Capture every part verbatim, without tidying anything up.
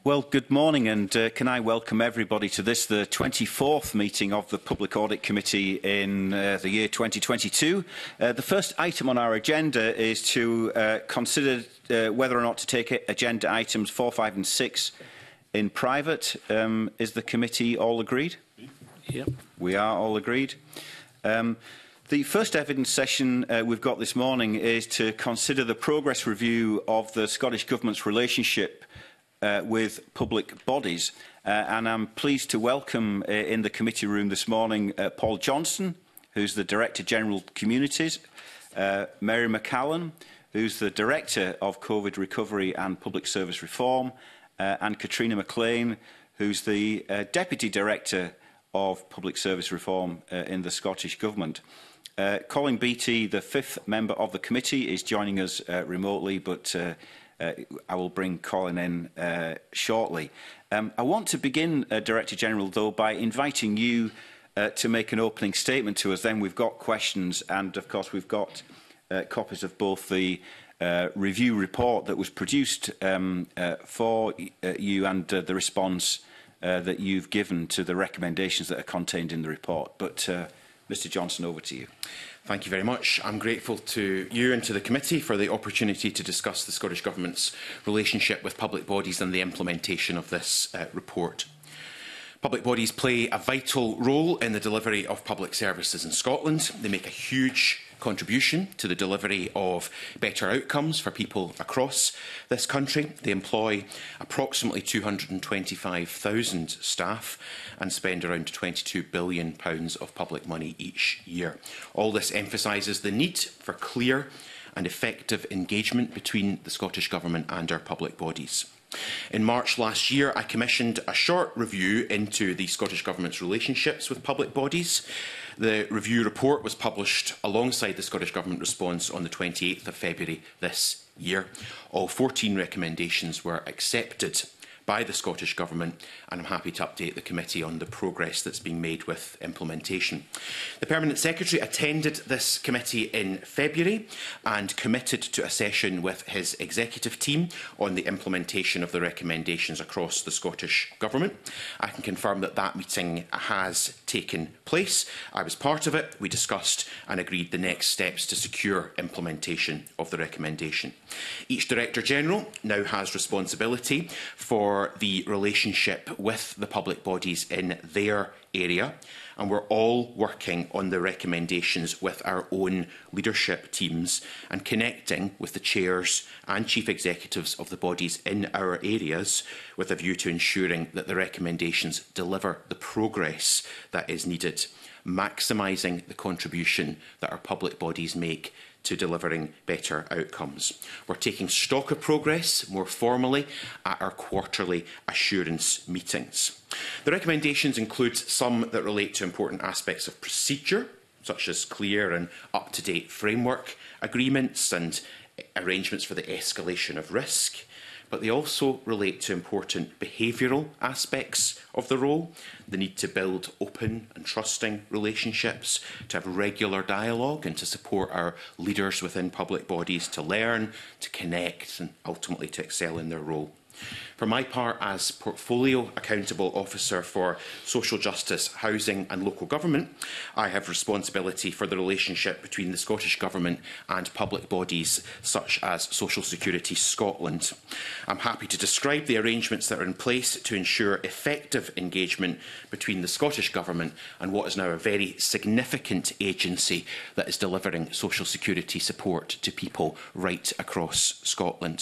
Well, good morning, and uh, can I welcome everybody to this, the twenty-fourth meeting of the Public Audit Committee in uh, the year twenty twenty-two. Uh, the first item on our agenda is to uh, consider uh, whether or not to take agenda items four, five and six in private. Um, is the committee all agreed? Yep. We are all agreed. Um, The first evidence session uh, we've got this morning is to consider the progress review of the Scottish Government's relationship uh, with public bodies. Uh, and I'm pleased to welcome uh, in the committee room this morning uh, Paul Johnson, who's the Director General Communities, uh, Mary McCallan, who's the Director of COVID Recovery and Public Service Reform, uh, and Katrina McLean, who's the uh, Deputy Director of Public Service Reform uh, in the Scottish Government. Uh, Colin Beattie, the fifth member of the committee, is joining us uh, remotely, but uh, uh, I will bring Colin in uh, shortly. Um, I want to begin, uh, Director General, though, by inviting you uh, to make an opening statement to us. Then we've got questions, and of course we've got uh, copies of both the uh, review report that was produced um, uh, for uh, you and uh, the response uh, that you've given to the recommendations that are contained in the report. But uh, Mr Johnson, over to you. Thank you very much. I'm grateful to you and to the committee for the opportunity to discuss the Scottish Government's relationship with public bodies and the implementation of this uh, report. Public bodies play a vital role in the delivery of public services in Scotland. They make a huge contribution to the delivery of better outcomes for people across this country. They employ approximately two hundred and twenty-five thousand staff and spend around twenty-two billion pounds of public money each year. All this emphasises the need for clear and effective engagement between the Scottish Government and our public bodies. In March last year, I commissioned a short review into the Scottish Government's relationships with public bodies. The review report was published alongside the Scottish Government response on the twenty-eighth of February this year. All fourteen recommendations were accepted by the Scottish Government, and I'm happy to update the committee on the progress that's being made with implementation. The Permanent Secretary attended this committee in February and committed to a session with his executive team on the implementation of the recommendations across the Scottish Government. I can confirm that that meeting has taken place. I was part of it. We discussed and agreed the next steps to secure implementation of the recommendation. Each Director General now has responsibility for the relationship with the public bodies in their area, and we're all working on the recommendations with our own leadership teams and connecting with the chairs and chief executives of the bodies in our areas with a view to ensuring that the recommendations deliver the progress that is needed, maximising the contribution that our public bodies make to delivering better outcomes. We're taking stock of progress more formally at our quarterly assurance meetings. The recommendations include some that relate to important aspects of procedure, such as clear and up-to-date framework agreements and arrangements for the escalation of risk, but they also relate to important behavioural aspects of the role, the need to build open and trusting relationships, to have regular dialogue and to support our leaders within public bodies to learn, to connect and ultimately to excel in their role. For my part, as Portfolio Accountable Officer for Social Justice, Housing and Local Government, I have responsibility for the relationship between the Scottish Government and public bodies such as Social Security Scotland. I'm happy to describe the arrangements that are in place to ensure effective engagement between the Scottish Government and what is now a very significant agency that is delivering social security support to people right across Scotland.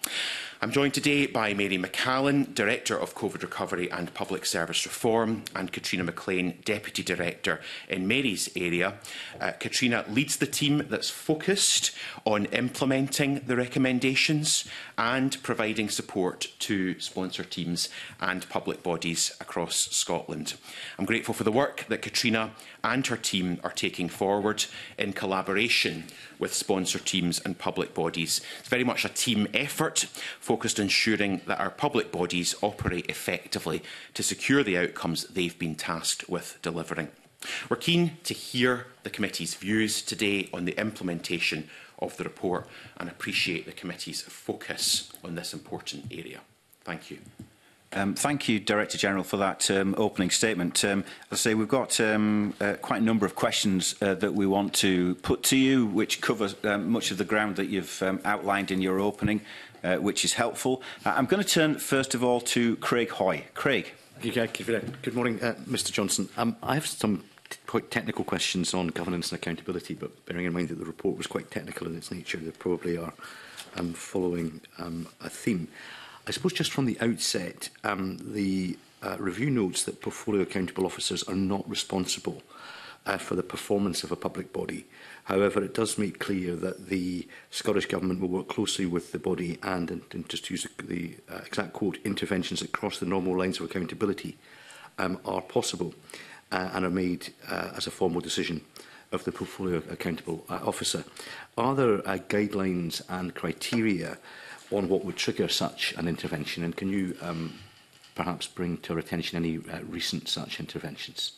I'm joined today by Mary McCallan, Director of COVID Recovery and Public Service Reform, and Katrina McLean, Deputy Director in Mary's area. Uh, Katrina leads the team that's focused on implementing the recommendations and providing support to sponsor teams and public bodies across Scotland. I'm grateful for the work that Katrina and her team are taking forward in collaboration with sponsor teams and public bodies. It's very much a team effort focused on ensuring that our public bodies operate effectively to secure the outcomes they've been tasked with delivering. We're keen to hear the committee's views today on the implementation of the report and appreciate the committee's focus on this important area. Thank you. Um, thank you, Director General, for that um, opening statement. Um, as I say, we've got um, uh, quite a number of questions uh, that we want to put to you, which cover um, much of the ground that you've um, outlined in your opening, uh, which is helpful. Uh, I'm going to turn, first of all, to Craig Hoy. Craig. Good morning, uh, Mr Johnson. Um, I have some quite technical questions on governance and accountability, but bearing in mind that the report was quite technical in its nature, they probably are um, following um, a theme. I suppose just from the outset, um, the uh, review notes that portfolio accountable officers are not responsible uh, for the performance of a public body. However, it does make clear that the Scottish Government will work closely with the body and, and, and just use the uh, exact quote, interventions that cross the normal lines of accountability um, are possible uh, and are made uh, as a formal decision of the portfolio accountable uh, officer. Are there uh, guidelines and criteria on what would trigger such an intervention, and can you um, perhaps bring to our attention any uh, recent such interventions?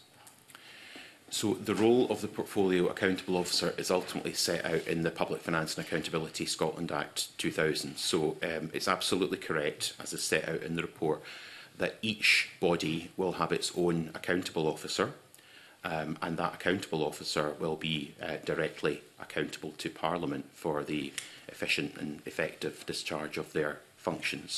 So the role of the Portfolio Accountable Officer is ultimately set out in the Public Finance and Accountability Scotland Act two thousand. So um, it's absolutely correct, as is set out in the report, that each body will have its own accountable officer, um, and that accountable officer will be uh, directly accountable to Parliament for the efficient and effective discharge of their functions.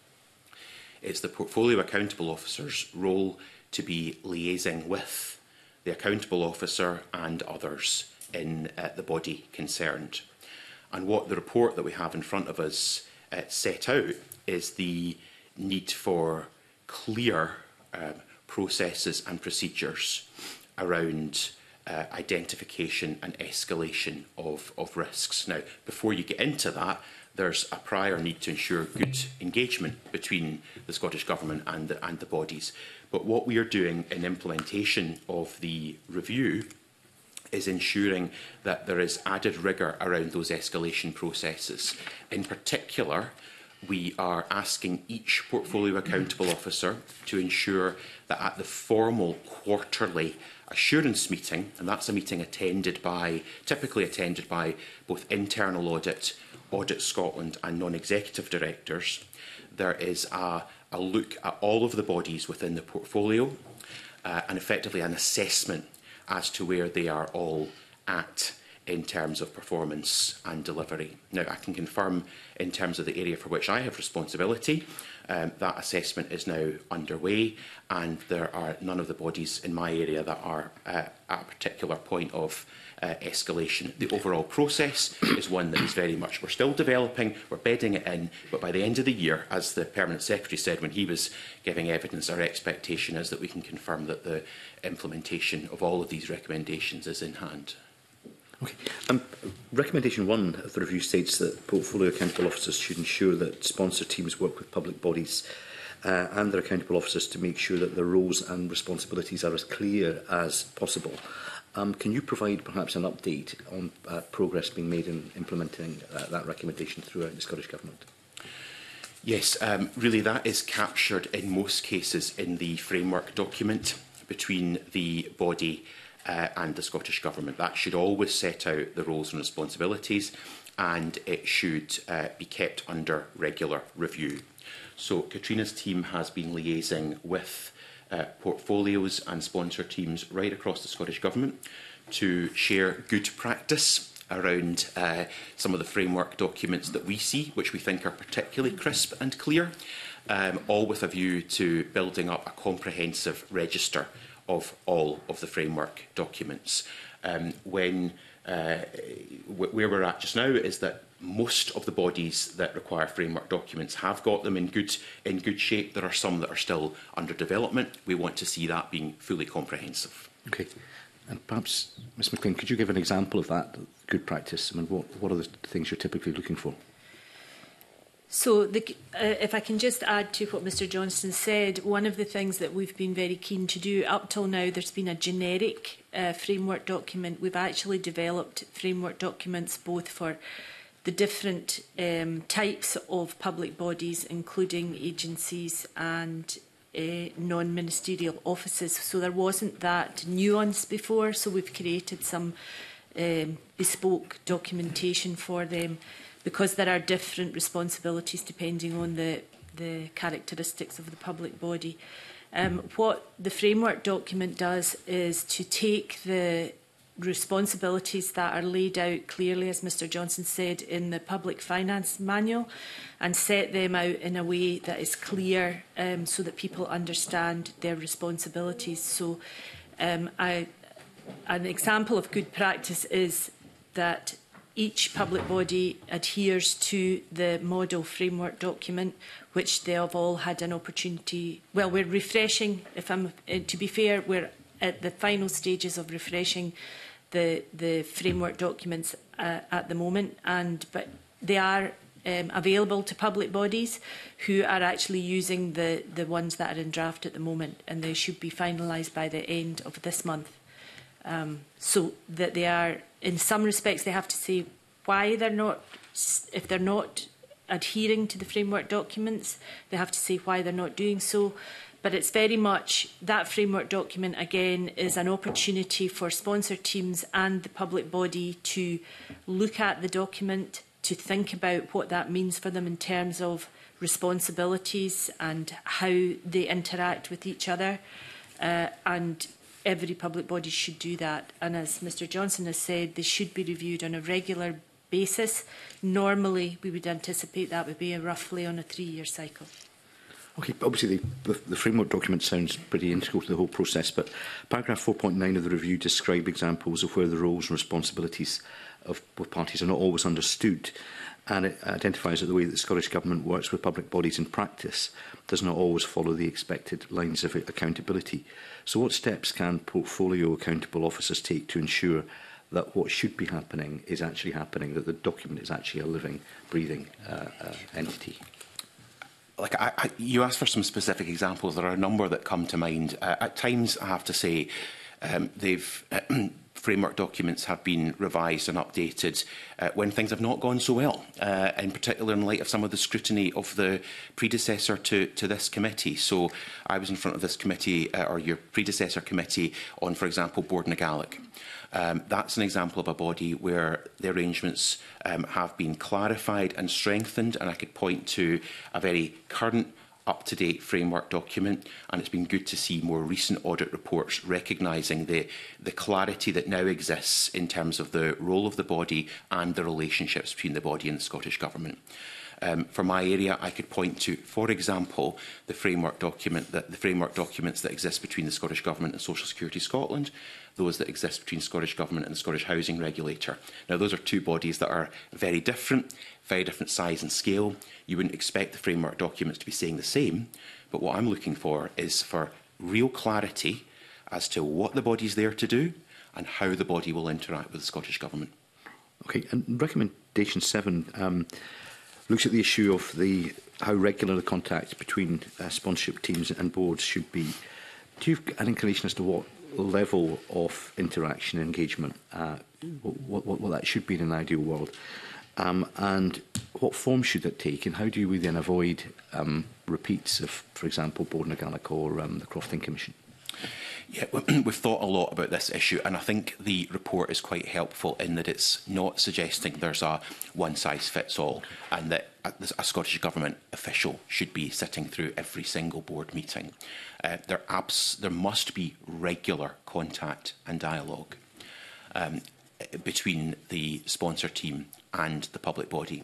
It's the Portfolio Accountable Officer's role to be liaising with the accountable officer and others in uh, the body concerned. And what the report that we have in front of us uh, set out is the need for clear um, processes and procedures around uh, identification and escalation of, of risks. Now, before you get into that, there's a prior need to ensure good engagement between the Scottish Government and the, and the bodies. But what we are doing in implementation of the review is ensuring that there is added rigour around those escalation processes. In particular, we are asking each portfolio accountable officer to ensure that at the formal quarterly assurance meeting, and that's a meeting attended by, typically attended by both internal audit, Audit Scotland and non-executive directors, there is a, a look at all of the bodies within the portfolio uh, and effectively an assessment as to where they are all at in terms of performance and delivery. Now, I can confirm in terms of the area for which I have responsibility, um, that assessment is now underway, and there are none of the bodies in my area that are uh, at a particular point of uh, escalation. The overall process is one that is very much, we're still developing, we're bedding it in, but by the end of the year, as the Permanent Secretary said when he was giving evidence, our expectation is that we can confirm that the implementation of all of these recommendations is in hand. Okay. Um, recommendation one of the review states that portfolio accountable officers should ensure that sponsor teams work with public bodies uh, and their accountable officers to make sure that their roles and responsibilities are as clear as possible. Um, can you provide perhaps an update on uh, progress being made in implementing uh, that recommendation throughout the Scottish Government? Yes, um, really that is captured in most cases in the framework document between the body Uh, and the Scottish Government. That should always set out the roles and responsibilities, and it should uh, be kept under regular review. So Katrina's team has been liaising with uh, portfolios and sponsor teams right across the Scottish Government to share good practice around uh, some of the framework documents that we see, which we think are particularly crisp and clear, um, all with a view to building up a comprehensive register of all of the framework documents. Um, when uh, where we're at just now is that most of the bodies that require framework documents have got them in good in good shape. There are some that are still under development. We want to see that being fully comprehensive. Okay, and perhaps, Miz McLean, could you give an example of that good practice? I mean, what what are the things you're typically looking for? So, the, uh, if I can just add to what Mr Johnson said, one of the things that we've been very keen to do, up till now there's been a generic uh, framework document. We've actually developed framework documents both for the different um, types of public bodies, including agencies and uh, non-ministerial offices. So there wasn't that nuance before, so we've created some um, bespoke documentation for them, because there are different responsibilities depending on the, the characteristics of the public body. Um, what the framework document does is to take the responsibilities that are laid out clearly, as Mr Johnson said, in the Public Finance Manual, and set them out in a way that is clear, um, so that people understand their responsibilities. So um, I, an example of good practice is that each public body adheres to the model framework document, which they have all had an opportunity. Well, we're refreshing, if I'm uh, to be fair, we're at the final stages of refreshing the the framework documents uh, at the moment, and but they are um, available to public bodies who are actually using the the ones that are in draft at the moment, and they should be finalised by the end of this month. Um, so that they are, in some respects, they have to say why they're not, if they're not adhering to the framework documents, they have to say why they're not doing so. But it's very much, that framework document, again, is an opportunity for sponsor teams and the public body to look at the document, to think about what that means for them in terms of responsibilities and how they interact with each other. Uh, and every public body should do that. And as Mr Johnson has said, they should be reviewed on a regular basis. Normally, we would anticipate that would be roughly on a three-year cycle. Okay, obviously the, the, the framework document sounds pretty integral to the whole process, but paragraph four point nine of the review describe examples of where the roles and responsibilities of both parties are not always understood, and it identifies that the way that the Scottish Government works with public bodies in practice does not always follow the expected lines of accountability. So what steps can portfolio accountable officers take to ensure that what should be happening is actually happening, that the document is actually a living, breathing uh, uh, entity? Like I, I, you asked for some specific examples. There are a number that come to mind. Uh, at times, I have to say, um, they've uh, framework documents have been revised and updated uh, when things have not gone so well, uh, in particular in light of some of the scrutiny of the predecessor to, to this committee. So I was in front of this committee, uh, or your predecessor committee, on, for example, Bord na Gaelic. Um, that's an example of a body where the arrangements um, have been clarified and strengthened, and I could point to a very current, up-to-date framework document, and it's been good to see more recent audit reports recognising the, the clarity that now exists in terms of the role of the body and the relationships between the body and the Scottish Government. Um, for my area, I could point to, for example, the framework document that the framework documents that exist between the Scottish Government and Social Security Scotland, those that exist between Scottish Government and the Scottish Housing Regulator. Now, those are two bodies that are very different, very different size and scale. You wouldn't expect the framework documents to be saying the same, but what I'm looking for is for real clarity as to what the body is there to do and how the body will interact with the Scottish Government. Okay, and recommendation seven um, looks at the issue of the how regular the contact between uh, sponsorship teams and boards should be. Do you have an inclination as to what level of interaction and engagement, uh, what, what, what that should be in an ideal world, um, and what form should that take, and how do we then avoid um, repeats of, for example, Bord na Gaelic or um, the Crofting Commission? Yeah, we've thought a lot about this issue, and I think the report is quite helpful in that it's not suggesting there's a one-size-fits-all and that a Scottish Government official should be sitting through every single board meeting. Uh, there, abs there must be regular contact and dialogue um, between the sponsor team and the public body.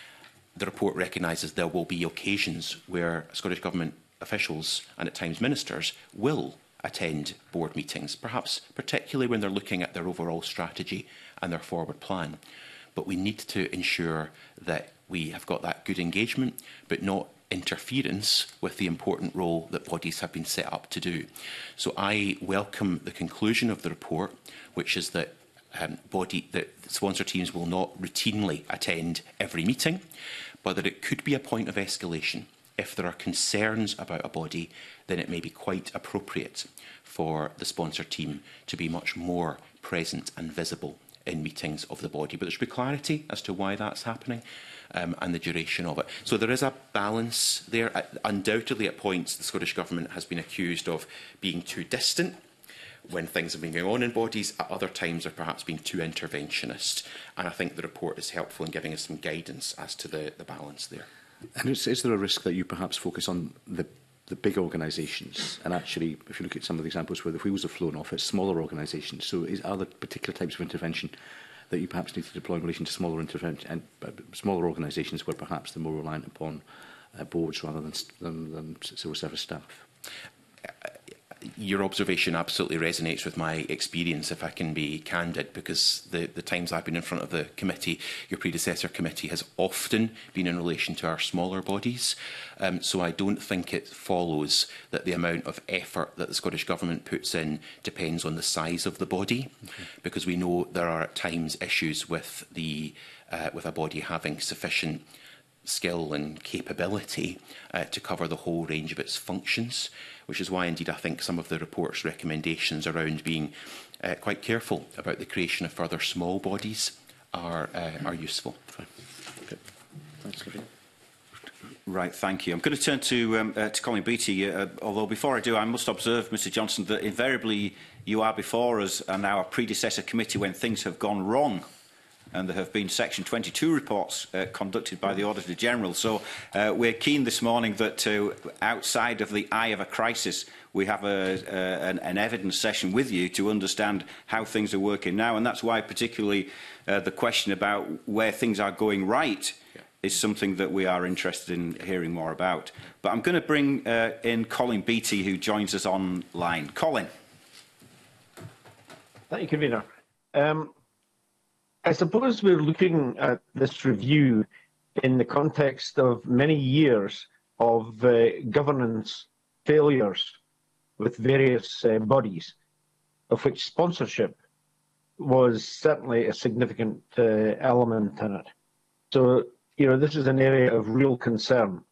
The report recognises there will be occasions where Scottish Government officials and at times ministers will attend board meetings, perhaps particularly when they're looking at their overall strategy and their forward plan. But we need to ensure that we have got that good engagement, but not interference with the important role that bodies have been set up to do. So I welcome the conclusion of the report, which is that um, body that sponsor teams will not routinely attend every meeting, but that it could be a point of escalation. If there are concerns about a body, then it may be quite appropriate for the sponsor team to be much more present and visible in meetings of the body. But there should be clarity as to why that's happening um, and the duration of it. So there is a balance there. Uh, undoubtedly, at points, the Scottish Government has been accused of being too distant when things have been going on in bodies. At other times, they're perhaps being too interventionist. And I think the report is helpful in giving us some guidance as to the, the balance there. And is, is there a risk that you perhaps focus on the, the big organisations? And actually, if you look at some of the examples where the wheels have flown off, it's smaller organisations. So is, are there particular types of intervention that you perhaps need to deploy in relation to smaller intervention and uh, smaller organisations where perhaps they're more reliant upon uh, boards rather than, than, than civil service staff? Your observation absolutely resonates with my experience, if I can be candid, because the, the times I've been in front of the committee, your predecessor committee, has often been in relation to our smaller bodies. Um, so I don't think it follows that the amount of effort that the Scottish Government puts in depends on the size of the body, okay. because we know there are at times issues with, the, uh, with a body having sufficient skill and capability uh, to cover the whole range of its functions, which is why indeed I think some of the report's recommendations around being uh, quite careful about the creation of further small bodies are, uh, are useful. Okay. Thanks, Gavin. Right, thank you. I'm going to turn to, um, uh, to Colin Beattie, uh, although before I do, I must observe, Mr Johnson, that invariably you are before us and our predecessor committee when things have gone wrong. And there have been Section twenty-two reports uh, conducted by the Auditor General. So uh, we're keen this morning that uh, outside of the eye of a crisis, we have a, uh, an, an evidence session with you to understand how things are working now. And that's why particularly uh, the question about where things are going right yeah. is something that we are interested in hearing more about. But I'm going to bring uh, in Colin Beattie, who joins us online. Colin. Thank you, Convener. Um, I suppose we're looking at this review in the context of many years of uh, governance failures with various uh, bodies, of which sponsorship was certainly a significant uh, element in it. So, you know, this is an area of real concern.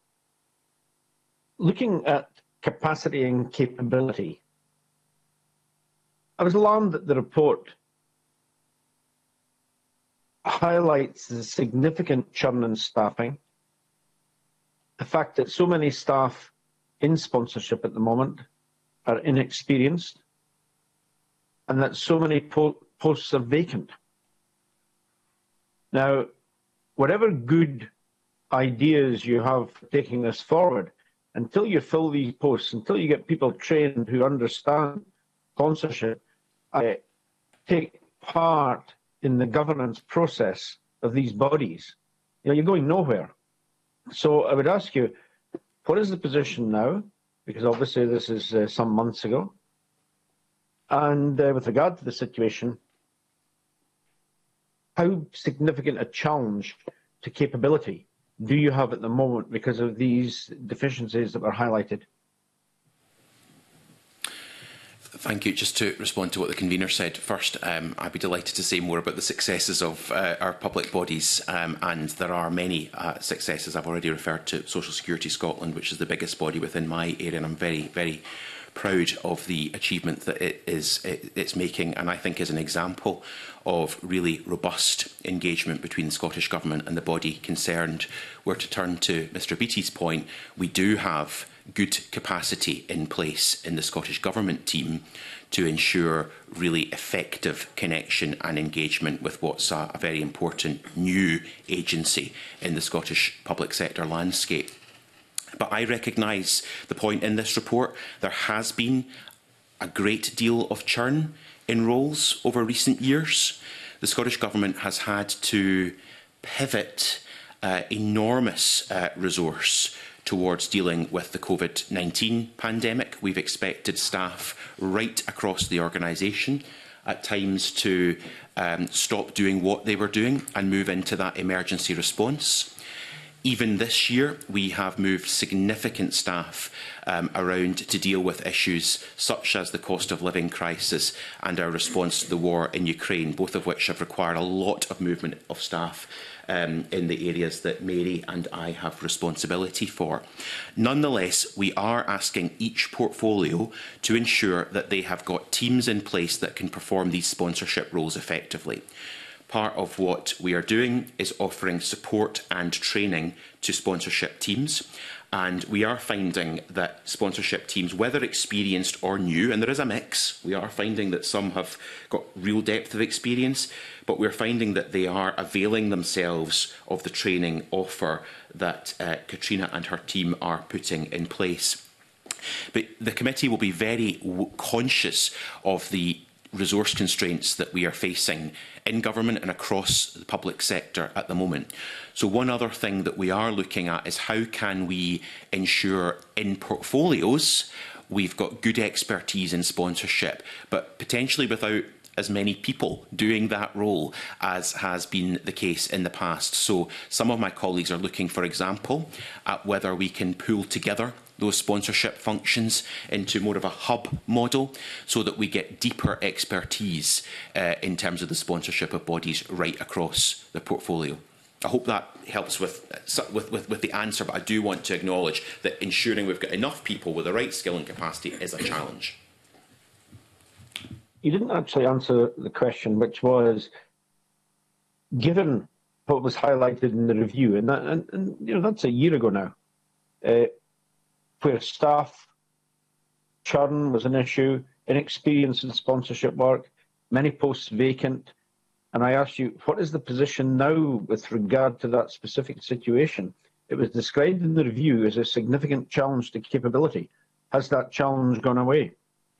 Looking at capacity and capability, I was alarmed that the report highlights the significant churn in staffing, the fact that so many staff in sponsorship at the moment are inexperienced, and that so many po posts are vacant. Now, whatever good ideas you have for taking this forward, until you fill these posts, until you get people trained who understand sponsorship, I take part in the governance process of these bodies, you know, you're going nowhere. So I would ask you, what is the position now? Because obviously this is uh, some months ago. And uh, with regard to the situation, how significant a challenge to capability do you have at the moment because of these deficiencies that were highlighted? Thank you. Just to respond to what the convener said first, um, I'd be delighted to say more about the successes of uh, our public bodies, um, and there are many uh, successes. I've already referred to Social Security Scotland, which is the biggest body within my area, and I'm very, very proud of the achievement that it is it, it's making, and I think is an example of really robust engagement between the Scottish Government and the body concerned. Were to turn to Mr Beattie's point, we do have good capacity in place in the Scottish Government team to ensure really effective connection and engagement with what's a, a very important new agency in the Scottish public sector landscape. But I recognise the point in this report. There has been a great deal of churn in roles over recent years. The Scottish Government has had to pivot uh, enormous uh, resource towards dealing with the COVID nineteen pandemic. We've expected staff right across the organisation at times to um, stop doing what they were doing and move into that emergency response. Even this year, we have moved significant staff um, around to deal with issues such as the cost of living crisis and our response to the war in Ukraine, both of which have required a lot of movement of staff um, in the areas that Mary and I have responsibility for. Nonetheless, we are asking each portfolio to ensure that they have got teams in place that can perform these sponsorship roles effectively. part of what we are doing is offering support and training to sponsorship teams. And we are finding that sponsorship teams, whether experienced or new, and there is a mix, we are finding that some have got real depth of experience, but we're finding that they are availing themselves of the training offer that uh, Katrina and her team are putting in place. But the committee will be very w conscious of the resource constraints that we are facing in government and across the public sector at the moment. So one other thing that we are looking at is how can we ensure in portfolios we've got good expertise in sponsorship, but potentially without as many people doing that role as has been the case in the past. So some of my colleagues are looking, for example, at whether we can pool together those sponsorship functions into more of a hub model so that we get deeper expertise uh, in terms of the sponsorship of bodies right across the portfolio. I hope that helps with, with, with, with the answer, but I do want to acknowledge that ensuring we've got enough people with the right skill and capacity is a challenge. You didn't actually answer the question, which was, given what was highlighted in the review, and, that, and, and you know that's a year ago now, uh, where staff churn was an issue, inexperience in sponsorship work, many posts vacant, and I asked you, what is the position now with regard to that specific situation? It was described in the review as a significant challenge to capability. Has that challenge gone away?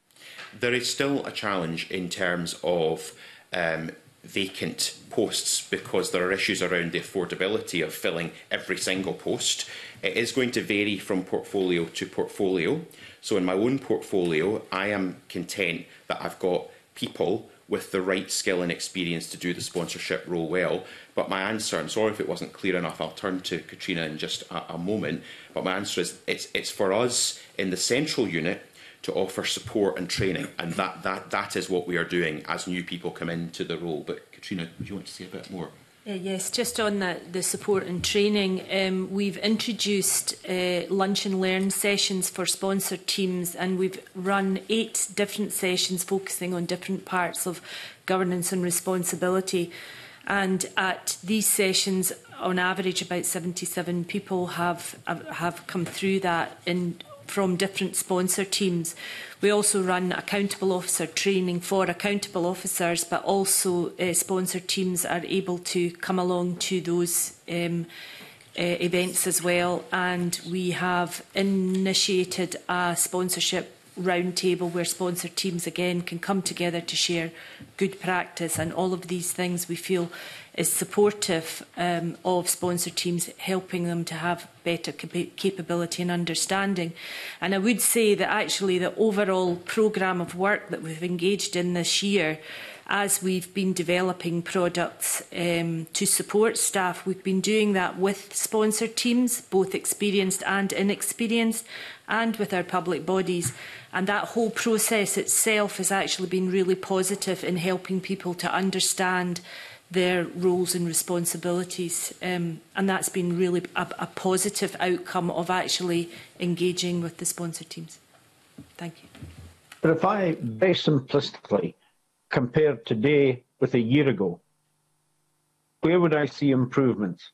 There is still a challenge in terms of um, vacant posts because there are issues around the affordability of filling every single post. It is going to vary from portfolio to portfolio. So in my own portfolio, I am content that I've got people with the right skill and experience to do the sponsorship role well. But my answer, I'm sorry if it wasn't clear enough, I'll turn to Katrina in just a, a moment, but my answer is it's, it's for us in the central unit to offer support and training, and that, that, that is what we are doing as new people come into the role. But Katrina, would you want to say a bit more? Uh, yes, just on the, the support and training, um, we've introduced uh, lunch and learn sessions for sponsored teams, and we've run eight different sessions focusing on different parts of governance and responsibility. And at these sessions, on average, about seventy-seven people have have come through that in from different sponsor teams. We also run accountable officer training for accountable officers, but also uh, sponsor teams are able to come along to those um, uh, events as well. And we have initiated a sponsorship roundtable where sponsor teams again can come together to share good practice, and all of these things we feel is supportive um, of sponsor teams, helping them to have better cap capability and understanding. And I would say that actually the overall programme of work that we've engaged in this year, as we've been developing products um, to support staff, we've been doing that with sponsor teams, both experienced and inexperienced, and with our public bodies. And that whole process itself has actually been really positive in helping people to understand their roles and responsibilities, um, and that's been really a, a positive outcome of actually engaging with the sponsor teams. Thank you. But if I very simplistically compare today with a year ago, where would I see improvements?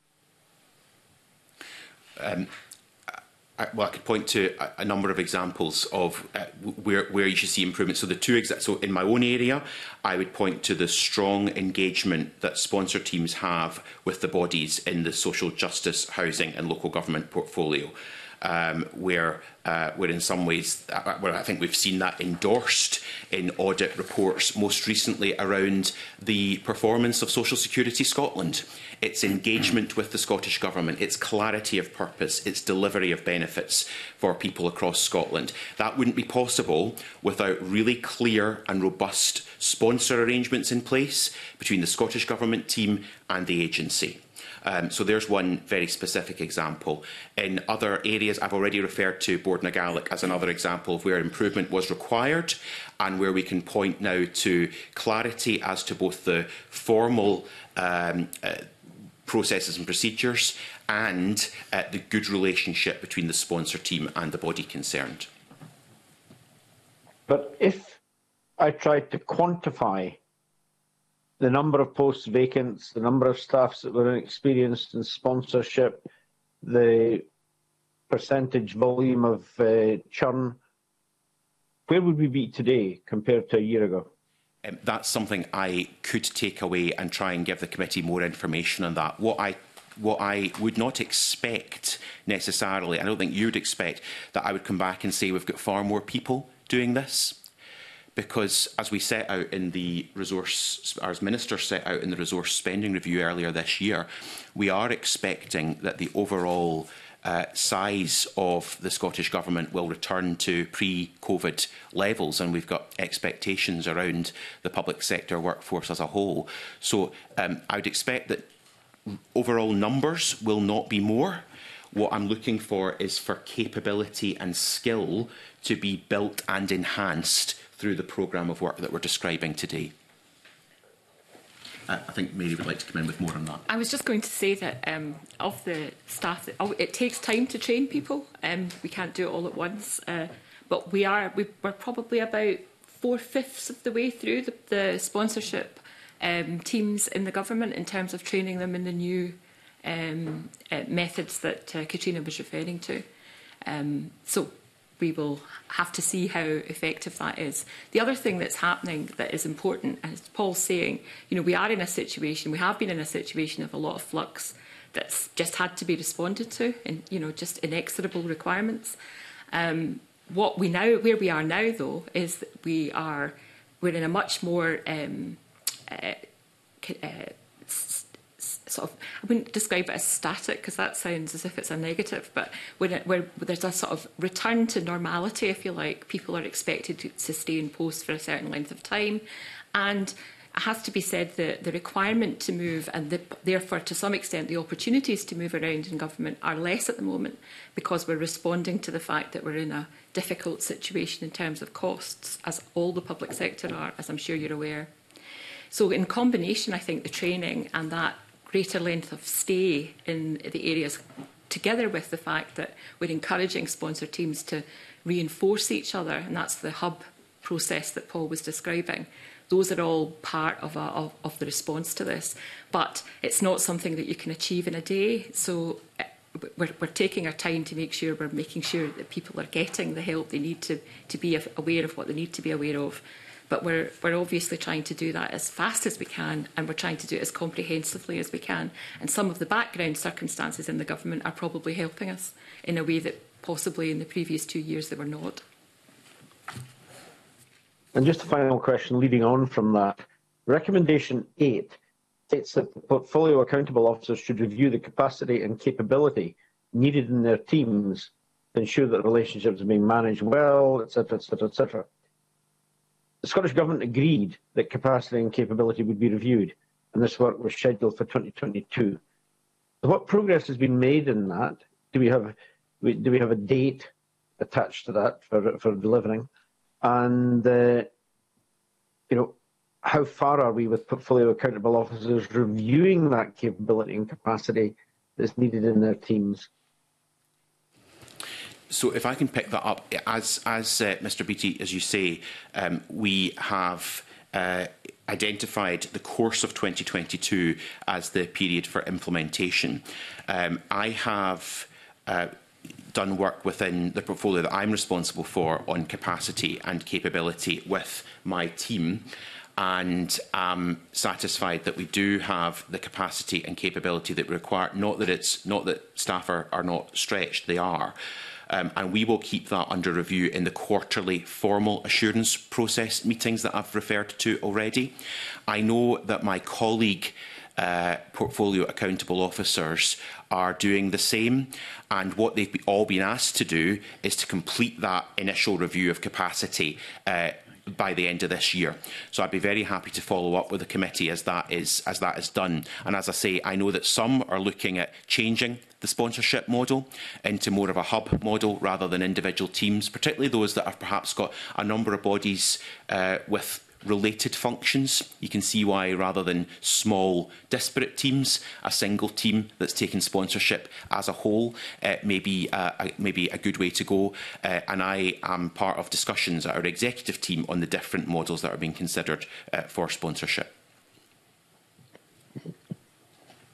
Um, I, well, I could point to a, a number of examples of uh, where, where you should see improvements. So the two exa so in my own area, I would point to the strong engagement that sponsor teams have with the bodies in the social justice, housing and local government portfolio, um, where, uh, where in some ways, uh, where I think we've seen that endorsed in audit reports, most recently around the performance of Social Security Scotland, its engagement with the Scottish Government, its clarity of purpose, its delivery of benefits for people across Scotland. That wouldn't be possible without really clear and robust sponsor arrangements in place between the Scottish Government team and the agency. Um, so there's one very specific example. In other areas, I've already referred to Bord na Gaelic as another example of where improvement was required, and where we can point now to clarity as to both the formal um, uh, processes and procedures and uh, the good relationship between the sponsor team and the body concerned. But if I tried to quantify the number of posts vacant, the number of staffs that were inexperienced in sponsorship, the percentage volume of uh, churn, where would we be today compared to a year ago? Um, that's something I could take away and try and give the committee more information on that. What I what I would not expect necessarily, I don't think you'd expect, that I would come back and say we've got far more people doing this. Because, as we set out in the resource, as Minister set out in the resource spending review earlier this year, we are expecting that the overall uh, size of the Scottish Government will return to pre-COVID levels, and we've got expectations around the public sector workforce as a whole. So um, I would expect that overall numbers will not be more. What I'm looking for is for capability and skill to be built and enhanced through the programme of work that we're describing today. Uh, I think Mary would like to come in with more on that. I was just going to say that um, of the staff, that, oh, it takes time to train people. Um, we can't do it all at once, uh, but we are. We, we're probably about four fifths of the way through the, the sponsorship um, teams in the government in terms of training them in the new um, uh, methods that uh, Katrina was referring to. Um, so. We will have to see how effective that is. The other thing that's happening that is important, as Paul's saying, you know, we are in a situation, we have been in a situation of a lot of flux that's just had to be responded to, and you know, just inexorable requirements. Um, what we now, where we are now, though, is that we are we're in a much more um, uh, uh, sort of, I wouldn't describe it as static because that sounds as if it's a negative, but when, it, where there's a sort of return to normality, I feel like people are expected to, to stay in post for a certain length of time. And it has to be said that the requirement to move and the, therefore to some extent the opportunities to move around in government are less at the moment because we're responding to the fact that we're in a difficult situation in terms of costs, as all the public sector are, as I'm sure you're aware. So in combination, I think the training and that greater length of stay in the areas, together with the fact that we're encouraging sponsor teams to reinforce each other, and that's the hub process that Paul was describing. Those are all part of, a, of, of the response to this. But it's not something that you can achieve in a day. So we're, we're taking our time to make sure we're making sure that people are getting the help they need to, to be aware of what they need to be aware of. But we're, we're obviously trying to do that as fast as we can, and we're trying to do it as comprehensively as we can. And some of the background circumstances in the government are probably helping us in a way that possibly in the previous two years they were not. And just a final question leading on from that. Recommendation eight states that portfolio accountable officers should review the capacity and capability needed in their teams to ensure that relationships are being managed well, et cetera, et cetera, et cetera. The Scottish Government agreed that capacity and capability would be reviewed, and this work was scheduled for twenty twenty-two. So what progress has been made in that? Do we have do we have a date attached to that for for delivering? And uh, you know, how far are we with portfolio accountable officers reviewing that capability and capacity that's needed in their teams? So if I can pick that up, as, as uh, Mr Beattie, as you say, um, we have uh, identified the course of twenty twenty-two as the period for implementation. Um, I have uh, done work within the portfolio that I'm responsible for on capacity and capability with my team, and I'm satisfied that we do have the capacity and capability that we require. Not that it's not that staff are, are not stretched; they are. Um, and we will keep that under review in the quarterly formal assurance process meetings that I've referred to already. I know that my colleague uh, portfolio accountable officers are doing the same, and what they've all been asked to do is to complete that initial review of capacity uh, by the end of this year. So I'd be very happy to follow up with the committee as that is as that is done. And as I say, I know that some are looking at changing the sponsorship model into more of a hub model rather than individual teams, particularly those that have perhaps got a number of bodies uh, with related functions. You can see why, rather than small disparate teams, a single team that's taken sponsorship as a whole uh, may, be, uh, a, may be a good way to go. Uh, and I am part of discussions at our executive team on the different models that are being considered uh, for sponsorship.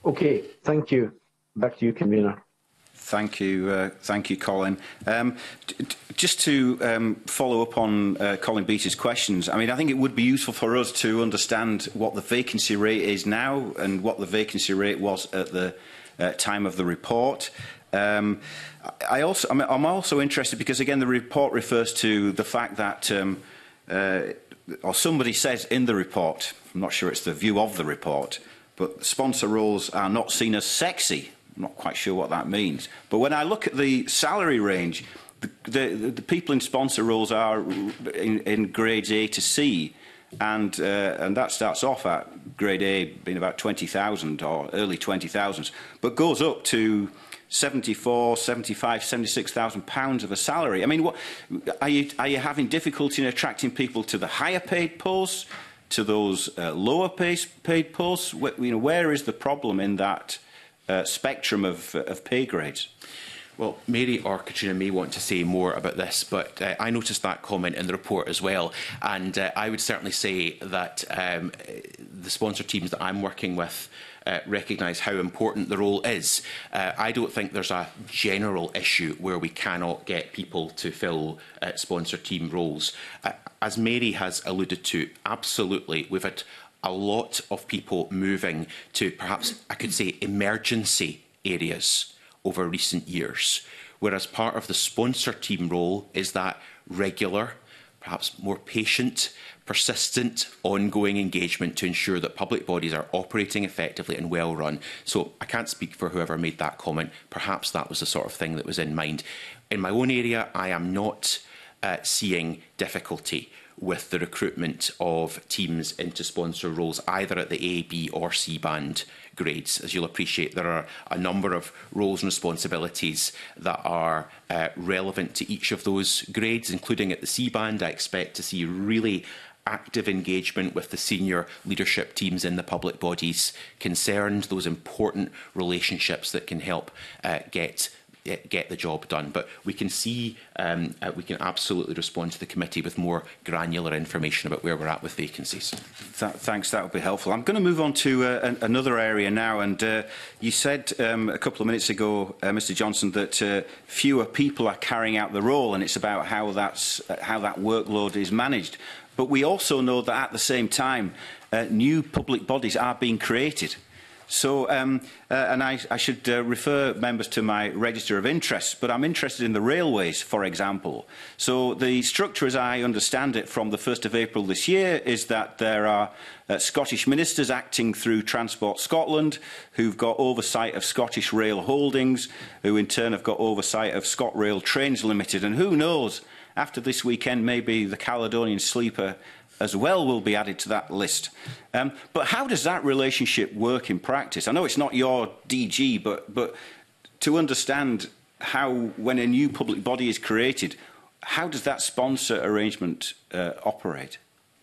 Okay, thank you. Back to you, convener. Thank you, uh, thank you, Colin. Um, just to um, follow up on uh, Colin Beattie's questions, I mean, I think it would be useful for us to understand what the vacancy rate is now and what the vacancy rate was at the uh, time of the report. Um, I also, I'm, I'm also interested because, again, the report refers to the fact that, um, uh, or somebody says in the report, I'm not sure it's the view of the report, but sponsor roles are not seen as sexy. I'm not quite sure what that means. But when I look at the salary range, the, the, the people in sponsor roles are in, in grades A to C, and, uh, and that starts off at grade A being about twenty thousand or early twenty thousands, but goes up to seventy-four, seventy-five, seventy-six thousand pounds of a salary. I mean, what, are you, are you having difficulty in attracting people to the higher paid posts, to those uh, lower pay, paid posts? Where, you know, where is the problem in that Uh, spectrum of, uh, of pay grades? Well, Mary or Katrina may want to say more about this, but uh, I noticed that comment in the report as well. And uh, I would certainly say that um, the sponsor teams that I'm working with uh, recognise how important the role is. Uh, I don't think there's a general issue where we cannot get people to fill uh, sponsor team roles. Uh, as Mary has alluded to, absolutely, we've had a lot of people moving to perhaps, I could say, emergency areas over recent years, whereas part of the sponsor team role is that regular, perhaps more patient, persistent, ongoing engagement to ensure that public bodies are operating effectively and well run. So I can't speak for whoever made that comment. Perhaps that was the sort of thing that was in mind. In my own area, I am not uh, seeing difficulty with the recruitment of teams into sponsor roles, either at the A, B or C band grades. As you'll appreciate, there are a number of roles and responsibilities that are uh, relevant to each of those grades, including at the C band. I expect to see really active engagement with the senior leadership teams in the public bodies concerned, those important relationships that can help uh, get get the job done. But we can see, um, uh, we can absolutely respond to the committee with more granular information about where we're at with vacancies. Th thanks, that would be helpful. I'm going to move on to uh, an another area now, and uh, you said um, a couple of minutes ago, uh, Mr Johnson, that uh, fewer people are carrying out the role, and it's about how, that's, uh, how that workload is managed. But we also know that at the same time, uh, new public bodies are being created. So, um, uh, and I, I should uh, refer members to my register of interests, but I'm interested in the railways, for example. So the structure, as I understand it, from the first of April this year, is that there are uh, Scottish ministers acting through Transport Scotland, who've got oversight of Scottish Rail Holdings, who in turn have got oversight of ScotRail Trains Limited, and who knows, after this weekend, maybe the Caledonian Sleeper as well will be added to that list. Um, but how does that relationship work in practice? I know it's not your D G, but, but to understand how, when a new public body is created, how does that sponsor arrangement uh, operate?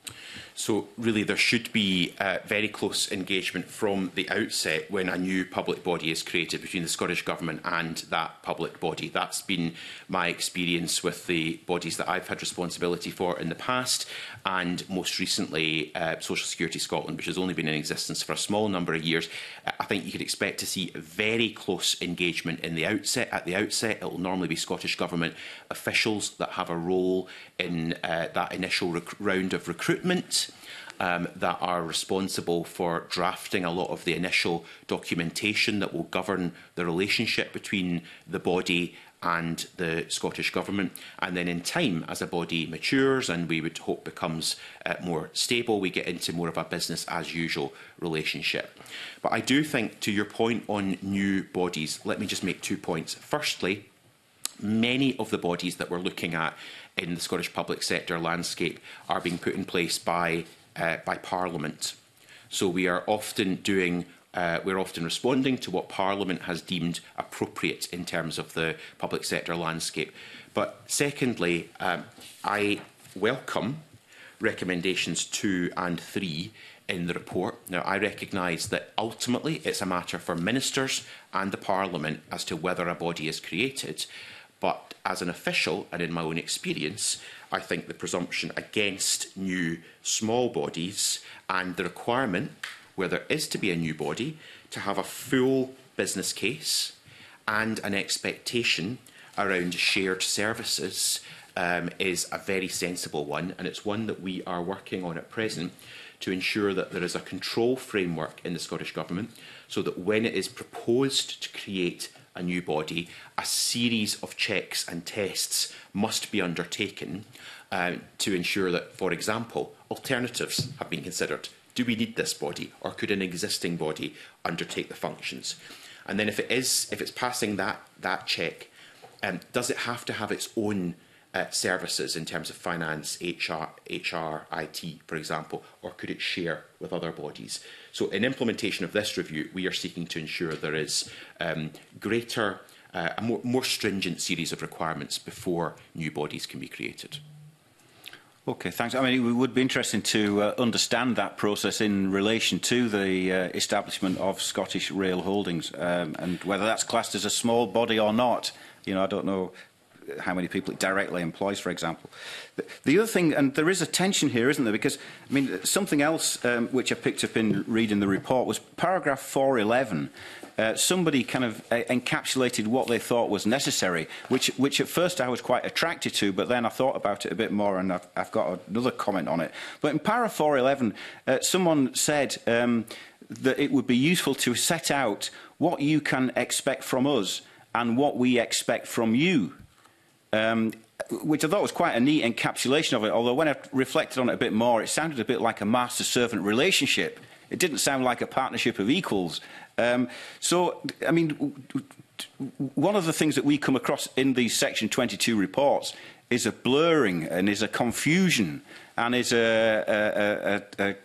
So really there should be uh, very close engagement from the outset when a new public body is created between the Scottish Government and that public body. That's been my experience with the bodies that I've had responsibility for in the past, and most recently uh, Social Security Scotland, which has only been in existence for a small number of years. I think you could expect to see very close engagement in the outset. At the outset, it will normally be Scottish Government officials that have a role in uh, that initial round of recruitment, um, that are responsible for drafting a lot of the initial documentation that will govern the relationship between the body and the Scottish Government. And then in time, as a body matures and we would hope becomes uh, more stable, we get into more of a business as usual relationship. But I do think, to your point on new bodies, let me just make two points. Firstly, many of the bodies that we're looking at in the Scottish public sector landscape are being put in place by, uh, by Parliament. So we are often doing Uh, we're often responding to what Parliament has deemed appropriate in terms of the public sector landscape. But secondly, um, I welcome recommendations two and three in the report. Now, I recognise that ultimately it's a matter for ministers and the Parliament as to whether a body is created. But as an official, and in my own experience, I think the presumption against new small bodies and the requirement, where there is to be a new body, to have a full business case and an expectation around shared services um, is a very sensible one, and it's one that we are working on at present to ensure that there is a control framework in the Scottish Government so that when it is proposed to create a new body, a series of checks and tests must be undertaken uh, to ensure that, for example, alternatives have been considered. Do we need this body, or could an existing body undertake the functions? And then if it is, if it's passing that, that check, um, does it have to have its own uh, services in terms of finance, H R, H R, I T, for example, or could it share with other bodies? So in implementation of this review, we are seeking to ensure there is um, greater, uh, a more, more stringent series of requirements before new bodies can be created. Okay, thanks. I mean, it would be interesting to uh, understand that process in relation to the uh, establishment of Scottish Rail Holdings, um, and whether that's classed as a small body or not. You know, I don't know how many people it directly employs, for example. The, the other thing, and there is a tension here, isn't there? Because, I mean, something else um, which I picked up in reading the report was paragraph four eleven. Uh, somebody kind of uh, encapsulated what they thought was necessary, which, which at first I was quite attracted to, but then I thought about it a bit more and I've, I've got another comment on it. But in paragraph four eleven, uh, someone said um, that it would be useful to set out what you can expect from us and what we expect from you. Um, which I thought was quite a neat encapsulation of it, although when I reflected on it a bit more, it sounded a bit like a master-servant relationship. It didn't sound like a partnership of equals. Um, so, I mean, one of the things that we come across in these Section twenty-two reports is a blurring and is a confusion and is a, a, a, a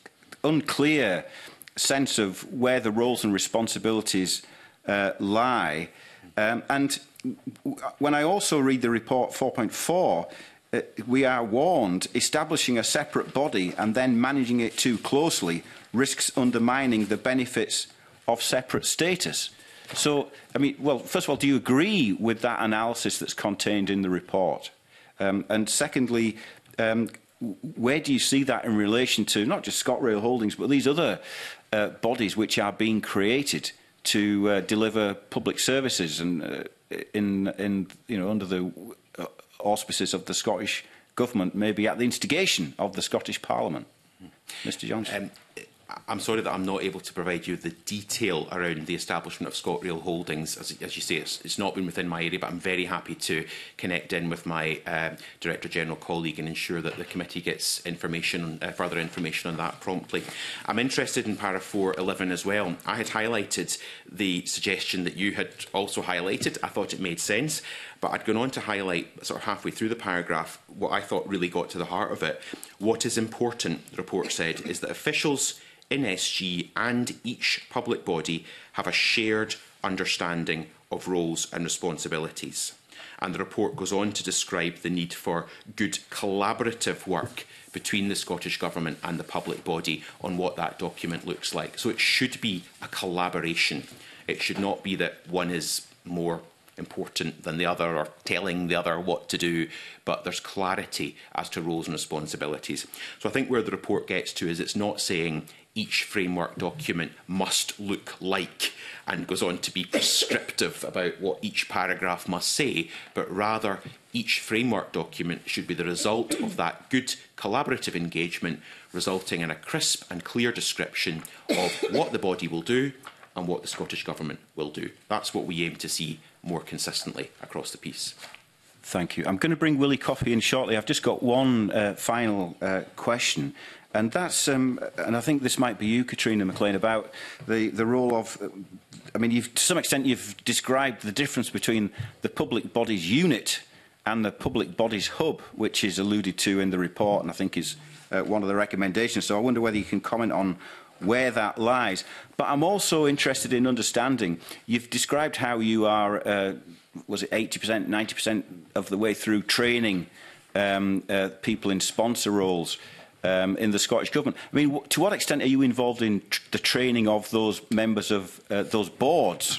unclear sense of where the roles and responsibilities uh, lie. Um, and when I also read the report four point four, uh, we are warned establishing a separate body and then managing it too closely risks undermining the benefits of separate status. So, I mean, well, first of all, do you agree with that analysis that's contained in the report? Um, and secondly, um, where do you see that in relation to not just ScotRail Holdings, but these other uh, bodies which are being created to uh, deliver public services and uh, in, in, you know, under the auspices of the Scottish Government, maybe at the instigation of the Scottish Parliament? Mister Johnson. Um, I'm sorry that I'm not able to provide you the detail around the establishment of ScotRail Holdings. As, as you say, it's, it's not been within my area, but I'm very happy to connect in with my um, Director General colleague and ensure that the committee gets information, uh, further information on that promptly. I'm interested in paragraph four eleven as well. I had highlighted the suggestion that you had also highlighted. I thought it made sense, but I'd gone on to highlight, sort of halfway through the paragraph, what I thought really got to the heart of it. What is important, the report said, is that officials in S G and each public body have a shared understanding of roles and responsibilities. And the report goes on to describe the need for good collaborative work between the Scottish Government and the public body on what that document looks like. So it should be a collaboration. It should not be that one is more important than the other or telling the other what to do, but there's clarity as to roles and responsibilities. So I think where the report gets to is it's not saying each framework document must look like and goes on to be prescriptive about what each paragraph must say, but rather each framework document should be the result of that good collaborative engagement, resulting in a crisp and clear description of what the body will do and what the Scottish Government will do. That's what we aim to see more consistently across the piece. Thank you. I'm going to bring Willie Coffey in shortly. I've just got one uh, final uh, question, and that's, um, and I think this might be you, Katrina McLean, about the, the role of, uh, I mean, you've, to some extent you've described the difference between the public bodies unit and the public bodies hub, which is alluded to in the report, and I think is uh, one of the recommendations. So I wonder whether you can comment on where that lies. But I'm also interested in understanding, you've described how you are, uh, was it eighty percent, ninety percent of the way through training um, uh, people in sponsor roles um, in the Scottish Government. I mean, to what extent are you involved in tr the training of those members of uh, those boards,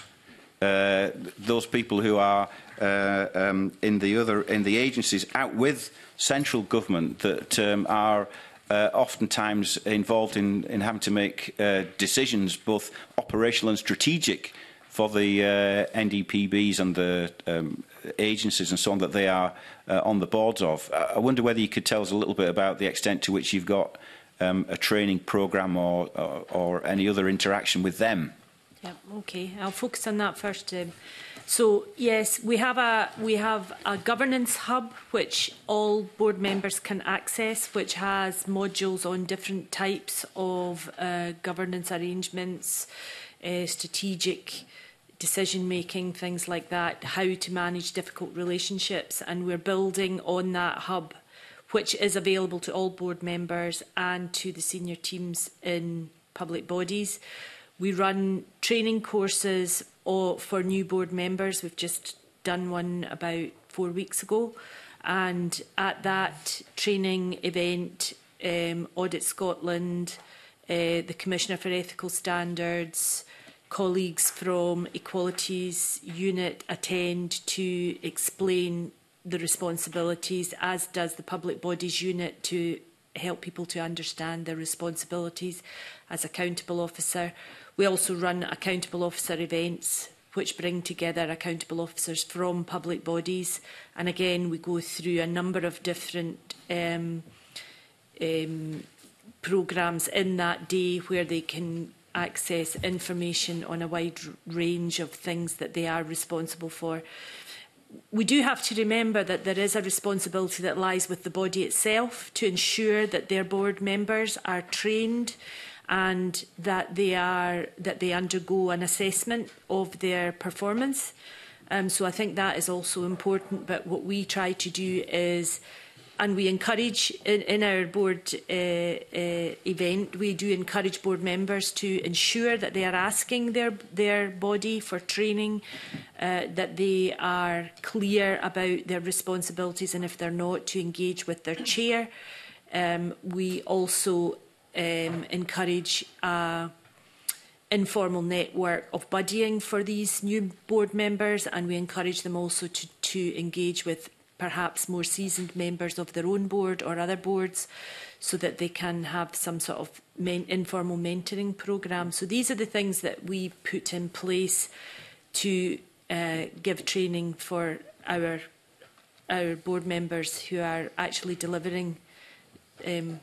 uh, those people who are uh, um, in the other in the agencies out with central government that um, are uh, oftentimes involved in, in having to make uh, decisions, both operational and strategic, for the uh, N D P Bs and the um, agencies and so on that they are uh, on the boards of. I wonder whether you could tell us a little bit about the extent to which you've got um, a training programme or, or, or any other interaction with them. Yeah, okay. I'll focus on that first. Um, so yes, we have a we have a governance hub which all board members can access, which has modules on different types of uh, governance arrangements, uh, strategic decision making, things like that, how to manage difficult relationships, and we're building on that hub, which is available to all board members and to the senior teams in public bodies. We run training courses for new board members. We've just done one about four weeks ago, and at that training event, um, Audit Scotland, uh, the Commissioner for Ethical Standards, colleagues from Equalities Unit attend to explain the responsibilities, as does the Public Bodies Unit, to help people to understand their responsibilities as accountable officer. We also run accountable officer events which bring together accountable officers from public bodies, and again we go through a number of different um, um, programmes in that day where they can access information on a wide range of things that they are responsible for. We do have to remember that there is a responsibility that lies with the body itself to ensure that their board members are trained and that they are that they undergo an assessment of their performance. Um, so I think that is also important. But what we try to do is, and we encourage in, in our board uh, uh, event, we do encourage board members to ensure that they are asking their their body for training, uh, that they are clear about their responsibilities, and if they're not, to engage with their chair. Um, we also um, encourage a informal network of buddying for these new board members, and we encourage them also to, to engage with perhaps more seasoned members of their own board or other boards, so that they can have some sort of men informal mentoring programme. So these are the things that we put in place to uh, give training for our our board members who are actually delivering um,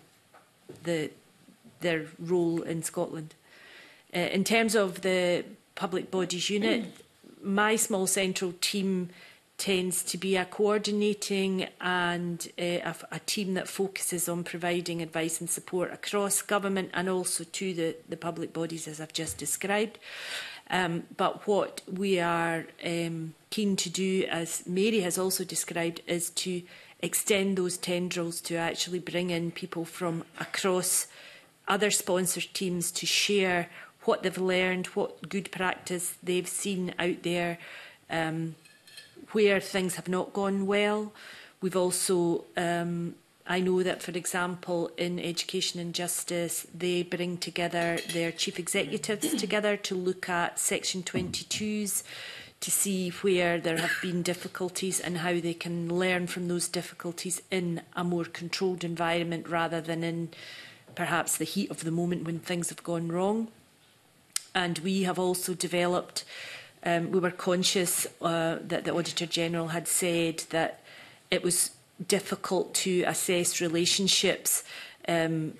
the their role in Scotland. Uh, in terms of the Public Bodies Unit, my small central team tends to be a coordinating and uh, a, a team that focuses on providing advice and support across government and also to the, the public bodies, as I've just described. Um, but what we are um, keen to do, as Mary has also described, is to extend those tendrils to actually bring in people from across other sponsor teams to share what they've learned, what good practice they've seen out there, um, where things have not gone well. We've also, um, I know that, for example, in Education and Justice, they bring together their chief executives together to look at Section twenty-twos, to see where there have been difficulties and how they can learn from those difficulties in a more controlled environment rather than in perhaps the heat of the moment when things have gone wrong. And we have also developed, um, we were conscious uh, that the Auditor General had said that it was difficult to assess relationships um,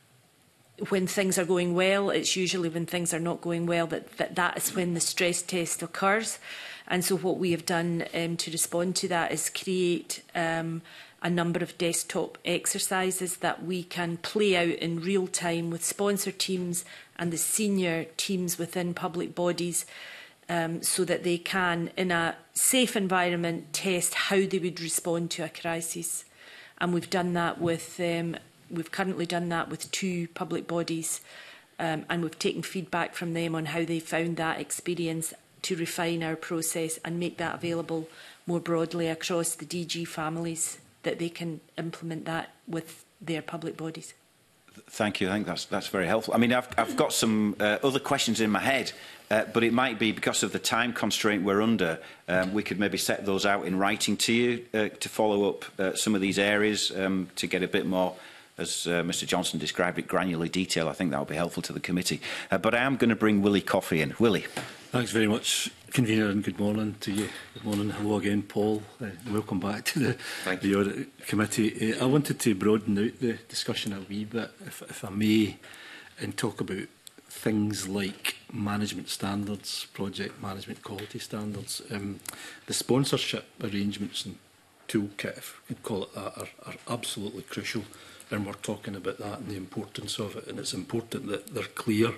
when things are going well. It's usually when things are not going well that that, that is when the stress test occurs. And so what we have done um, to respond to that is create um, a number of desktop exercises that we can play out in real time with sponsor teams and the senior teams within public bodies, um, so that they can, in a safe environment, test how they would respond to a crisis. And we've done that with, um, we've currently done that with two public bodies, um, and we've taken feedback from them on how they found that experience to refine our process and make that available more broadly across the D G families, that they can implement that with their public bodies. Thank you. I think that's that's very helpful. I mean, I've I've got some uh, other questions in my head, uh, but it might be because of the time constraint we're under. Um, we could maybe set those out in writing to you uh, to follow up uh, some of these areas um, to get a bit more as uh, Mr Johnson described it, granular detail. I think that will be helpful to the committee. Uh, but I am going to bring Willie Coffey in. Willie. Thanks very much, Convener, and good morning to you. Good morning. Hello again, Paul. Uh, welcome back to the, the Audit Committee. Uh, I wanted to broaden out the discussion a wee bit, if, if I may, and talk about things like management standards, project management quality standards. Um, the sponsorship arrangements and toolkit, if we could call it that, are, are absolutely crucial. And we're talking about that and the importance of it. And it's important that they're clear.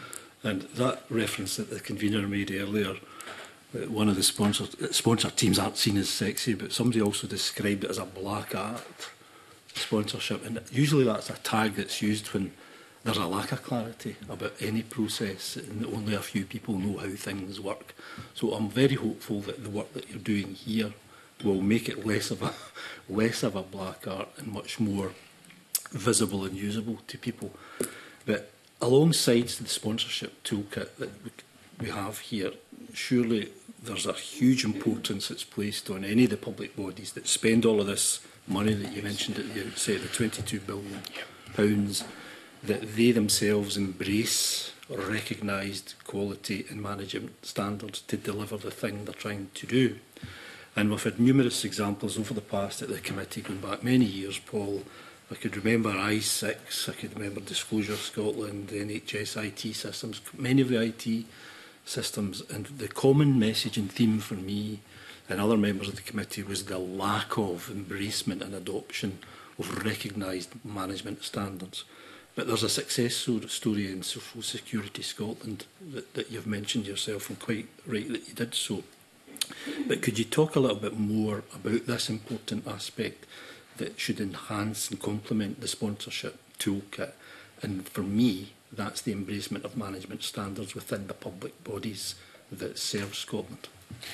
And that reference that the convener made earlier, that one of the sponsor, sponsored teams aren't seen as sexy, but somebody also described it as a black art sponsorship. And usually that's a tag that's used when there's a lack of clarity about any process and only a few people know how things work. So I'm very hopeful that the work that you're doing here will make it less of a, less of a black art and much more visible and usable to people. But alongside the sponsorship toolkit that we have here, surely there's a huge importance that's placed on any of the public bodies that spend all of this money that you mentioned at the outset, the twenty-two billion pounds, that they themselves embrace recognised quality and management standards to deliver the thing they're trying to do. And we've had numerous examples over the past at the committee, going back many years, Paul. I could remember I six, I could remember Disclosure Scotland, the N H S I T systems, many of the I T systems, and the common message and theme for me and other members of the committee was the lack of embracement and adoption of recognised management standards. But there's a success story in Social Security Scotland that, that you've mentioned yourself, and quite right that you did so. But could you talk a little bit more about this important aspect that should enhance and complement the sponsorship toolkit? And for me, that's the embracement of management standards within the public bodies that serve Scotland.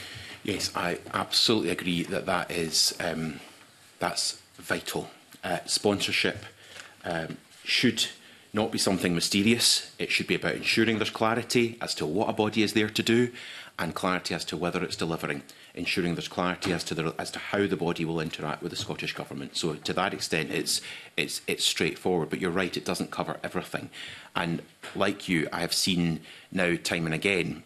Yes, I absolutely agree that that is um, that's vital. Uh, sponsorship um, should not be something mysterious. It should be about ensuring there's clarity as to what a body is there to do, and clarity as to whether it's delivering, ensuring there's clarity as to the, as to how the body will interact with the Scottish Government. So to that extent, it's, it's, it's straightforward. But you're right, it doesn't cover everything. And like you, I have seen now time and again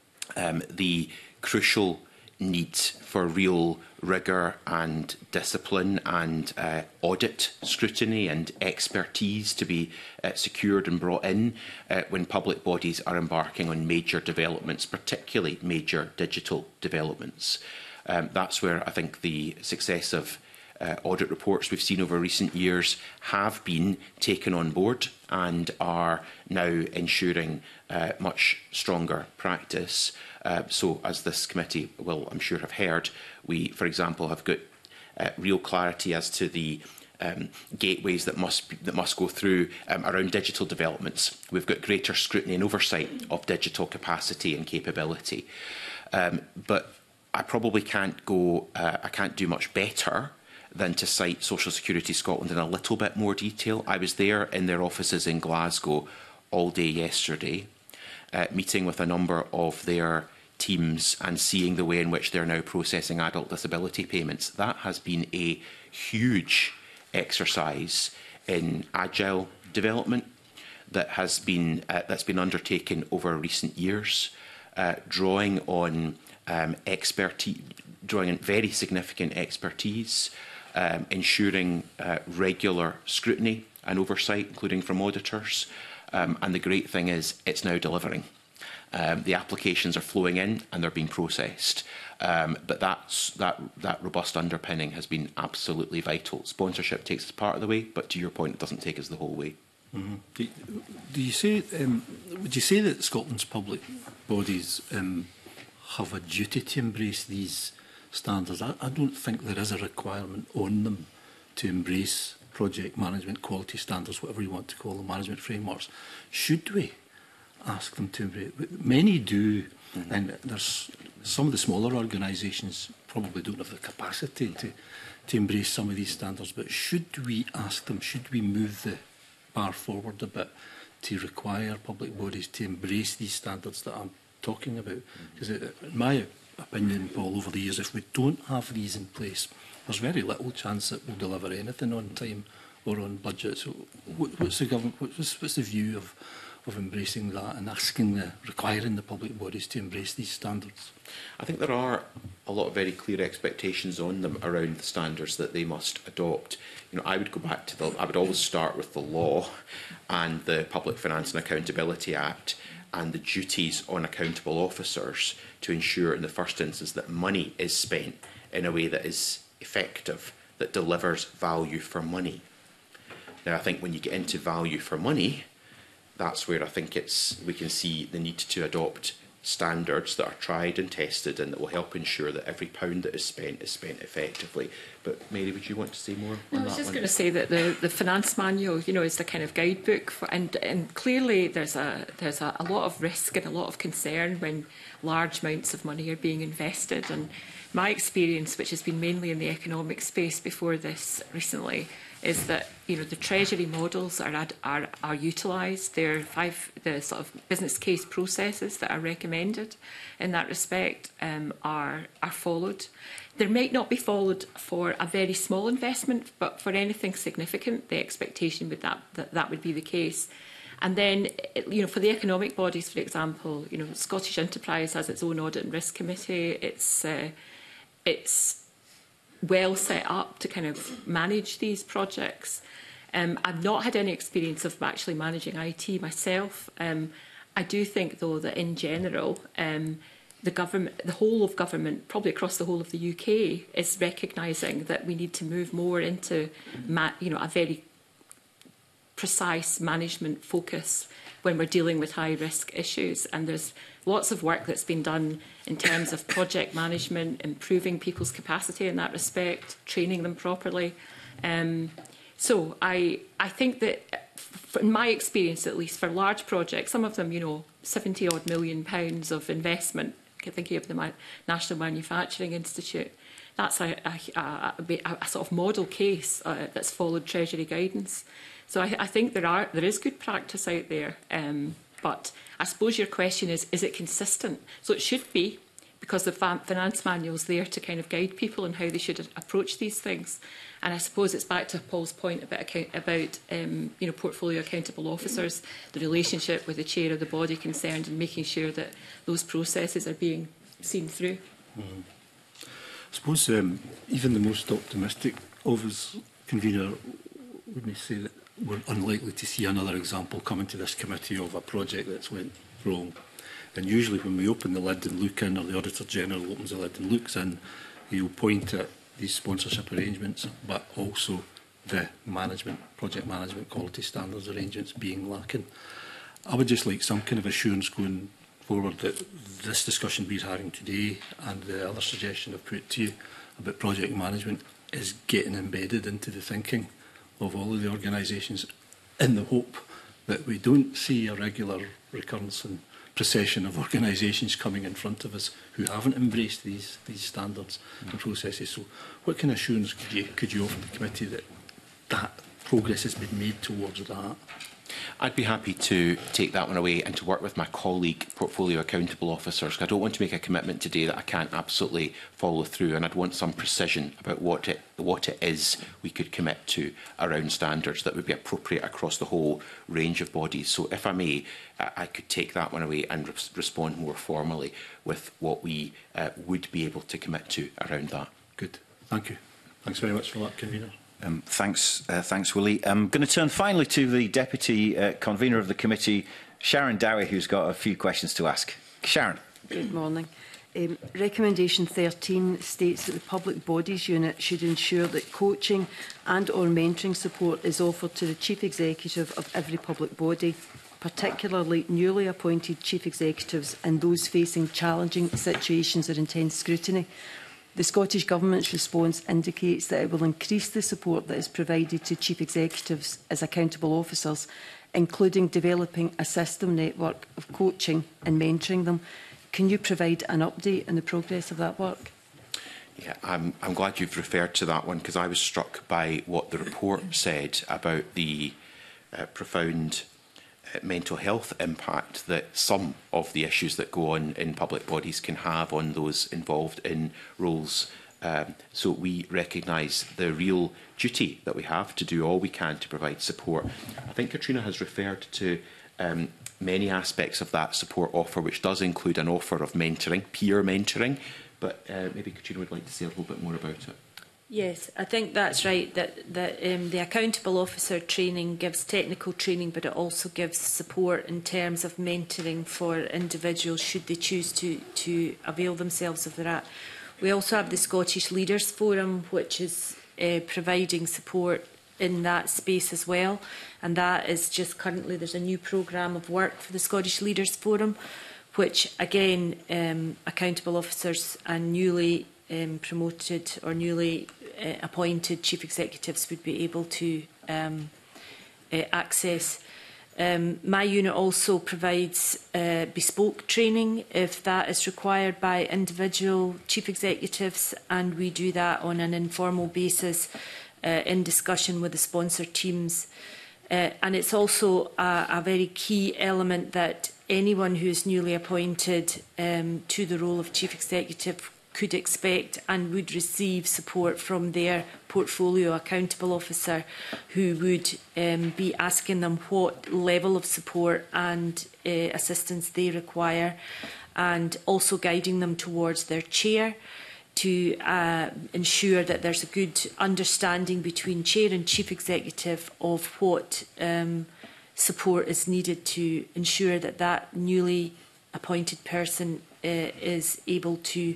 um, the crucial need for real rigour and discipline and uh, audit scrutiny and expertise to be uh, secured and brought in uh, when public bodies are embarking on major developments, particularly major digital developments. Um, that's where I think the success of uh, audit reports we've seen over recent years have been taken on board and are now ensuring uh, much stronger practice. Uh, so, as this committee will, I'm sure, have heard, we, for example, have got uh, real clarity as to the um, gateways that must be, that must go through um, around digital developments. We've got greater scrutiny and oversight of digital capacity and capability. Um, but I probably can't go. Uh, I can't do much better than to cite Social Security Scotland in a little bit more detail. I was there in their offices in Glasgow all day yesterday, uh, meeting with a number of their teams and seeing the way in which they're now processing adult disability payments. That has been a huge exercise in agile development that has been uh, that's been undertaken over recent years, uh, drawing on um, expertise, drawing on very significant expertise, um, ensuring uh, regular scrutiny and oversight, including from auditors. Um, and the great thing is, it's now delivering. Um, the applications are flowing in and they're being processed. Um, but that's, that, that robust underpinning has been absolutely vital. Sponsorship takes us part of the way, but to your point, it doesn't take us the whole way. Mm-hmm. do, do you say, um, would you say that Scotland's public bodies um, have a duty to embrace these standards? I, I don't think there is a requirement on them to embrace project management quality standards, whatever you want to call them, management frameworks. Should we ask them to embrace? Many do, mm-hmm. and there's some of the smaller organisations probably don't have the capacity to, to embrace some of these standards, but should we ask them, should we move the bar forward a bit to require public bodies to embrace these standards that I'm talking about? Because mm-hmm. in my opinion, Paul, over the years, if we don't have these in place, there's very little chance that we'll deliver anything on time or on budget. So what, what's the government? What's, what's the view of of embracing that and asking the requiring the public bodies to embrace these standards? I think there are a lot of very clear expectations on them around the standards that they must adopt. You know, I would go back to the. I would always start with the law and the Public Finance and Accountability Act and the duties on accountable officers to ensure, in the first instance, that money is spent in a way that is effective, that delivers value for money. Now, I think when you get into value for money, that's where I think it's we can see the need to adopt standards that are tried and tested and that will help ensure that every pound that is spent is spent effectively. But Mary, would you want to say more on no, that? I was just one? going to say that the, the finance manual, you know, is the kind of guidebook, for, and and clearly there's a there's a, a lot of risk and a lot of concern when large amounts of money are being invested. And my experience, which has been mainly in the economic space before this recently, is that you know the Treasury models are ad, are are utilised. There are five the sort of business case processes that are recommended in that respect um, are are followed. There might not be followed for a very small investment, but for anything significant, the expectation would that that, that would be the case. And then, you know, for the economic bodies, for example, you know, Scottish Enterprise has its own audit and risk committee. It's uh, it's well set up to kind of manage these projects. Um, I've not had any experience of actually managing I T myself. Um, I do think, though, that in general, um, the government, the whole of government, probably across the whole of the U K, is recognising that we need to move more into, ma you know, a very precise management focus when we're dealing with high-risk issues. And there's lots of work that's been done in terms of project management, improving people's capacity in that respect, training them properly. Um, so I, I think that, in my experience at least, for large projects, some of them, you know, seventy odd million pounds of investment, thinking of the Ma National Manufacturing Institute, that's a, a, a, a, a sort of model case uh, that's followed Treasury guidance. So I, I think there are there is good practice out there, um, but I suppose your question is, is it consistent? So it should be, because the fa finance manual is there to kind of guide people on how they should approach these things. And I suppose it's back to Paul's point about account, about um, you know, portfolio accountable officers, the relationship with the chair of the body concerned, and making sure that those processes are being seen through. Mm. I suppose um, even the most optimistic of us, convener, would may say that we're unlikely to see another example coming to this committee of a project that's went wrong. And usually when we open the lid and look in, or the Auditor General opens the lid and looks in, he'll point at these sponsorship arrangements, but also the management, project management quality standards arrangements being lacking. I would just like some kind of assurance going forward that this discussion we're having today and the other suggestion I've put to you about project management is getting embedded into the thinking of all of the organisations, in the hope that we don't see a regular recurrence and procession of organisations coming in front of us who haven't embraced these these standards mm. and processes. So what kind of assurance could you could you offer the committee that that progress has been made towards that? I'd be happy to take that one away and to work with my colleague portfolio accountable officers. I don't want to make a commitment today that I can't absolutely follow through, and I'd want some precision about what it what it is we could commit to around standards that would be appropriate across the whole range of bodies. So if I may, I could take that one away and re respond more formally with what we uh, would be able to commit to around that. Good. Thank you. Thanks very much for that, convener. Um, thanks, uh, thanks, Willie. I'm going to turn finally to the Deputy uh, Convener of the Committee, Sharon Dowie, who's got a few questions to ask. Sharon. Good morning. Um, Recommendation thirteen states that the Public Bodies Unit should ensure that coaching and or mentoring support is offered to the Chief Executive of every public body, particularly newly appointed Chief Executives and those facing challenging situations or intense scrutiny. The Scottish Government's response indicates that it will increase the support that is provided to Chief Executives as accountable officers, including developing a system network of coaching and mentoring them. Can you provide an update on the progress of that work? Yeah, I'm, I'm glad you've referred to that one, because I was struck by what the report said about the uh, profound uh, mental health impact that some of the issues that go on in public bodies can have on those involved in roles Um, so we recognise the real duty that we have to do all we can to provide support. I think Katrina has referred to um, many aspects of that support offer, which does include an offer of mentoring, peer mentoring, but uh, maybe Katrina would like to say a little bit more about it. Yes, I think that's right, that, that um, the accountable officer training gives technical training, but it also gives support in terms of mentoring for individuals should they choose to, to avail themselves of that. We also have the Scottish Leaders Forum, which is uh, providing support in that space as well, and that is just currently, there's a new programme of work for the Scottish Leaders Forum, which again, um, accountable officers and newly um, promoted or newly uh, appointed chief executives would be able to um, uh, access. Um, my unit also provides uh, bespoke training if that is required by individual chief executives, and we do that on an informal basis uh, in discussion with the sponsor teams. Uh, and it's also a, a very key element that anyone who is newly appointed um, to the role of chief executive could expect and would receive support from their portfolio accountable officer, who would um, be asking them what level of support and uh, assistance they require, and also guiding them towards their chair to uh, ensure that there's a good understanding between chair and chief executive of what um, support is needed to ensure that that newly appointed person uh, is able to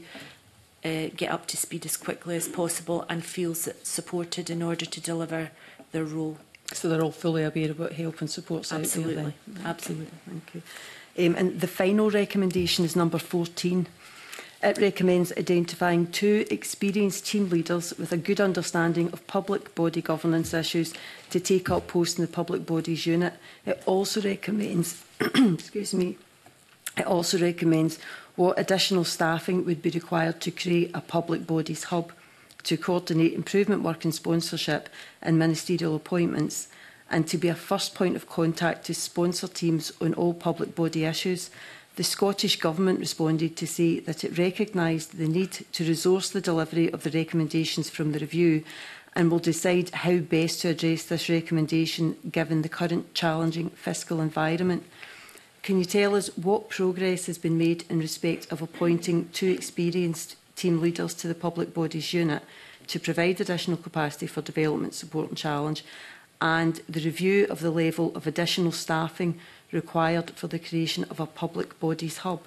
Uh, get up to speed as quickly as possible and feels supported in order to deliver their role. So they're all fully aware of what help and support's out there then? Absolutely. Thank you. Um, and the final recommendation is number fourteen. It recommends identifying two experienced team leaders with a good understanding of public body governance issues to take up posts in the public bodies unit. It also recommends, excuse me, it also recommends what additional staffing would be required to create a public bodies hub to coordinate improvement work in sponsorship and ministerial appointments, and to be a first point of contact to sponsor teams on all public body issues. The Scottish Government responded to say that it recognised the need to resource the delivery of the recommendations from the review and will decide how best to address this recommendation given the current challenging fiscal environment. Can you tell us what progress has been made in respect of appointing two experienced team leaders to the Public Bodies Unit to provide additional capacity for development, support and challenge, and the review of the level of additional staffing required for the creation of a Public Bodies Hub?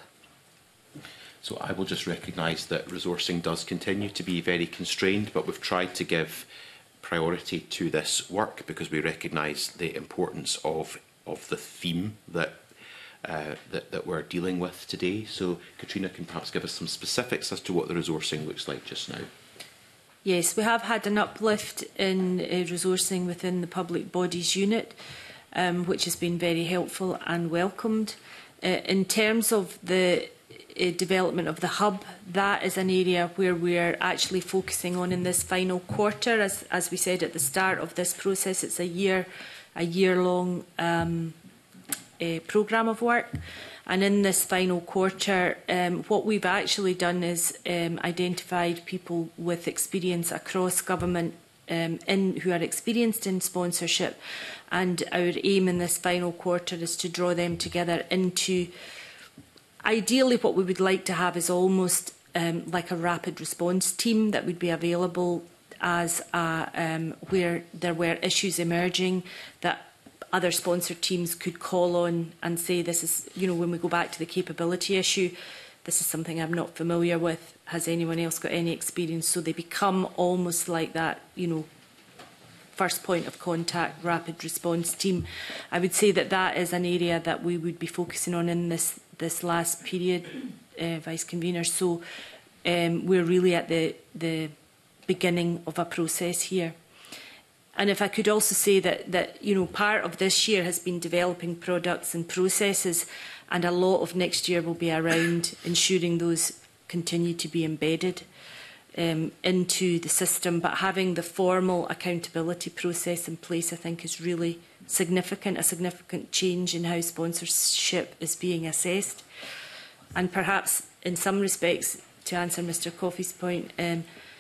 So I will just recognise that resourcing does continue to be very constrained, but we've tried to give priority to this work because we recognise the importance of, of the theme that Uh, that, that we're dealing with today. So Katrina can perhaps give us some specifics as to what the resourcing looks like just now. Yes, we have had an uplift in uh, resourcing within the Public Bodies Unit, um, which has been very helpful and welcomed. Uh, in terms of the uh, development of the hub, that is an area where we're actually focusing on in this final quarter. As, as we said at the start of this process, it's a year, a year-long um, Uh, programme of work, and in this final quarter um, what we've actually done is um, identified people with experience across government um, in, who are experienced in sponsorship, and our aim in this final quarter is to draw them together into, ideally what we would like to have is almost um, like a rapid response team that would be available as a, um, where there were issues emerging that other sponsor teams could call on and say, this is, you know, when we go back to the capability issue, this is something I'm not familiar with. Has anyone else got any experience? So they become almost like that, you know, first point of contact, rapid response team. I would say that that is an area that we would be focusing on in this, this last period, uh, Vice Convener. So um, we're really at the, the beginning of a process here. And if I could also say that, that, you know, part of this year has been developing products and processes, and a lot of next year will be around ensuring those continue to be embedded um, into the system. But having the formal accountability process in place, I think, is really significant, a significant change in how sponsorship is being assessed. And perhaps in some respects, to answer Mr Coffey's point, um,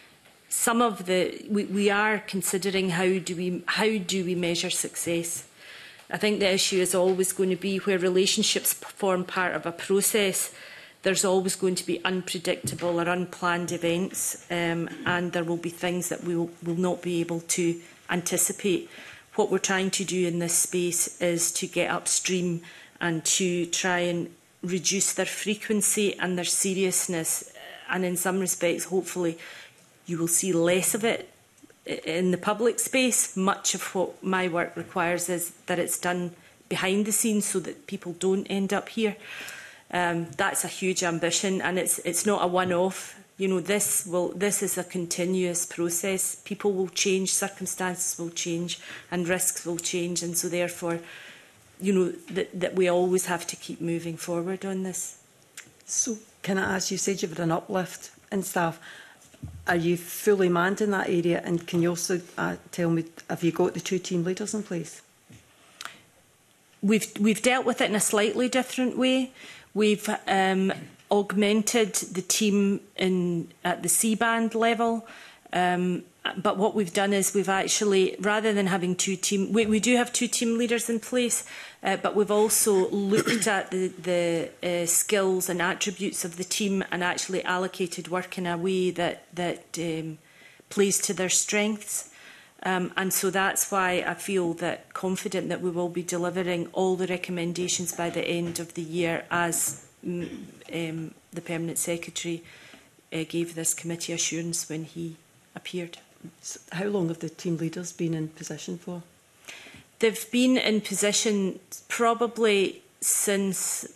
some of the we, we are considering how do we how do we measure success. I think the issue is always going to be where relationships form part of a process. There's always going to be unpredictable or unplanned events, um, and there will be things that we will, will not be able to anticipate. What we're trying to do in this space is to get upstream and to try and reduce their frequency and their seriousness, and in some respects, hopefully, you will see less of it in the public space. Much of what my work requires is that it's done behind the scenes so that people don't end up here. Um, that's a huge ambition, and it's it's not a one-off. You know, this will this is a continuous process. People will change, circumstances will change, and risks will change, and so therefore, you know, that that we always have to keep moving forward on this. So, can I ask? You said you've had an uplift in staff. Are you fully manned in that area? And can you also uh, tell me, have you got the two team leaders in place? We've we've dealt with it in a slightly different way. We've um, augmented the team in at the C-band level, um, but what we've done is we've actually, rather than having two team, we, we do have two team leaders in place, uh, but we've also looked at the, the uh, skills and attributes of the team and actually allocated work in a way that that um, plays to their strengths. Um, and so that's why I feel that confident that we will be delivering all the recommendations by the end of the year, as um, um, the Permanent Secretary uh, gave this committee assurance when he appeared. So how long have the team leaders been in position for? They've been in position probably since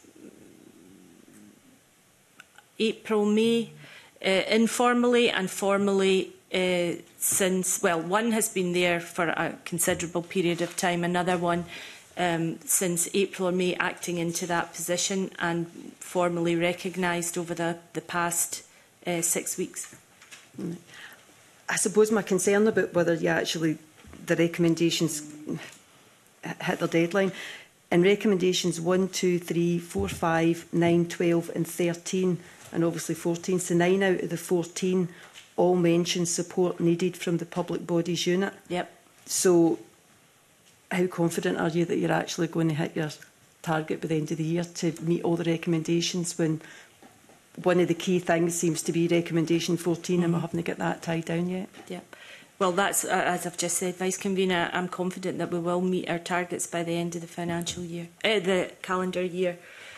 April, May, uh, informally, and formally Uh, since, well, one has been there for a considerable period of time, another one um, since April or May, acting into that position and formally recognised over the, the past uh, six weeks. I suppose my concern about whether you actually, the recommendations hit their deadline, in recommendations one, two, three, four, five, nine, twelve and thirteen, and obviously fourteen, so nine out of the fourteen all mention support needed from the public bodies unit. Yep. So how confident are you that you're actually going to hit your target by the end of the year to meet all the recommendations, when one of the key things seems to be recommendation fourteen, mm-hmm. and we haven't got that tied down yet? Yep. Well, that's, uh, as I've just said, Vice Convener, I'm confident that we will meet our targets by the end of the financial year, uh, the calendar year.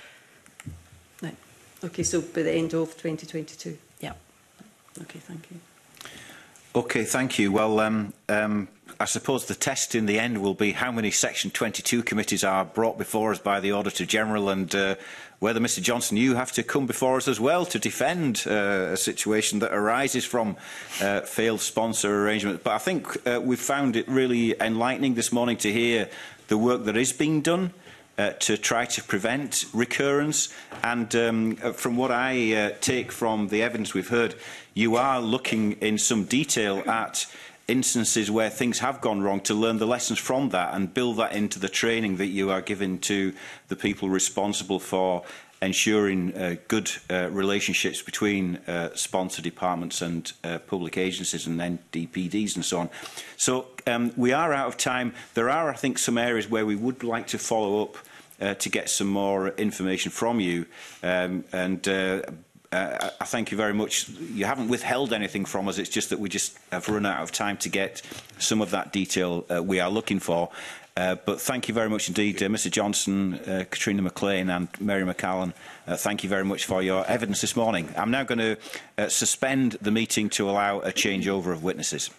Right. Okay, so by the end of twenty twenty-two? Yep. Okay, thank you. Okay, thank you. Well, um, um, I suppose the test in the end will be how many Section twenty-two committees are brought before us by the Auditor General, and uh, whether, Mr Johnson, you have to come before us as well to defend uh, a situation that arises from uh, failed sponsor arrangements. But I think uh, we've found it really enlightening this morning to hear the work that is being done Uh, to try to prevent recurrence. And um, from what I uh, take from the evidence we've heard, you are looking in some detail at instances where things have gone wrong to learn the lessons from that and build that into the training that you are giving to the people responsible for ensuring uh, good uh, relationships between uh, sponsor departments and uh, public agencies and then D P Ds and so on. So um, we are out of time. There are, I think, some areas where we would like to follow up uh, to get some more information from you. Um, and uh, uh, I thank you very much. You haven't withheld anything from us. It's just that we just have run out of time to get some of that detail uh, we are looking for. Uh, but thank you very much indeed, uh, Mr Johnson, uh, Katrina McLean and Mary McCallan. Uh, thank you very much for your evidence this morning. I'm now going to uh, suspend the meeting to allow a changeover of witnesses.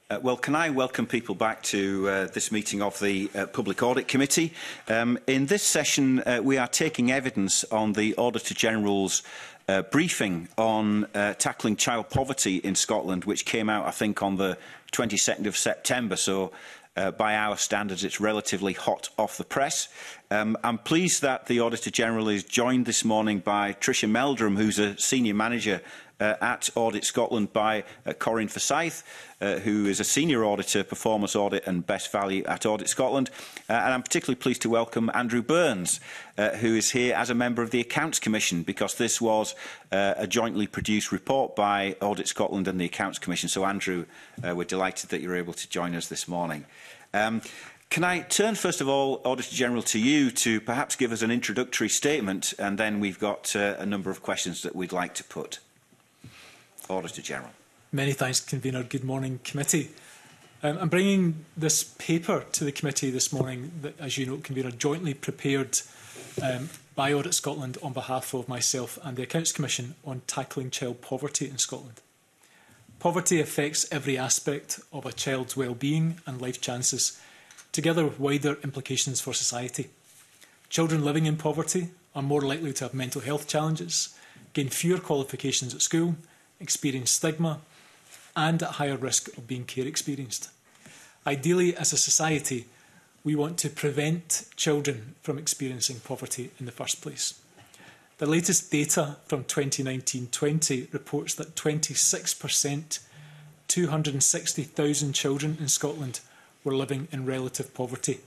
Uh, well, can I welcome people back to uh, this meeting of the uh, Public Audit Committee. Um, in this session, uh, we are taking evidence on the Auditor-General's uh, briefing on uh, tackling child poverty in Scotland, which came out, I think, on the twenty-second of September. So, uh, by our standards, it's relatively hot off the press. Um, I'm pleased that the Auditor-General is joined this morning by Tricia Meldrum, who's a Senior Manager Uh, at Audit Scotland, by uh, Corinne Forsyth, uh, who is a Senior Auditor, Performance Audit and Best Value at Audit Scotland. Uh, and I'm particularly pleased to welcome Andrew Burns, uh, who is here as a member of the Accounts Commission, because this was uh, a jointly produced report by Audit Scotland and the Accounts Commission. So, Andrew, uh, we're delighted that you're able to join us this morning. Um, Can I turn, first of all, Auditor-General, to you to perhaps give us an introductory statement, and then we've got uh, a number of questions that we'd like to put. Auditor-General. Many thanks, Convener. Good morning, Committee. Um, I'm bringing this paper to the Committee this morning that, as you know, Convener, jointly prepared um, by Audit Scotland on behalf of myself and the Accounts Commission on tackling child poverty in Scotland. Poverty affects every aspect of a child's well-being and life chances, together with wider implications for society. Children living in poverty are more likely to have mental health challenges, gain fewer qualifications at school, experience stigma, and at higher risk of being care experienced. Ideally, as a society, we want to prevent children from experiencing poverty in the first place. The latest data from twenty nineteen twenty reports that twenty-six percent, two hundred sixty thousand children in Scotland were living in relative poverty.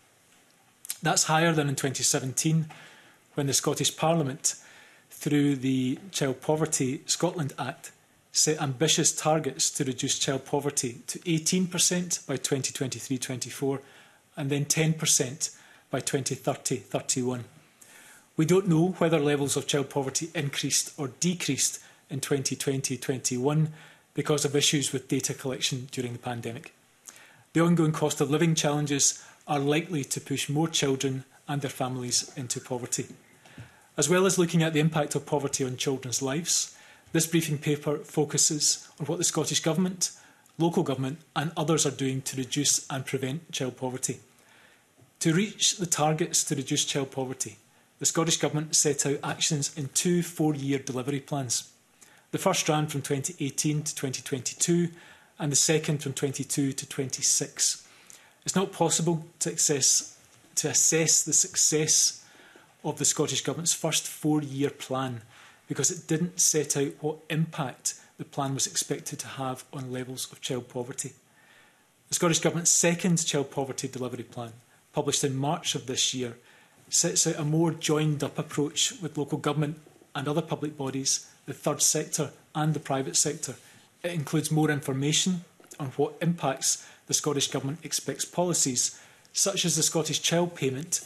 That's higher than in twenty seventeen, when the Scottish Parliament, through the Child Poverty Scotland Act, set ambitious targets to reduce child poverty to eighteen percent by twenty twenty-three twenty-four and then ten percent by twenty thirty thirty-one. We don't know whether levels of child poverty increased or decreased in twenty twenty twenty-one because of issues with data collection during the pandemic. The ongoing cost of living challenges are likely to push more children and their families into poverty. As well as looking at the impact of poverty on children's lives, this briefing paper focuses on what the Scottish Government, local government and others are doing to reduce and prevent child poverty. To reach the targets to reduce child poverty, the Scottish Government set out actions in two four-year delivery plans. The first ran from twenty eighteen to twenty twenty-two and the second from twenty-two to twenty-six. It's not possible to, access, to assess the success of the Scottish Government's first four-year plan because it didn't set out what impact the plan was expected to have on levels of child poverty. The Scottish Government's second child poverty delivery plan, published in March of this year, sets out a more joined-up approach with local government and other public bodies, the third sector and the private sector. It includes more information on what impacts the Scottish Government expects policies, such as the Scottish Child Payment,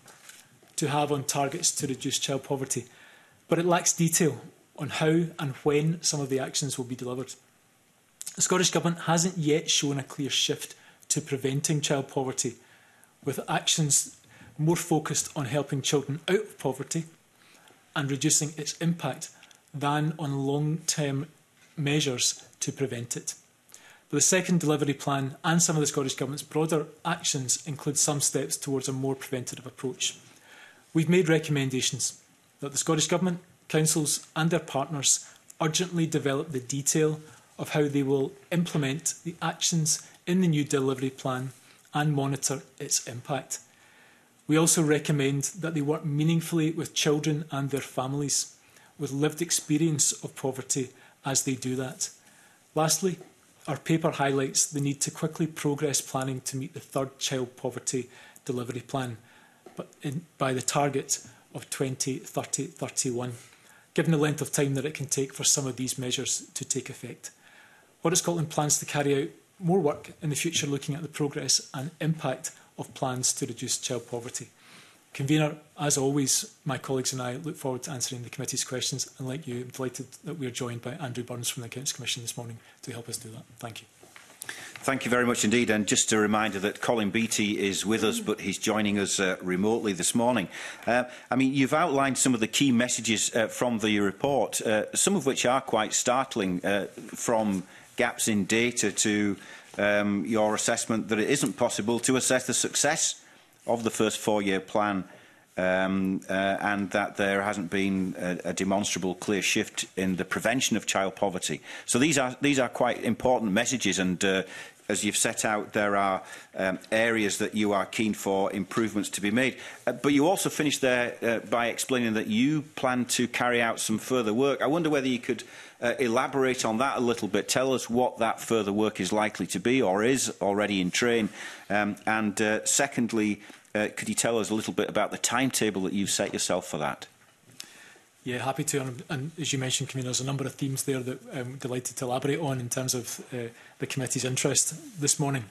to have on targets to reduce child poverty, but it lacks detail on how and when some of the actions will be delivered. The Scottish Government hasn't yet shown a clear shift to preventing child poverty, with actions more focused on helping children out of poverty and reducing its impact than on long-term measures to prevent it. But the second delivery plan and some of the Scottish Government's broader actions include some steps towards a more preventative approach. We've made recommendations that the Scottish Government, councils and their partners urgently develop the detail of how they will implement the actions in the new delivery plan and monitor its impact. We also recommend that they work meaningfully with children and their families with lived experience of poverty as they do that. Lastly, our paper highlights the need to quickly progress planning to meet the third child poverty delivery plan but in, by the target of twenty thirty thirty-one, given the length of time that it can take for some of these measures to take effect. Audit Scotland plans to carry out more work in the future looking at the progress and impact of plans to reduce child poverty. Convener, as always, my colleagues and I look forward to answering the committee's questions, and like you, I'm delighted that we are joined by Andrew Burns from the Accounts Commission this morning to help us do that. Thank you. Thank you very much indeed. And just a reminder that Colin Beattie is with us, but he's joining us uh, remotely this morning. Uh, I mean, you've outlined some of the key messages uh, from the report, uh, some of which are quite startling, uh, from gaps in data to um, your assessment that it isn't possible to assess the success of the first four-year plan, um, uh, and that there hasn't been a, a demonstrable clear shift in the prevention of child poverty. So these are these are quite important messages, and uh, as you've set out, there are um, areas that you are keen for improvements to be made. Uh, but you also finished there uh, by explaining that you plan to carry out some further work. I wonder whether you could uh, elaborate on that a little bit. Tell us what that further work is likely to be, or is already in train. Um, and uh, secondly, uh, could you tell us a little bit about the timetable that you've set yourself for that? Yeah, happy to. And, and as you mentioned, Camille, there's a number of themes there that I'm delighted to elaborate on in terms of uh, the committee's interest this morning.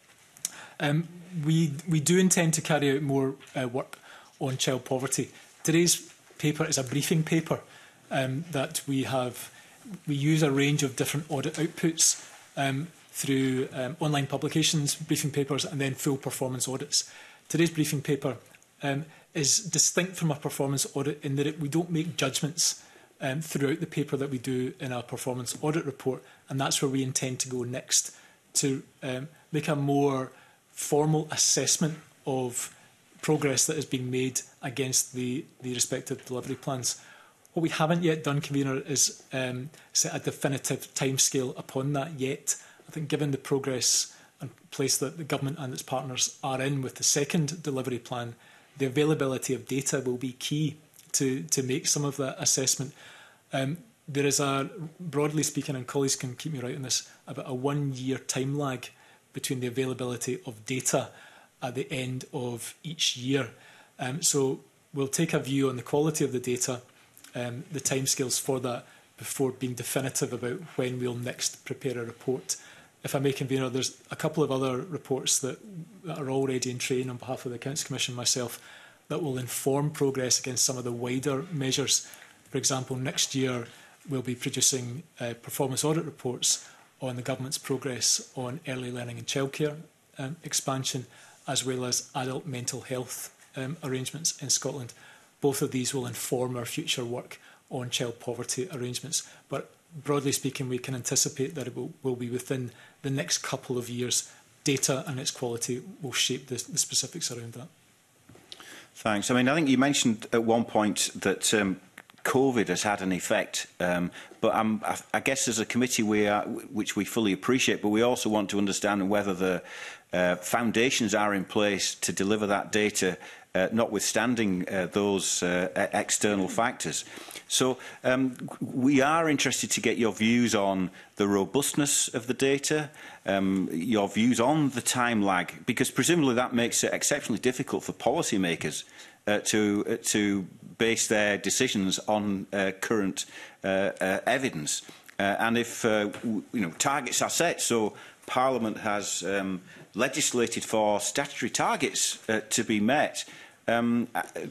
Um, we, we do intend to carry out more uh, work on child poverty. Today's paper is a briefing paper um, that we have. We use a range of different audit outputs um, through um, online publications, briefing papers, and then full performance audits. Today's briefing paper um, is distinct from a performance audit in that it, we don't make judgments um, throughout the paper that we do in our performance audit report, and that's where we intend to go next, to um, make a more formal assessment of progress that has been made against the, the respective delivery plans. What we haven't yet done, Convener, is um, set a definitive timescale upon that yet. I think given the progress and place that the government and its partners are in with the second delivery plan, the availability of data will be key to, to make some of that assessment. Um, there is a, broadly speaking, and colleagues can keep me right on this, about a one-year time lag between the availability of data at the end of each year. Um, so we'll take a view on the quality of the data, um, the timescales for that, before being definitive about when we'll next prepare a report. If I may, Convener, there's a couple of other reports that, that are already in train on behalf of the Accounts Commission and myself that will inform progress against some of the wider measures. For example, next year we'll be producing uh, performance audit reports on the government's progress on early learning and childcare um, expansion, as well as adult mental health um, arrangements in Scotland. Both of these will inform our future work on child poverty arrangements. But broadly speaking, we can anticipate that it will, will be within the next couple of years. Data and its quality will shape the, the specifics around that. Thanks. I mean, I think you mentioned at one point that um, COVID has had an effect, um, but um, I, I guess as a committee, we are, which we fully appreciate, but we also want to understand whether the uh, foundations are in place to deliver that data, uh, notwithstanding uh, those uh, external factors. So um, we are interested to get your views on the robustness of the data, um, your views on the time lag, because presumably that makes it exceptionally difficult for policymakers uh, to, uh, to base their decisions on uh, current uh, uh, evidence. Uh, and if uh, you know, targets are set, so Parliament has um, legislated for statutory targets uh, to be met, Um,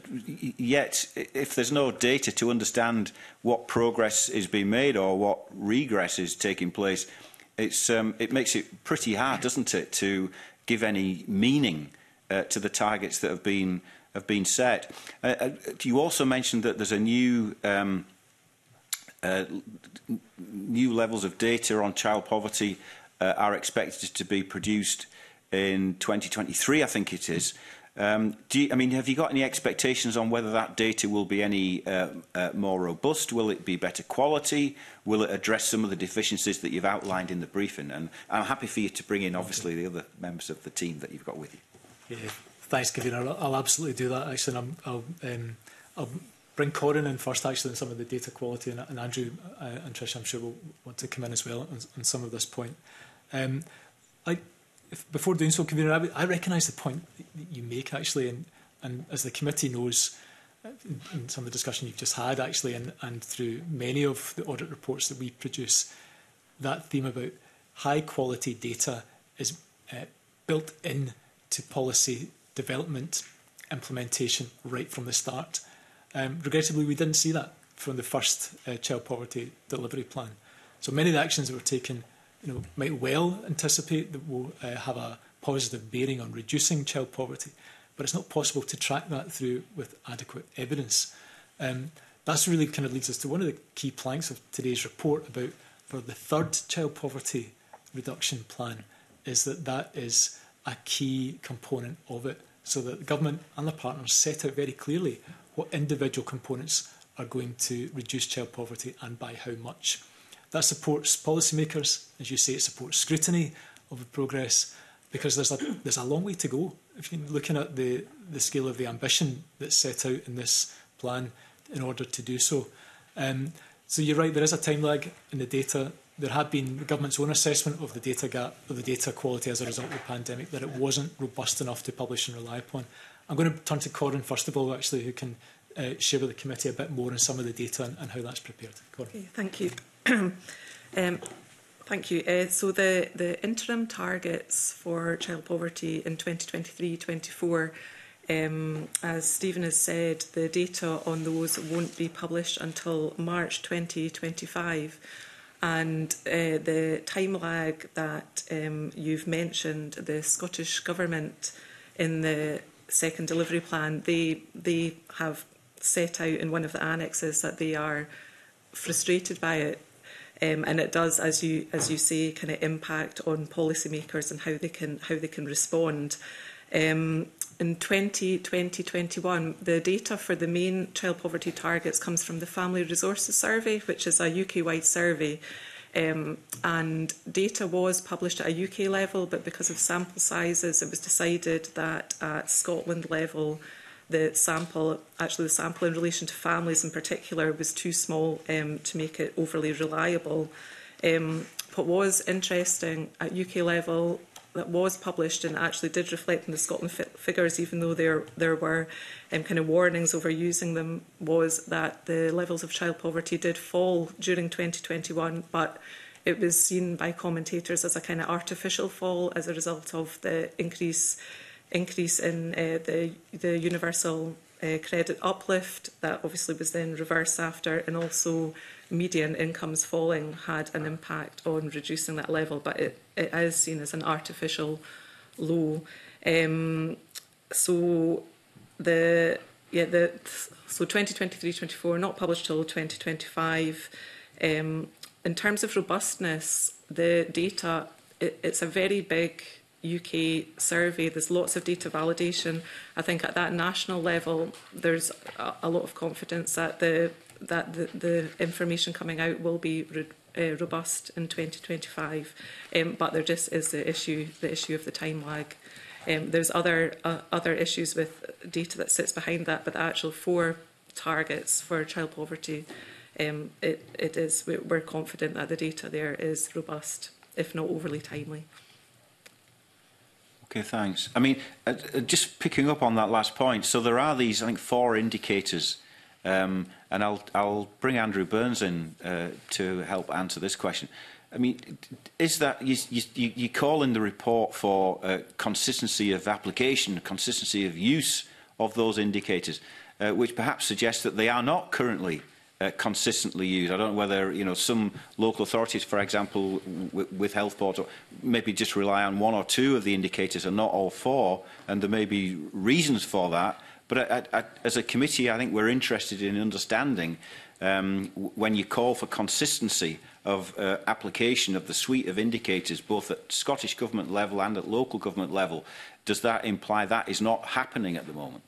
yet, if there's no data to understand what progress is being made or what regress is taking place, it's, um, it makes it pretty hard, doesn't it, to give any meaning uh, to the targets that have been, have been set. Uh, you also mentioned that there's a new, um, uh, new levels of data on child poverty uh, are expected to be produced in twenty twenty-three, I think it is. Um, do you, I mean, have you got any expectations on whether that data will be any uh, uh, more robust? Will it be better quality? Will it address some of the deficiencies that you've outlined in the briefing? And I'm happy for you to bring in, obviously, the other members of the team that you've got with you. Yeah, thanks, Convener. I'll, I'll absolutely do that, actually. And I'm, I'll, um, I'll bring Corin in first, actually, on some of the data quality, and, and Andrew uh, and Trish, I'm sure, will want to come in as well on, on some of this point. Um, I, If, before doing so, Convener, I, I recognise the point that you make, actually, and, and as the committee knows, in, in some of the discussion you've just had, actually, and, and through many of the audit reports that we produce, that theme about high-quality data is uh, built into policy development, implementation, right from the start. Um, regrettably, we didn't see that from the first uh, child poverty delivery plan. So many of the actions that were taken you know, might well anticipate that we'll uh, have a positive bearing on reducing child poverty, but it's not possible to track that through with adequate evidence. Um, that's really kind of leads us to one of the key planks of today's report about, for the third child poverty reduction plan, is that that is a key component of it, so that the government and the partners set out very clearly what individual components are going to reduce child poverty and by how much. That supports policymakers, as you say, it supports scrutiny of the progress, because there's a, there's a long way to go. If you're looking at the, the scale of the ambition that's set out in this plan in order to do so. Um, so you're right, there is a time lag in the data. There had been the government's own assessment of the data gap, of the data quality as a result of the pandemic, that it wasn't robust enough to publish and rely upon. I'm going to turn to Corin first of all, actually, who can uh, share with the committee a bit more on some of the data and, and how that's prepared. Corin. Okay, thank you. um, thank you. Uh, so the, the interim targets for child poverty in twenty twenty-three twenty-four, um, as Stephen has said, the data on those won't be published until March twenty twenty-five. And uh, the time lag that um, you've mentioned, the Scottish Government in the second delivery plan, they, they have set out in one of the annexes that they are frustrated by it. Um, and it does, as you as you say, kind of impact on policymakers and how they can how they can respond. Um, in twenty twenty to twenty-one, the data for the main child poverty targets comes from the Family Resources Survey, which is a U K-wide survey. Um, and data was published at a U K level, but because of sample sizes, it was decided that at Scotland level, the sample, actually the sample in relation to families in particular, was too small um, to make it overly reliable. Um, what was interesting at U K level, that was published and actually did reflect in the Scotland fi figures, even though there there were um, kind of warnings over using them, was that the levels of child poverty did fall during twenty twenty-one, but it was seen by commentators as a kind of artificial fall as a result of the increase increase in uh, the the universal uh, credit uplift that obviously was then reversed after, and also median incomes falling had an impact on reducing that level, but it, it is seen as an artificial low. Um, so the yeah the so twenty twenty-three twenty-four not published till twenty twenty-five. Um, in terms of robustness, the data it, it's a very big U K survey. There's lots of data validation. I think at that national level, there's a, a lot of confidence that the that the, the information coming out will be re, uh, robust in twenty twenty-five. Um, but there just is the issue, the issue of the time lag. Um, there's other uh, other issues with data that sits behind that, but the actual four targets for child poverty, um, it, it is we're confident that the data there is robust, if not overly timely. Okay, thanks. I mean, uh, just picking up on that last point, so there are these, I think, four indicators, um, and I'll, I'll bring Andrew Burns in uh, to help answer this question. I mean, is that, you, you, you call in the report for uh, consistency of application, consistency of use of those indicators, uh, which perhaps suggests that they are not currently Uh, consistently used. I don't know whether you know some local authorities, for example, w with health boards, maybe just rely on one or two of the indicators and not all four, and there may be reasons for that. But I, I, as a committee, I think we're interested in understanding um, when you call for consistency of uh, application of the suite of indicators, both at Scottish Government level and at local government level, does that imply that is not happening at the moment?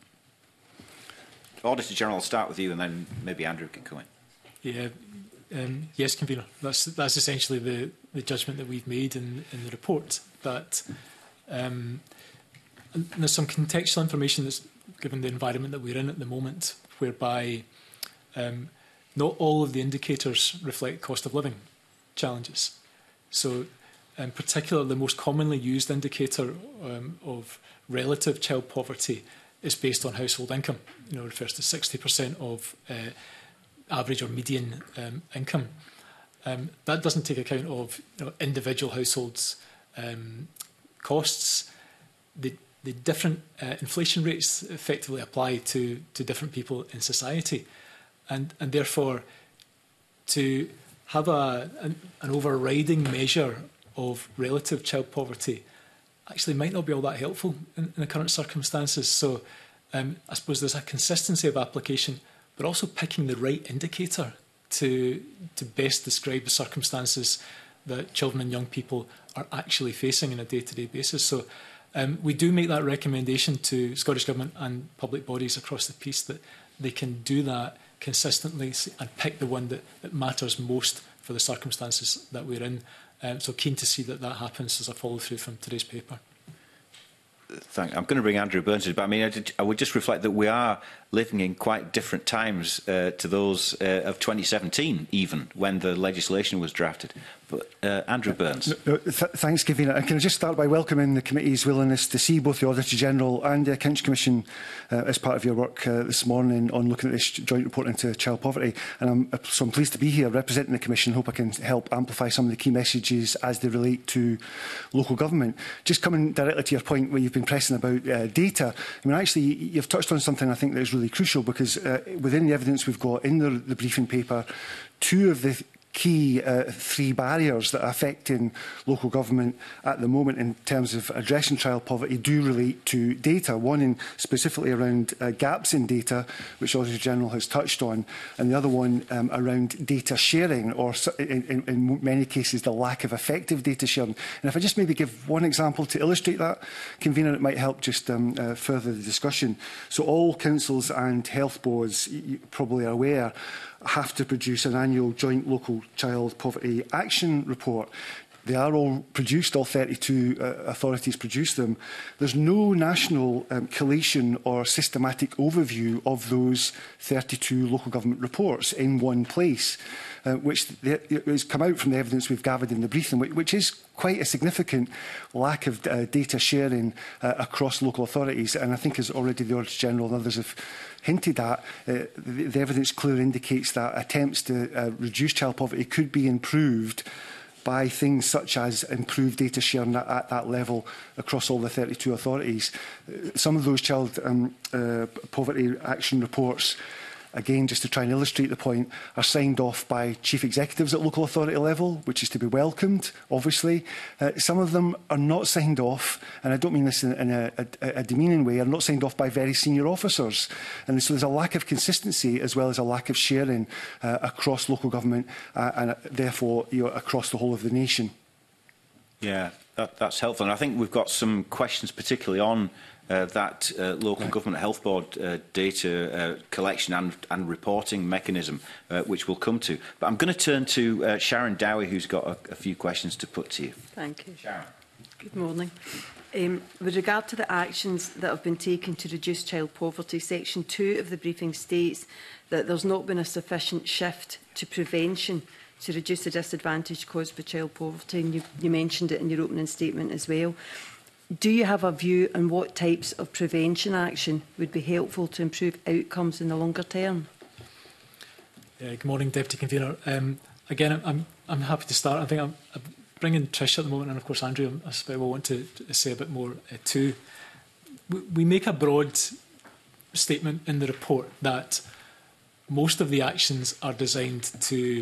Auditor General, I'll start with you, and then maybe Andrew can come in. Yeah, um, yes, Convener. That's that's essentially the the judgment that we've made in in the report. That um, and there's some contextual information that's given the environment that we're in at the moment, whereby um, not all of the indicators reflect cost of living challenges. So, in particular, the most commonly used indicator um, of relative child poverty is based on household income. You know, it refers to sixty percent of uh, average or median um, income. Um, that doesn't take account of you know, individual households' um, costs. The, the different uh, inflation rates effectively apply to, to different people in society. And, and therefore, to have a, an, an overriding measure of relative child poverty actually might not be all that helpful in, in the current circumstances. So um, I suppose there's a consistency of application, but also picking the right indicator to, to best describe the circumstances that children and young people are actually facing on a day-to-day basis. So um, we do make that recommendation to Scottish Government and public bodies across the piece that they can do that consistently and pick the one that, that matters most for the circumstances that we're in. Um, so keen to see that that happens as a follow-through from today's paper. Thank, I'm going to bring Andrew Burns in, but I mean, I, did, I would just reflect that we are living in quite different times uh, to those uh, of twenty seventeen, even, when the legislation was drafted. But uh, Andrew Burns. No, no, th thanks, Gavina. And can I just start by welcoming the committee's willingness to see both the Auditor-General and the Accounts Commission uh, as part of your work uh, this morning on looking at this joint report into child poverty. And I'm, so I'm pleased to be here representing the Commission. Hope I can help amplify some of the key messages as they relate to local government. Just coming directly to your point where you've been pressing about uh, data, I mean, actually, you've touched on something I think that is really crucial, because uh, within the evidence we've got in the, the briefing paper, two of the key uh, three barriers that are affecting local government at the moment in terms of addressing child poverty do relate to data. One in specifically around uh, gaps in data, which Auditor General has touched on, and the other one um, around data sharing, or in, in, in many cases the lack of effective data sharing. And if I just maybe give one example to illustrate that, convener, it might help just um, uh, further the discussion. So all councils and health boards, you probably are aware, have to produce an annual joint local child poverty action report. They are all produced, all thirty-two uh, authorities produce them. There's no national um, collation or systematic overview of those thirty-two local government reports in one place, uh, which has come out from the evidence we've gathered in the briefing, which is quite a significant lack of uh, data sharing uh, across local authorities. And I think, as already the Auditor General and others have hinted at, uh, the, the evidence clearly indicates that attempts to uh, reduce child poverty could be improved by things such as improved data sharing at, at that level across all the thirty-two authorities. Uh, some of those child um, uh, poverty action reports, again, just to try and illustrate the point, are signed off by chief executives at local authority level, which is to be welcomed, obviously. Uh, some of them are not signed off, and I don't mean this in, in a, a, a demeaning way, are not signed off by very senior officers. And so there's a lack of consistency as well as a lack of sharing uh, across local government uh, and uh, therefore you know, across the whole of the nation. Yeah, that, that's helpful. And I think we've got some questions particularly on Uh, that uh, local right. government health board uh, data uh, collection and, and reporting mechanism, uh, which we'll come to. But I'm going to turn to uh, Sharon Dowie, who's got a, a few questions to put to you. Thank you. Sharon. Good morning. Um, with regard to the actions that have been taken to reduce child poverty, section two of the briefing states that there's not been a sufficient shift to prevention to reduce the disadvantage caused by child poverty, and you, you mentioned it in your opening statement as well. Do you have a view on what types of prevention action would be helpful to improve outcomes in the longer term? Uh, good morning, Deputy Convener. Um, again, I'm, I'm happy to start. I think I'm, I'm bringing Trish at the moment, and of course Andrew, I suspect will want to, to say a bit more uh, too. We, we make a broad statement in the report that most of the actions are designed to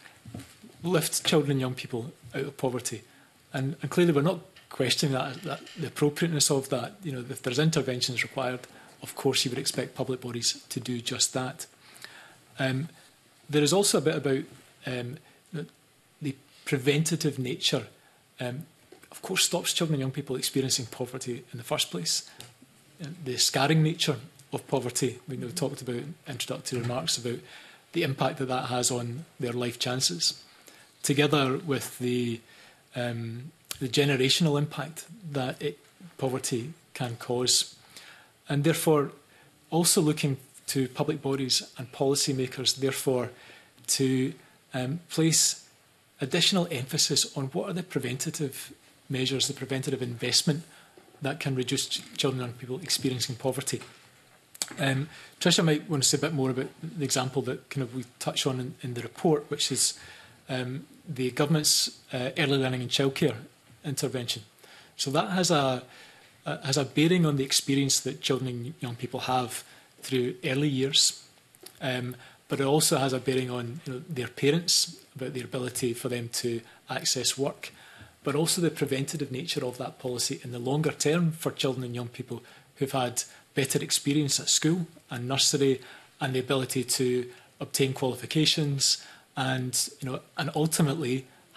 lift children and young people out of poverty. And, and clearly we're not questioning that, that, the appropriateness of that. You know, if there's interventions required, of course you would expect public bodies to do just that. Um, there is also a bit about um, the, the preventative nature, um, of course, stops children and young people experiencing poverty in the first place. And the scarring nature of poverty, we know, talked about in introductory remarks about the impact that that has on their life chances, together with the um, the generational impact that it, poverty can cause. And therefore, also looking to public bodies and policymakers, therefore, to um, place additional emphasis on what are the preventative measures, the preventative investment that can reduce ch children and people experiencing poverty. Um, Tricia might want to say a bit more about the example that kind of we touch on in, in the report, which is um, the government's uh, early learning and childcare intervention. So that has a, a has a bearing on the experience that children and young people have through early years, um, but it also has a bearing on you know, their parents, about their ability for them to access work, but also the preventative nature of that policy in the longer term for children and young people who've had better experience at school and nursery and the ability to obtain qualifications and you know and ultimately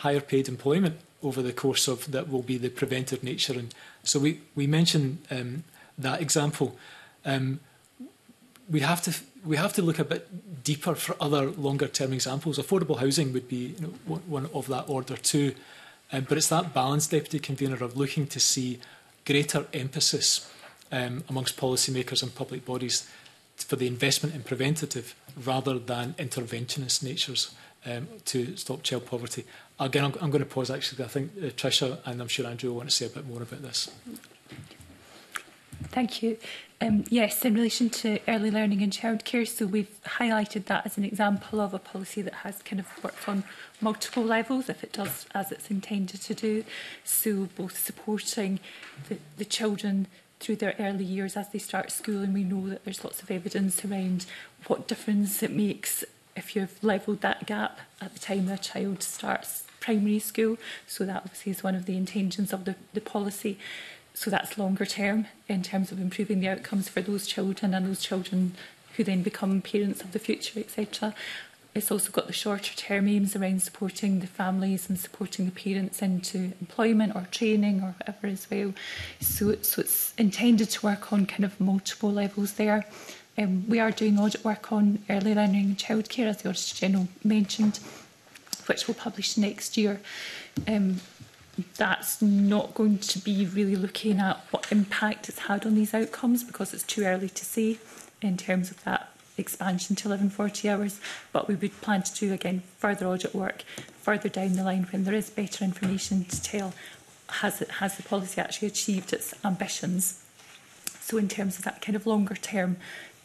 higher paid employment over the course of that will be the preventive nature. And so we, we mentioned um, that example. Um, we have to we have to look a bit deeper for other longer term examples. Affordable housing would be, you know, one, one of that order too. Um, but it's that balance, Deputy Convener, of looking to see greater emphasis um, amongst policymakers and public bodies for the investment in preventative rather than interventionist natures um, to stop child poverty. Again, I'm, I'm going to pause actually. I think uh, Tricia and I'm sure Andrew will want to say a bit more about this. Thank you. Um, yes, in relation to early learning and childcare, so we've highlighted that as an example of a policy that has kind of worked on multiple levels, if it does as it's intended to do. So both supporting the, the children through their early years as they start school, and we know that there's lots of evidence around what difference it makes if you've levelled that gap at the time a child starts primary school. So that obviously is one of the intentions of the, the policy. So that's longer term in terms of improving the outcomes for those children and those children who then become parents of the future, et cetera. It's also got the shorter term aims around supporting the families and supporting the parents into employment or training or whatever as well. So, so it's intended to work on kind of multiple levels there. Um, we are doing audit work on early learning and childcare, as the Auditor General mentioned, which we'll publish next year. Um, that's not going to be really looking at what impact it's had on these outcomes because it's too early to say in terms of that expansion to eleven forty hours, but we would plan to do again further audit work further down the line when there is better information to tell has it has the policy actually achieved its ambitions. So in terms of that kind of longer term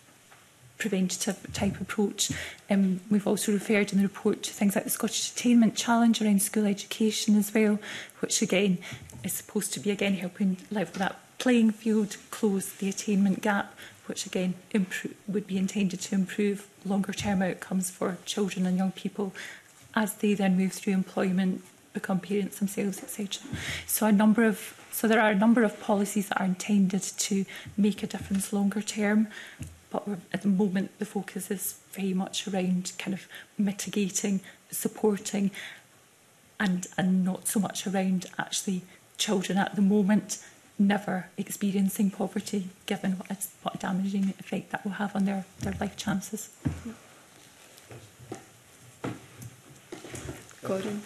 preventative type approach, um, we've also referred in the report to things like the Scottish Attainment Challenge around school education as well, which again is supposed to be again helping level that playing field, close the attainment gap, which again improve, would be intended to improve longer term outcomes for children and young people as they then move through employment, become parents themselves, et cetera. So a number of so there are a number of policies that are intended to make a difference longer term. But we're, at the moment, the focus is very much around kind of mitigating, supporting, and, and not so much around actually children at the moment never experiencing poverty, given what, it's, what a damaging effect that will have on their, their life chances. Gordon.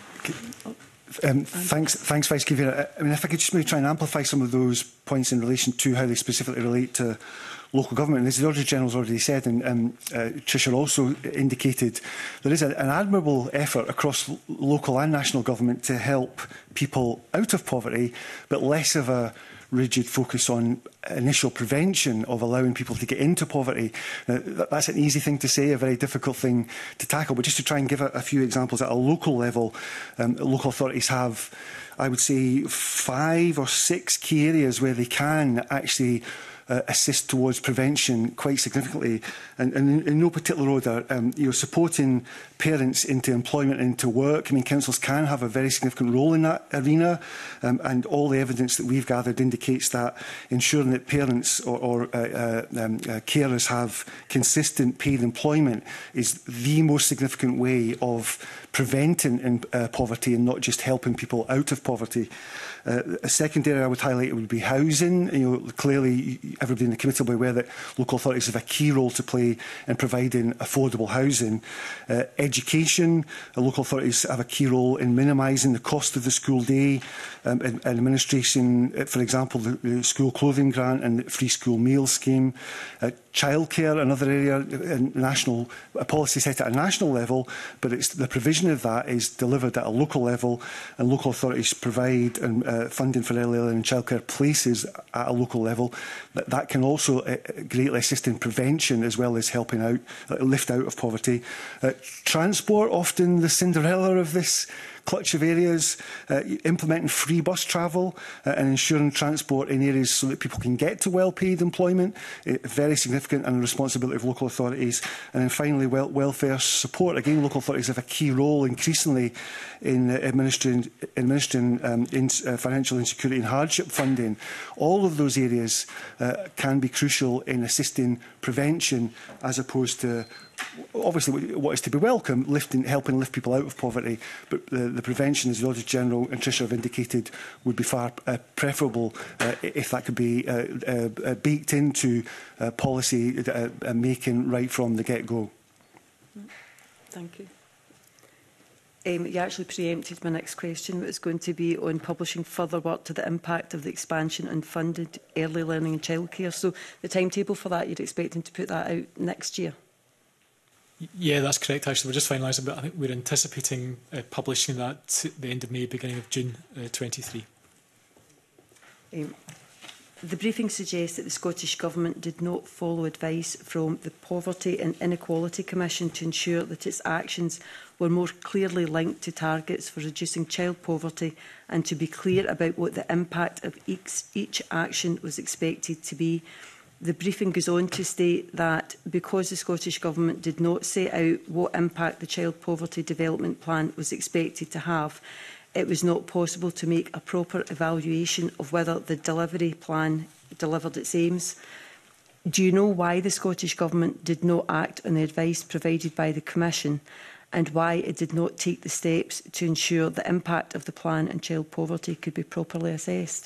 Um, thanks, thanks, Vice Convener. I mean, if I could just maybe try and amplify some of those points in relation to how they specifically relate to local government. And as the Auditor General's already said, and um, uh, Tricia also indicated, there is a, an admirable effort across local and national government to help people out of poverty, but less of a rigid focus on initial prevention of allowing people to get into poverty. Now, that's an easy thing to say, a very difficult thing to tackle, but just to try and give a, a few examples at a local level, um, local authorities have, I would say, five or six key areas where they can actually Uh, assist towards prevention quite significantly, and, and in, in no particular order. Um, you know, supporting parents into employment and into work. I mean, councils can have a very significant role in that arena, um, and all the evidence that we've gathered indicates that ensuring that parents or, or uh, uh, um, uh, carers have consistent paid employment is the most significant way of preventing in, uh, poverty and not just helping people out of poverty. Uh, a second area I would highlight would be housing. You know, clearly, everybody in the committee will be aware that local authorities have a key role to play in providing affordable housing. Uh, education, uh, local authorities have a key role in minimising the cost of the school day. Um, and, and administration, uh, for example, the, the school clothing grant and the free school meal scheme. Uh, childcare, another area, uh, national a policy set at a national level, but it's the provision of that is delivered at a local level, and local authorities provide and uh, funding for early learning and childcare places at a local level. That, that can also uh, greatly assist in prevention as well as helping out, uh, lift out of poverty. Uh, transport, often the Cinderella of this clutch of areas, uh, implementing free bus travel uh, and ensuring transport in areas so that people can get to well-paid employment, uh, very significant and a responsibility of local authorities. And then finally, wel welfare support. Again, local authorities have a key role increasingly in uh, administering, administering um, in, uh, financial insecurity and hardship funding. All of those areas uh, can be crucial in assisting prevention as opposed to obviously what is to be welcome, lifting, helping lift people out of poverty, but the, the prevention, as the Auditor General and Tricia have indicated, would be far uh, preferable uh, if that could be uh, uh, baked into uh, policy uh, uh, making right from the get-go. Thank you. Um, you actually preempted my next question, which is going to be on publishing further work to the impact of the expansion and funded early learning and childcare. So the timetable for that, you're expecting to put that out next year? Yeah, that's correct. Actually, we're just finalising, but I think we're anticipating uh, publishing that at the end of May, beginning of June uh, twenty-three. Um, the briefing suggests that the Scottish Government did not follow advice from the Poverty and Inequality Commission to ensure that its actions were more clearly linked to targets for reducing child poverty and to be clear about what the impact of each, each action was expected to be. The briefing goes on to state that because the Scottish Government did not set out what impact the Child Poverty Development Plan was expected to have, it was not possible to make a proper evaluation of whether the delivery plan delivered its aims. Do you know why the Scottish Government did not act on the advice provided by the Commission, and why it did not take the steps to ensure the impact of the plan on child poverty could be properly assessed?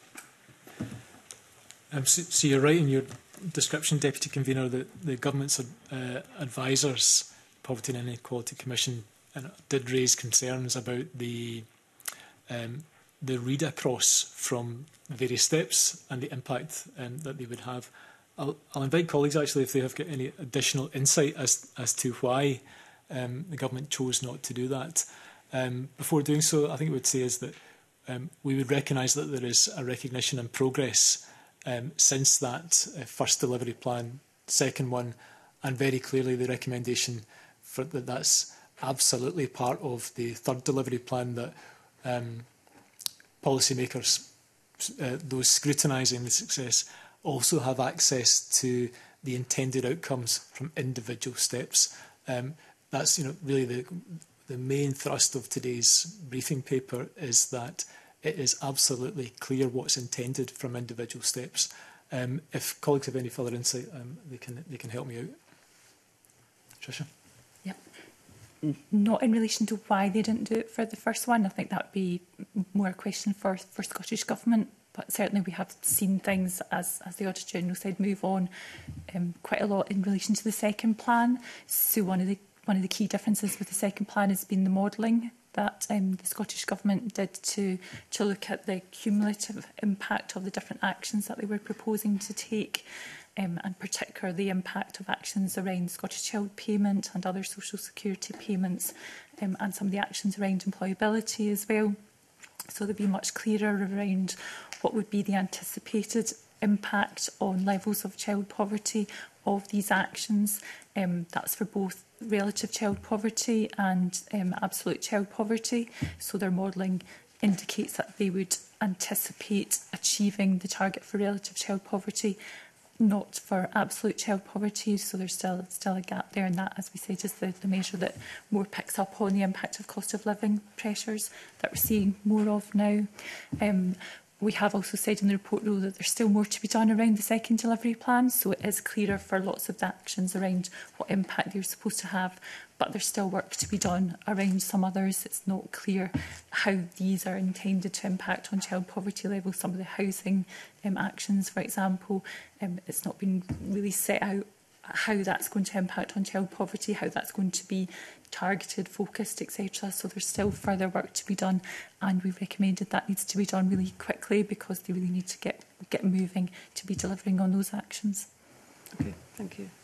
Um, so, so you're right in your description, Deputy Convener, that the Government's uh, advisors, Poverty and Inequality Commission, uh, did raise concerns about the um, the read across from various steps and the impact um, that they would have. I'll, I'll invite colleagues actually if they have got any additional insight as as to why um, the Government chose not to do that. Um, before doing so, I think it would say is that um, we would recognise that there is a recognition and progress Um, since that uh, first delivery plan, second one, and very clearly the recommendation for that that's absolutely part of the third delivery plan, that um, policymakers, uh, those scrutinising the success, also have access to the intended outcomes from individual steps. Um, that's you know really the the main thrust of today's briefing paper, is that it is absolutely clear what's intended from individual steps. Um, if colleagues have any further insight, um, they can they can help me out. Tricia? Yep. Not in relation to why they didn't do it for the first one. I think that would be more a question for, for Scottish Government. But certainly we have seen things, as, as the Auditor General said, move on um, quite a lot in relation to the second plan. So one of the one of the key differences with the second plan has been the modelling that um, the Scottish Government did to, to look at the cumulative impact of the different actions that they were proposing to take, um, and particularly the impact of actions around Scottish Child Payment and other social security payments, um, and some of the actions around employability as well. So they'd be much clearer around what would be the anticipated impact on levels of child poverty of these actions. Um, that's for both relative child poverty and um, absolute child poverty. So their modelling indicates that they would anticipate achieving the target for relative child poverty, not for absolute child poverty. So there's still still a gap there, and that, as we said, is the, the measure that more picks up on the impact of cost of living pressures that we're seeing more of now. Um, We have also said in the report, though, that there's still more to be done around the second delivery plan, so it is clearer for lots of the actions around what impact they're supposed to have, but there's still work to be done around some others. It's not clear how these are intended to impact on child poverty levels. Some of the housing um, actions, for example, um, it's not been really set out how that's going to impact on child poverty, how that's going to be targeted, focused, et cetera. So there's still further work to be done, and we've recommended that needs to be done really quickly because they really need to get get moving to be delivering on those actions. Okay, thank you.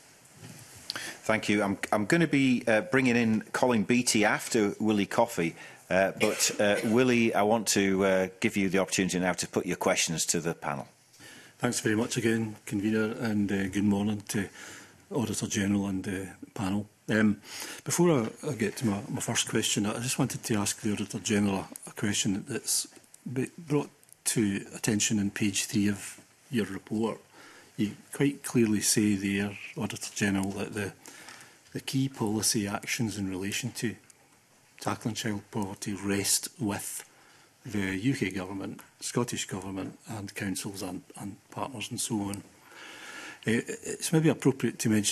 Thank you. I'm, I'm going to be uh, bringing in Colin Beattie after Willie Coffey, uh, but uh, Willie, I want to uh, give you the opportunity now to put your questions to the panel. Thanks very much again, Convener, and uh, good morning to Auditor General and the uh, panel. Um, before I, I get to my, my first question, I just wanted to ask the Auditor General a, a question that's brought to attention on page three of your report. You quite clearly say there, Auditor General, that the, the key policy actions in relation to tackling child poverty rest with the U K Government, Scottish Government and councils and, and partners and so on. Uh, it's maybe appropriate to mention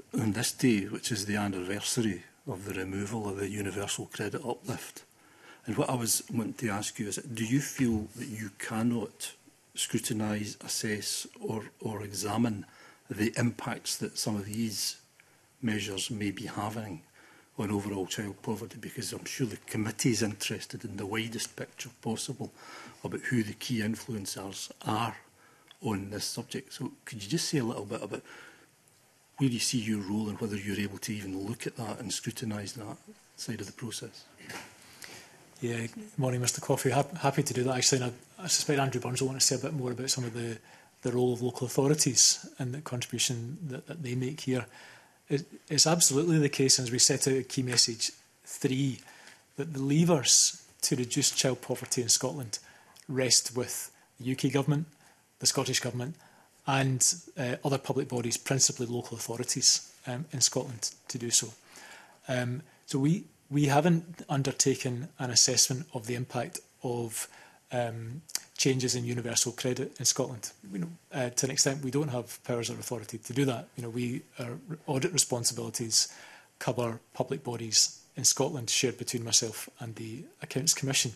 on this day, which is the anniversary of the removal of the universal credit uplift. And what I was wanting to ask you is, do you feel that you cannot scrutinise, assess or, or examine the impacts that some of these measures may be having on overall child poverty? Because I'm sure the committee is interested in the widest picture possible about who the key influencers are on this subject. So could you just say a little bit about where you see your role and whether you're able to even look at that and scrutinise that side of the process? Yeah, good morning, Mr Coffey. Ha happy to do that, actually. And I, I suspect Andrew Burns will want to say a bit more about some of the, the role of local authorities and the contribution that, that they make here. It, it's absolutely the case, as we set out at key message three, that the levers to reduce child poverty in Scotland rest with the U K Government, the Scottish Government and uh, other public bodies, principally local authorities um, in Scotland, to do so. Um, so we, we haven't undertaken an assessment of the impact of um, changes in universal credit in Scotland. You know, uh, to an extent, we don't have powers or authority to do that. You know, we, our audit responsibilities cover public bodies in Scotland, shared between myself and the Accounts Commission.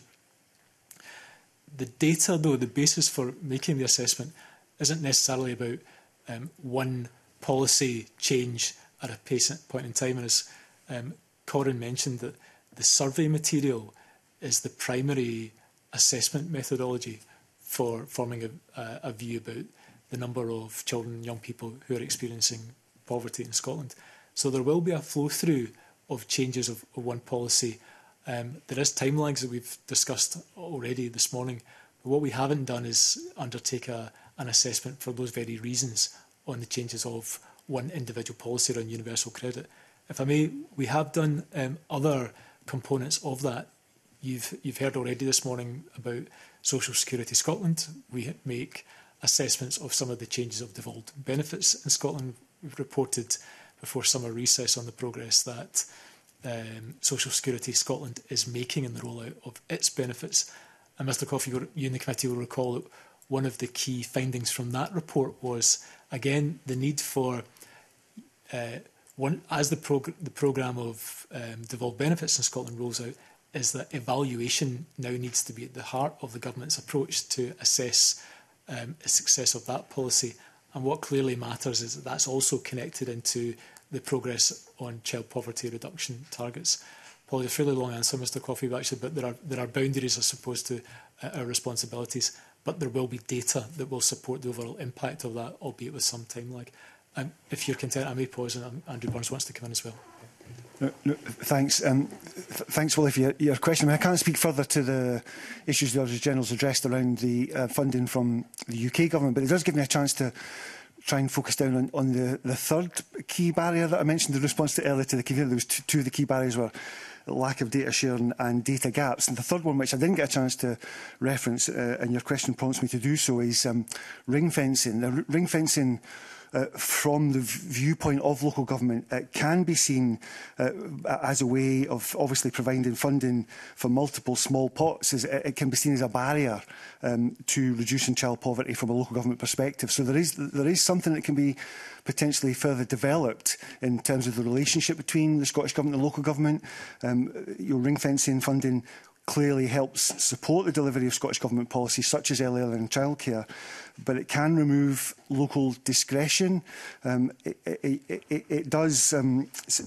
The data, though, the basis for making the assessment isn't necessarily about um, one policy change at a point in time. And as um, Corin mentioned, that the survey material is the primary assessment methodology for forming a, a, a view about the number of children and young people who are experiencing poverty in Scotland. So there will be a flow-through of changes of, of one policy. Um, there is time lags that we've discussed already this morning. But what we haven't done is undertake a, an assessment for those very reasons on the changes of one individual policy around universal credit. If I may, we have done um, other components of that. You've, you've heard already this morning about Social Security Scotland. We make assessments of some of the changes of devolved benefits in Scotland. We've reported before summer recess on the progress that um, Social Security Scotland is making in the rollout of its benefits. And Mr Coffey, you and the committee will recall that one of the key findings from that report was, again, the need for, uh, one, as the, prog the programme of um, devolved benefits in Scotland rolls out, is that evaluation now needs to be at the heart of the government's approach to assess um, the success of that policy. And what clearly matters is that that's also connected into the progress on child poverty reduction targets. Apologies, a fairly long answer, Mr Coffey, but actually, but there are, there are boundaries, I suppose, to uh, our responsibilities. But there will be data that will support the overall impact of that, albeit with some time lag. Um, if you're content, I may pause, and Andrew Burns wants to come in as well. No, no, thanks. Um, th thanks, Willie, for your, your question. I, mean, I can't speak further to the issues the Auditor General's addressed around the uh, funding from the U K Government, but it does give me a chance to try and focus down on, on the, the third key barrier that I mentioned in response to earlier to the convener. There was two, two of the key barriers were lack of data sharing and data gaps. And the third one, which I didn't get a chance to reference, uh, and your question prompts me to do so, is um, ring fencing. Now, ring fencing, uh, from the viewpoint of local government, it can be seen uh, as a way of obviously providing funding for multiple small pots. It can be seen as a barrier um, to reducing child poverty from a local government perspective. So there is, there is something that can be potentially further developed in terms of the relationship between the Scottish Government and local government. Um, your ring fencing funding clearly helps support the delivery of Scottish Government policies such as early learning and childcare, but it can remove local discretion. Um, it, it, it, it does um,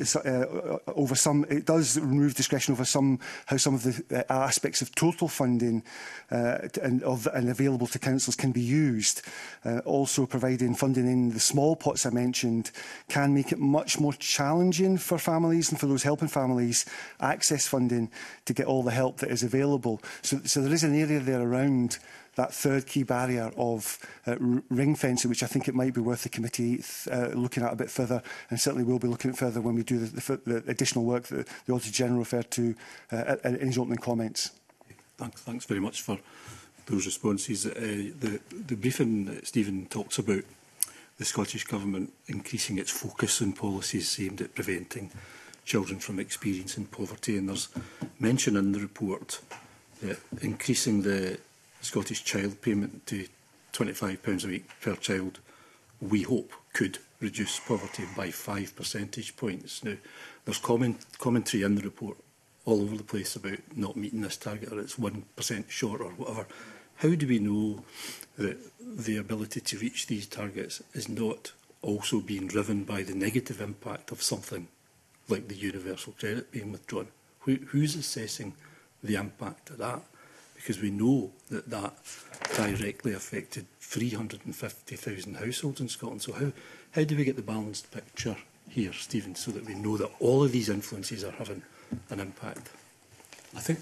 uh, over some. It does remove discretion over some how some of the uh, aspects of total funding uh, and of and available to councils can be used. Uh, also, providing funding in the small pots I mentioned can make it much more challenging for families and for those helping families access funding to get all the help that is available. So, so there is an area there around that third key barrier of uh, ring fencing, which I think it might be worth the committee uh, looking at a bit further, and certainly we'll be looking at further when we do the, the, the additional work that the Auditor General referred to uh, in his opening comments. Thanks, thanks very much for those responses. Uh, the, the briefing that Stephen talks about the Scottish Government increasing its focus on policies aimed at preventing children from experiencing poverty, and there's mention in the report that increasing the Scottish child payment to twenty-five pounds a week per child, we hope, could reduce poverty by five percentage points. Now, there's comment, commentary in the report all over the place about not meeting this target, or it's one percent short or whatever. How do we know that the ability to reach these targets is not also being driven by the negative impact of something like the universal credit being withdrawn? Who, who's assessing the impact of that? Because we know that that directly affected three hundred and fifty thousand households in Scotland. So how, how do we get the balanced picture here, Stephen, so that we know that all of these influences are having an impact? I think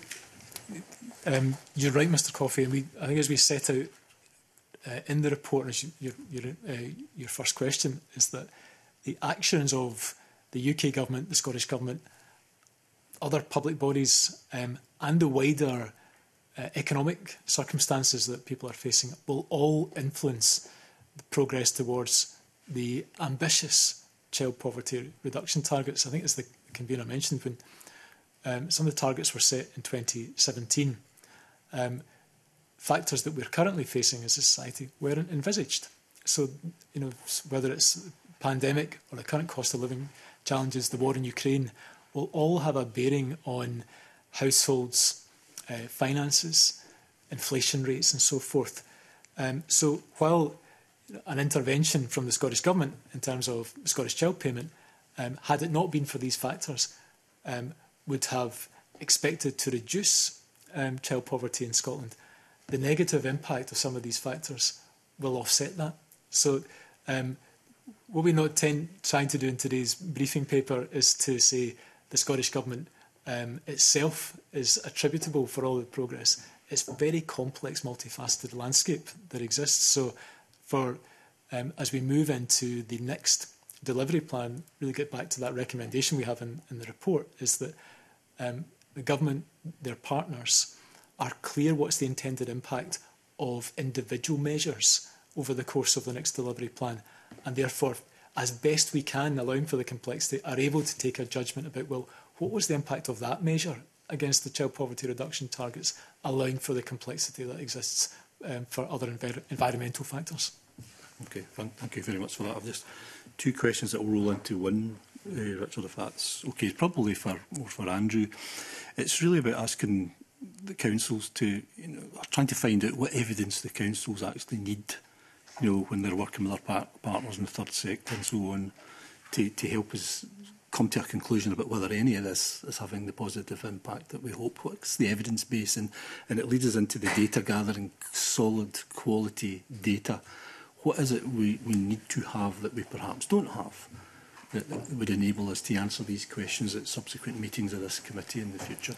um, you're right, Mr Coffey. And we, I think as we set out uh, in the report, as you, your, your, uh, your first question, is that the actions of the U K Government, the Scottish Government, other public bodies um, and the wider uh, economic circumstances that people are facing will all influence the progress towards the ambitious child poverty reduction targets. I think, as the convener mentioned, when um, some of the targets were set in twenty seventeen, um, factors that we're currently facing as a society weren't envisaged. So, you know, whether it's the pandemic or the current cost of living challenges, the war in Ukraine, will all have a bearing on households' uh, finances, inflation rates and so forth. Um, so while an intervention from the Scottish Government in terms of Scottish child payment, um, had it not been for these factors, um, would have expected to reduce um, child poverty in Scotland, the negative impact of some of these factors will offset that. So um, what we're not ten trying to do in today's briefing paper is to say the Scottish Government um, itself is attributable for all the progress. It's a very complex, multifaceted landscape that exists. So for um, as we move into the next delivery plan, really get back to that recommendation we have in, in the report, is that um, the government, their partners, are clear what's the intended impact of individual measures over the course of the next delivery plan, and therefore, as best we can, allowing for the complexity, are able to take a judgment about, well, what was the impact of that measure against the child poverty reduction targets, allowing for the complexity that exists um, for other envir environmental factors. Okay, thank, thank you very much for that. I've just two questions that will roll into one, uh, Richard, if that's okay. Probably for more for Andrew. It's really about asking the councils to, you know, trying to find out what evidence the councils actually need, you know, when they're working with their par partners in the third sector and so on, to, to help us come to a conclusion about whether any of this is having the positive impact that we hope. What's the evidence base? And, and it leads us into the data gathering, solid quality data. What is it we, we need to have that we perhaps don't have that, that would enable us to answer these questions at subsequent meetings of this committee in the future?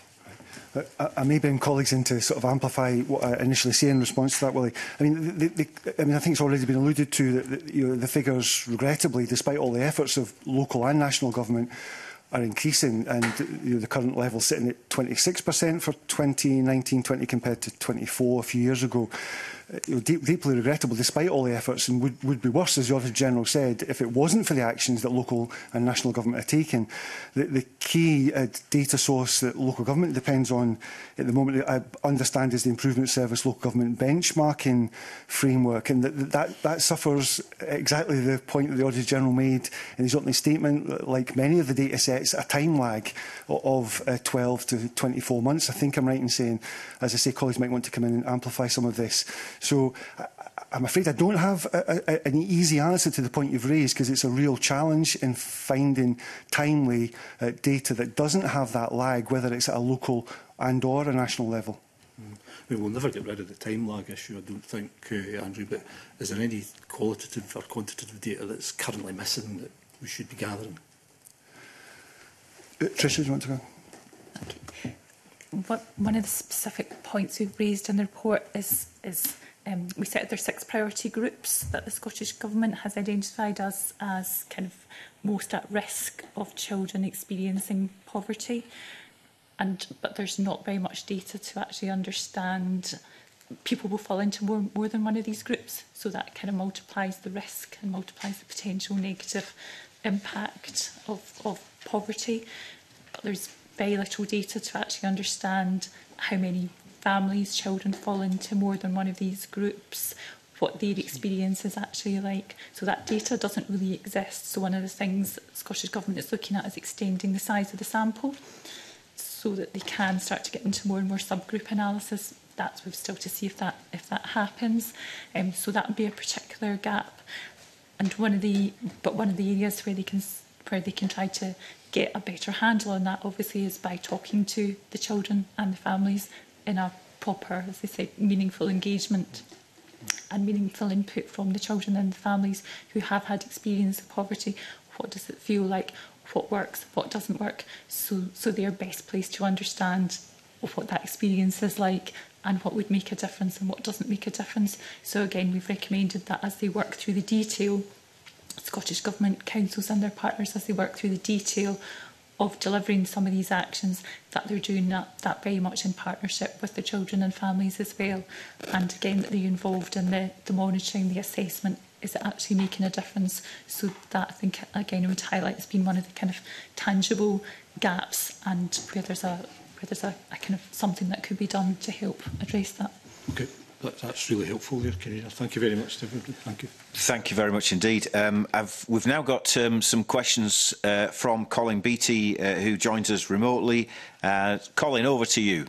I, I may bring colleagues in to sort of amplify what I initially say in response to that, Willie. I mean, the, the, I mean, I think it's already been alluded to that the, you know, the figures, regrettably, despite all the efforts of local and national government, are increasing, and you know, the current level sitting at twenty-six percent for twenty nineteen twenty compared to twenty-four a few years ago. You know, deep, deeply regrettable despite all the efforts, and would, would be worse, as the Auditor General said, if it wasn't for the actions that local and national government are taking. The, the key uh, data source that local government depends on at the moment, I understand, is the Improvement Service local government benchmarking framework, and that, that, that suffers exactly the point that the Auditor General made in his opening statement. Like many of the data sets, a time lag of uh, twelve to twenty-four months. I think I'm right in saying, as I say, colleagues might want to come in and amplify some of this. So I, I'm afraid I don't have a, a, an easy answer to the point you've raised, because it's a real challenge in finding timely uh, data that doesn't have that lag, whether it's at a local and or a national level. Mm. We will never get rid of the time lag issue, I don't think, uh, Andrew, but is there any qualitative or quantitative data that's currently missing that we should be gathering? Uh, Tricia, do you want to go? Okay. What, one of the specific points we've raised in the report is, is um, we set there six priority groups that the Scottish Government has identified as, as kind of most at risk of children experiencing poverty. And, but there's not very much data to actually understand people will fall into more, more than one of these groups. So that kind of multiplies the risk and multiplies the potential negative impact of, of poverty. But there's very little data to actually understand how many families, children fall into more than one of these groups, what their experience is actually like. So that data doesn't really exist. So one of the things the Scottish Government is looking at is extending the size of the sample so that they can start to get into more and more subgroup analysis. That's we've still to see if that if that happens. Um, so that would be a particular gap. And one of the but one of the areas where they can where they can try to get a better handle on that obviously is by talking to the children and the families in a proper, as they say, meaningful engagement and meaningful input from the children and the families who have had experience of poverty. What does it feel like? What works? What doesn't work? So, so they're best placed to understand what that experience is like and what would make a difference and what doesn't make a difference. So again, we've recommended that as they work through the detail, Scottish Government, councils and their partners, as they work through the detail of delivering some of these actions, that they're doing that, that very much in partnership with the children and families as well. And again, that they're involved in the, the monitoring, the assessment, is it actually making a difference? So that, I think, again, I would highlight as being one of the kind of tangible gaps and where there's a where there's a, a kind of something that could be done to help address that. Okay. That, that's really helpful there, Karina. Thank you very much, Stephen. Thank you. Thank you very much indeed. Um, I've, we've now got um, some questions uh, from Colin Beattie, uh, who joins us remotely. Uh, Colin, over to you.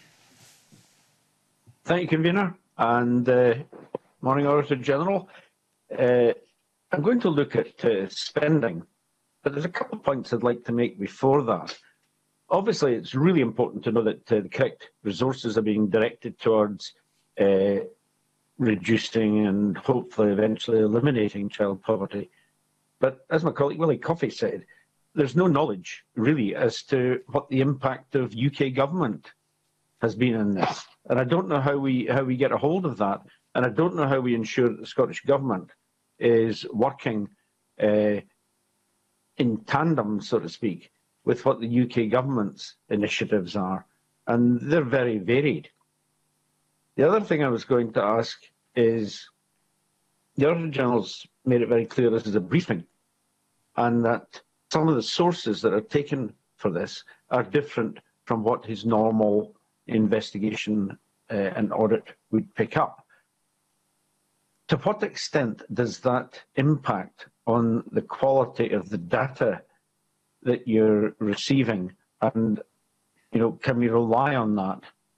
Thank you, Convener, and uh, morning, Auditor General. Uh, I'm going to look at uh, spending, but there's a couple of points I'd like to make before that. Obviously, it's really important to know that uh, the correct resources are being directed towards Uh, reducing and hopefully eventually eliminating child poverty. But as my colleague Willie Coffey said, there's no knowledge really as to what the impact of U K government has been in this. And I don't know how we how we get a hold of that. And I don't know how we ensure that the Scottish Government is working uh, in tandem, so to speak, with what the U K Government's initiatives are. And they're very varied. The other thing I was going to ask is, the Auditor General's made it very clear this is a briefing, and that some of the sources that are taken for this are different from what his normal investigation uh, and audit would pick up. To what extent does that impact on the quality of the data that you're receiving, and you know, can we rely on that?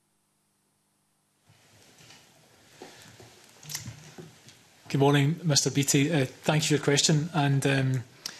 Good morning, Mr Beattie. Uh, thank you for your question. And um,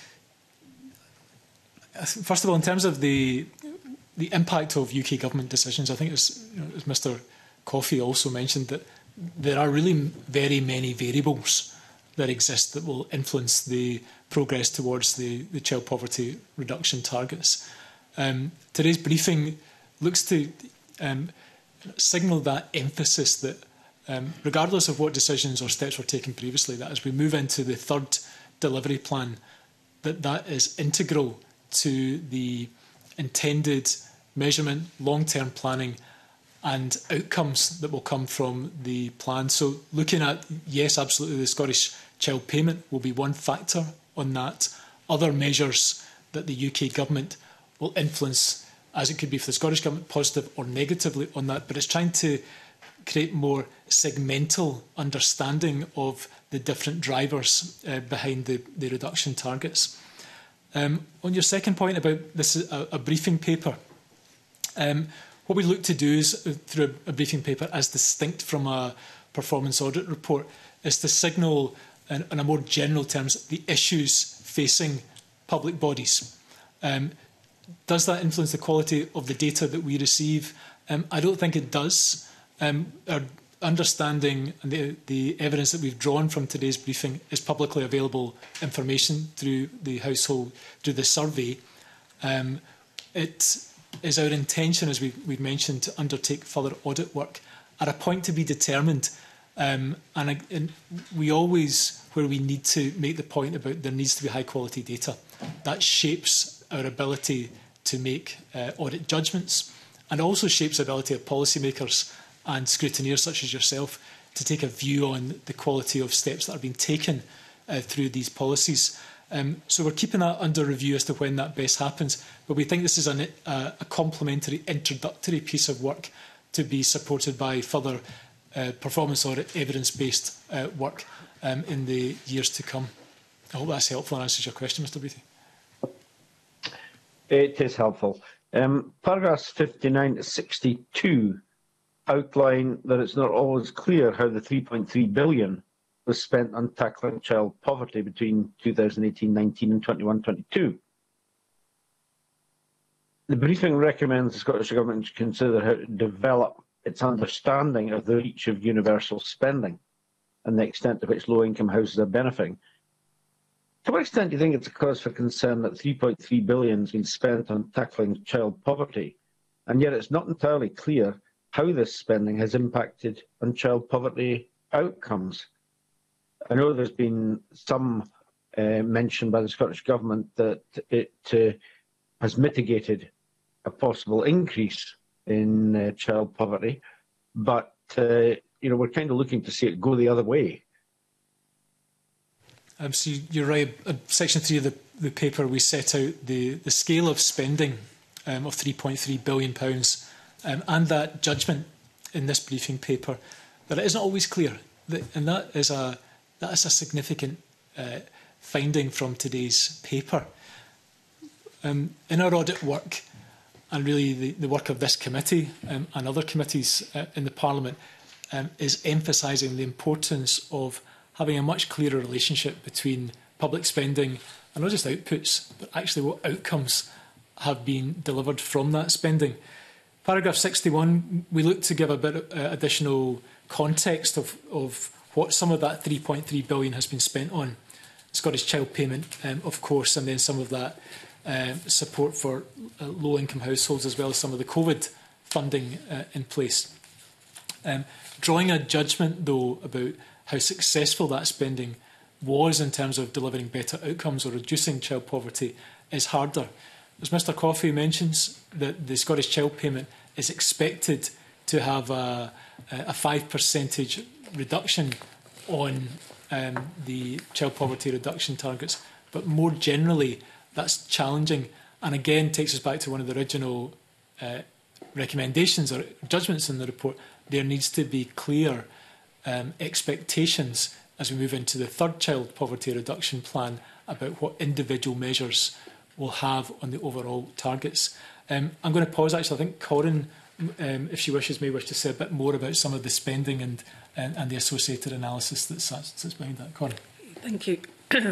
first of all, in terms of the the impact of U K government decisions, I think as, you know, as Mr Coffey also mentioned, that there are really very many variables that exist that will influence the progress towards the, the child poverty reduction targets. Um, today's briefing looks to um, signal that emphasis that Um, regardless of what decisions or steps were taken previously, that as we move into the third delivery plan, that that is integral to the intended measurement, long-term planning and outcomes that will come from the plan. So looking at, yes, absolutely, the Scottish Child Payment will be one factor on that. Other measures that the U K Government will influence, as it could be for the Scottish Government, positive or negatively on that, but it's trying to create more segmental understanding of the different drivers uh, behind the, the reduction targets. Um, on your second point about this is a, a briefing paper, um, what we look to do is, uh, through a, a briefing paper as distinct from a performance audit report, is to signal in, in a more general terms the issues facing public bodies. Um, does that influence the quality of the data that we receive? Um, I don't think it does. Um, our understanding and the, the evidence that we've drawn from today's briefing is publicly available information through the household, through the survey. Um, it is our intention, as we, we've mentioned, to undertake further audit work at a point to be determined. Um, and, and we always, where we need to make the point about there needs to be high quality data, that shapes our ability to make uh, audit judgments, and also shapes the ability of policymakers and scrutineers such as yourself to take a view on the quality of steps that are being taken uh, through these policies. Um, so we're keeping that under review as to when that best happens, but we think this is an, uh, a complementary introductory piece of work to be supported by further uh, performance audit evidence-based uh, work um, in the years to come. I hope that's helpful and answers your question, Mr Beattie. It is helpful. Um, paragraphs fifty-nine to sixty-two outline that it's not always clear how the three point three billion was spent on tackling child poverty between two thousand eighteen nineteen and twenty-one twenty-two. The briefing recommends the Scottish Government to consider how to develop its understanding of the reach of universal spending and the extent to which low-income houses are benefiting. To what extent do you think it's a cause for concern that three point three billion has been spent on tackling child poverty, and yet it's not entirely clear how this spending has impacted on child poverty outcomes? I know there's been some uh, mention by the Scottish Government that it uh, has mitigated a possible increase in uh, child poverty, but uh, you know, we're kind of looking to see it go the other way. Um, so you're right. Uh, section three of the, the paper, we set out the, the scale of spending um, of three point three billion pounds um, and that judgment in this briefing paper that it isn't always clear. That, and that is a, that is a significant uh, finding from today's paper. Um, in our audit work, and really the, the work of this committee um, and other committees uh, in the Parliament, um, is emphasising the importance of having a much clearer relationship between public spending and not just outputs, but actually what outcomes have been delivered from that spending. Paragraph sixty-one, we look to give a bit of uh, additional context of, of what some of that three point three billion pounds has been spent on. Scottish Child Payment, um, of course, and then some of that uh, support for uh, low-income households, as well as some of the COVID funding uh, in place. Um, drawing a judgment, though, about how successful that spending was in terms of delivering better outcomes or reducing child poverty is harder. As Mr Coffey mentions, that the Scottish Child Payment is expected to have a, a five percentage reduction on um, the child poverty reduction targets, but more generally that's challenging, and again takes us back to one of the original uh, recommendations or judgments in the report. There needs to be clear Um, expectations as we move into the third child poverty reduction plan about what individual measures will have on the overall targets. Um, I'm going to pause actually. I think Corin, um, if she wishes, may wish to say a bit more about some of the spending and, and, and the associated analysis that sits behind that. Corin. Thank you.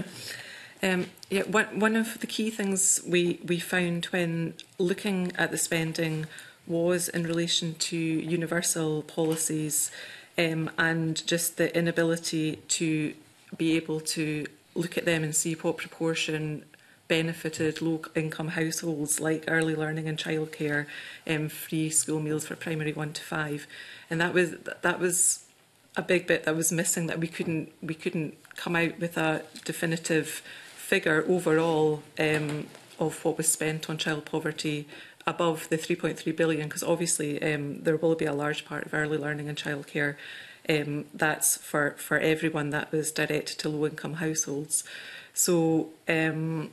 um, yeah, one, one of the key things we, we found when looking at the spending was in relation to universal policies. Um, and just the inability to be able to look at them and see what proportion benefited low-income households like early learning and childcare, um, free school meals for primary one to five, and that was that was a big bit that was missing. That we couldn't we couldn't come out with a definitive figure overall um, of what was spent on child poverty above the three point three billion, because obviously um, there will be a large part of early learning and childcare um, that's for, for everyone that was directed to low-income households. So, um,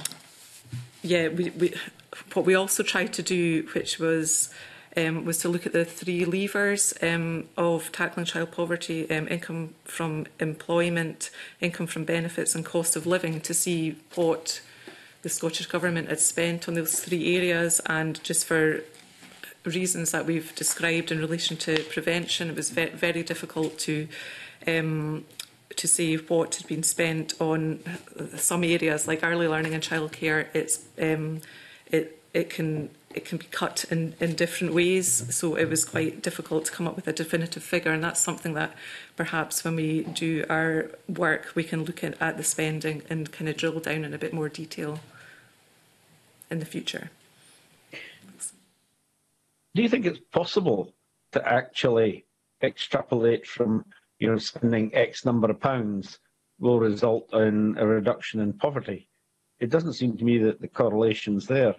yeah, we, we, what we also tried to do, which was um, was to look at the three levers um, of tackling child poverty: um, income from employment, income from benefits, and cost of living, to see what the Scottish Government had spent on those three areas. And just for reasons that we've described in relation to prevention, it was ve very difficult to um, to see what had been spent on some areas like early learning and childcare. It's um, it it can it can be cut in in different ways, so it was quite difficult to come up with a definitive figure. And that's something that perhaps when we do our work, we can look at, at the spending and kind of drill down in a bit more detail in the future. Do you think it's possible to actually extrapolate from, you know, spending X number of pounds will result in a reduction in poverty? It doesn't seem to me that the correlation's there.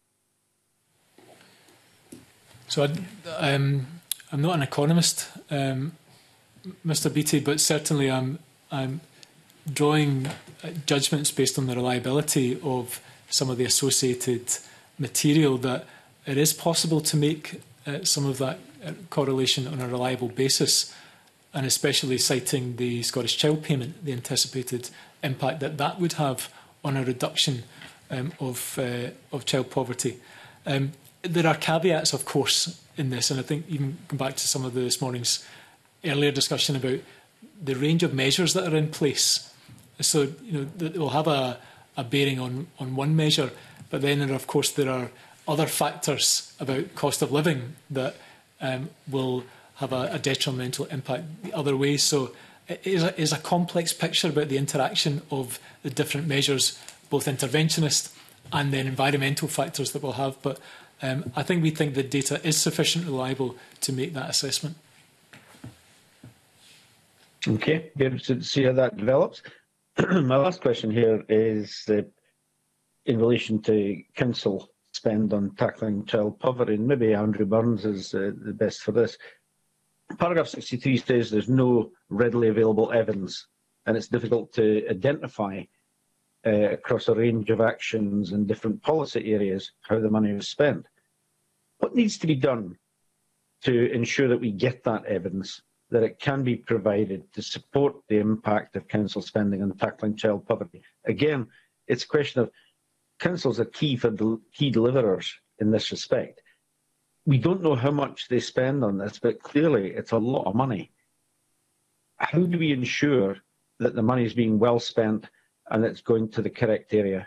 So I, um, I'm not an economist, um, Mr Beattie, but certainly I'm, I'm drawing judgments based on the reliability of some of the associated material that it is possible to make uh, some of that uh, correlation on a reliable basis, and especially citing the Scottish Child Payment, the anticipated impact that that would have on a reduction um, of, uh, of child poverty. Um, there are caveats, of course, in this, and I think even going back to some of the, this morning's earlier discussion about the range of measures that are in place. So, you know, that will have a, a bearing on, on one measure, but then, of course, there are other factors about cost of living that um, will have a, a detrimental impact the other way. So it is a, is a complex picture about the interaction of the different measures, both interventionist and then environmental factors that we'll have. But um, I think we think the data is sufficiently reliable to make that assessment. Okay, be interested to see how that develops. My last question here is uh, in relation to council spend on tackling child poverty, and maybe Andrew Burns is uh, the best for this. Paragraph sixty-three says there's no readily available evidence, and it's difficult to identify uh, across a range of actions and different policy areas how the money is spent. What needs to be done to ensure that we get that evidence, that it can be provided to support the impact of council spending on tackling child poverty? Again, it's a question of councils are key for the key deliverers in this respect. We don't know how much they spend on this, but clearly it's a lot of money. How do we ensure that the money is being well spent and it's going to the correct area?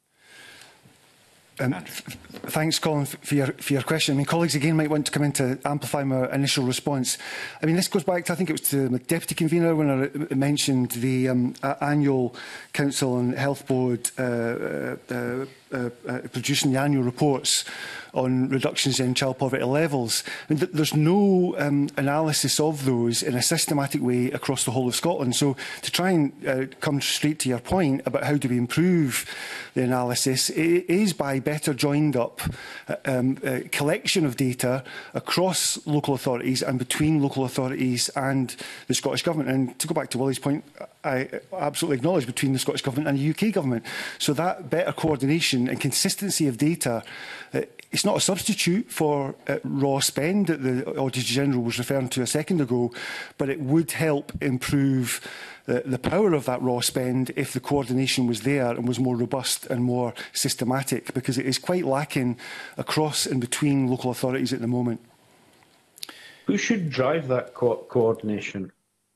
Um, thanks, Colin, for your, for your question. I mean, colleagues again might want to come in to amplify my initial response. I mean, this goes back to, I think it was to the Deputy Convener when I mentioned the um, uh, annual Council and Health Board uh, uh, uh, uh, producing the annual reports on reductions in child poverty levels. And th there's no um, analysis of those in a systematic way across the whole of Scotland. So to try and uh, come straight to your point about how do we improve the analysis, it is by better joined up uh, um, uh, collection of data across local authorities and between local authorities and the Scottish Government. And to go back to Willie's point, I absolutely acknowledge between the Scottish Government and the U K Government. So that better coordination and consistency of data, uh, it's not a substitute for uh, raw spend that the Auditor General was referring to a second ago, but it would help improve the, the power of that raw spend if the coordination was there and was more robust and more systematic, because it is quite lacking across and between local authorities at the moment. Who should drive that co coordination?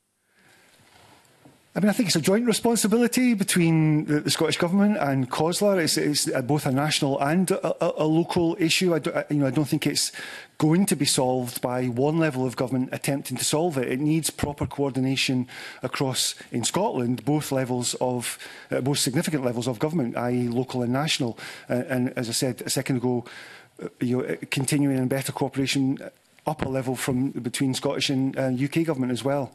I mean, I think it's a joint responsibility between the, the Scottish Government and COSLA. It's, it's both a national and a, a, a local issue. I, do, I, you know, I don't think it's going to be solved by one level of government attempting to solve it. It needs proper coordination across, in Scotland, both levels of, uh, both significant levels of government, that is local and national. Uh, and as I said a second ago, uh, you know, continuing and better cooperation up a level from between Scottish and uh, U K Government as well.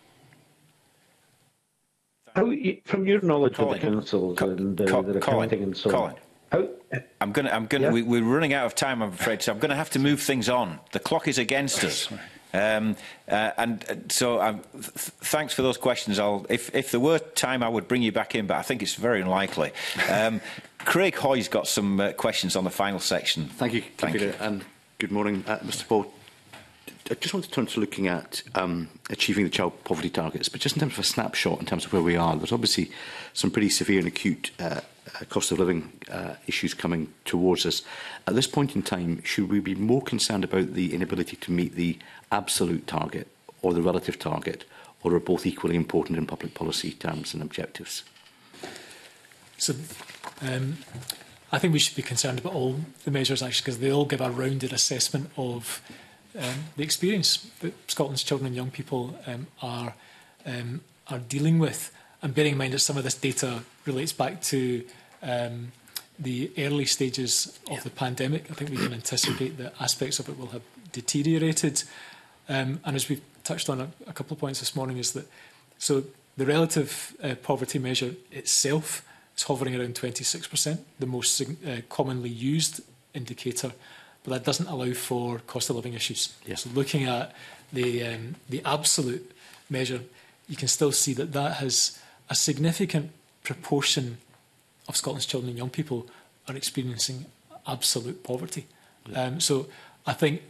How, from your knowledge Colin, of the councils Co and uh, Co the accounting and so Colin, on, how, I'm going to. I'm going. Yeah? We, we're running out of time, I'm afraid. So I'm going to have to move things on. The clock is against us, um, uh, and uh, so um, th thanks for those questions. I'll, if if there were time, I would bring you back in, but I think it's very unlikely. Um, Craig Hoy's got some uh, questions on the final section. Thank you, Thank Peter, you. and good morning, uh, Mr Paul. I just want to turn to looking at um, achieving the child poverty targets, but just in terms of a snapshot, in terms of where we are, there's obviously some pretty severe and acute uh, cost of living uh, issues coming towards us. At this point in time, should we be more concerned about the inability to meet the absolute target or the relative target, or are both equally important in public policy terms and objectives? So, um, I think we should be concerned about all the measures, actually, because they all give a rounded assessment of Um, the experience that Scotland's children and young people um, are um, are dealing with, and bearing in mind that some of this data relates back to um, the early stages of yeah. the pandemic. I think we can anticipate that aspects of it will have deteriorated. Um, and as we've touched on a, a couple of points this morning, is that so the relative uh, poverty measure itself is hovering around twenty-six percent, the most uh, commonly used indicator. But that doesn't allow for cost of living issues. Yeah. So looking at the, um, the absolute measure, you can still see that that has a significant proportion of Scotland's children and young people are experiencing absolute poverty. Yeah. Um, so I think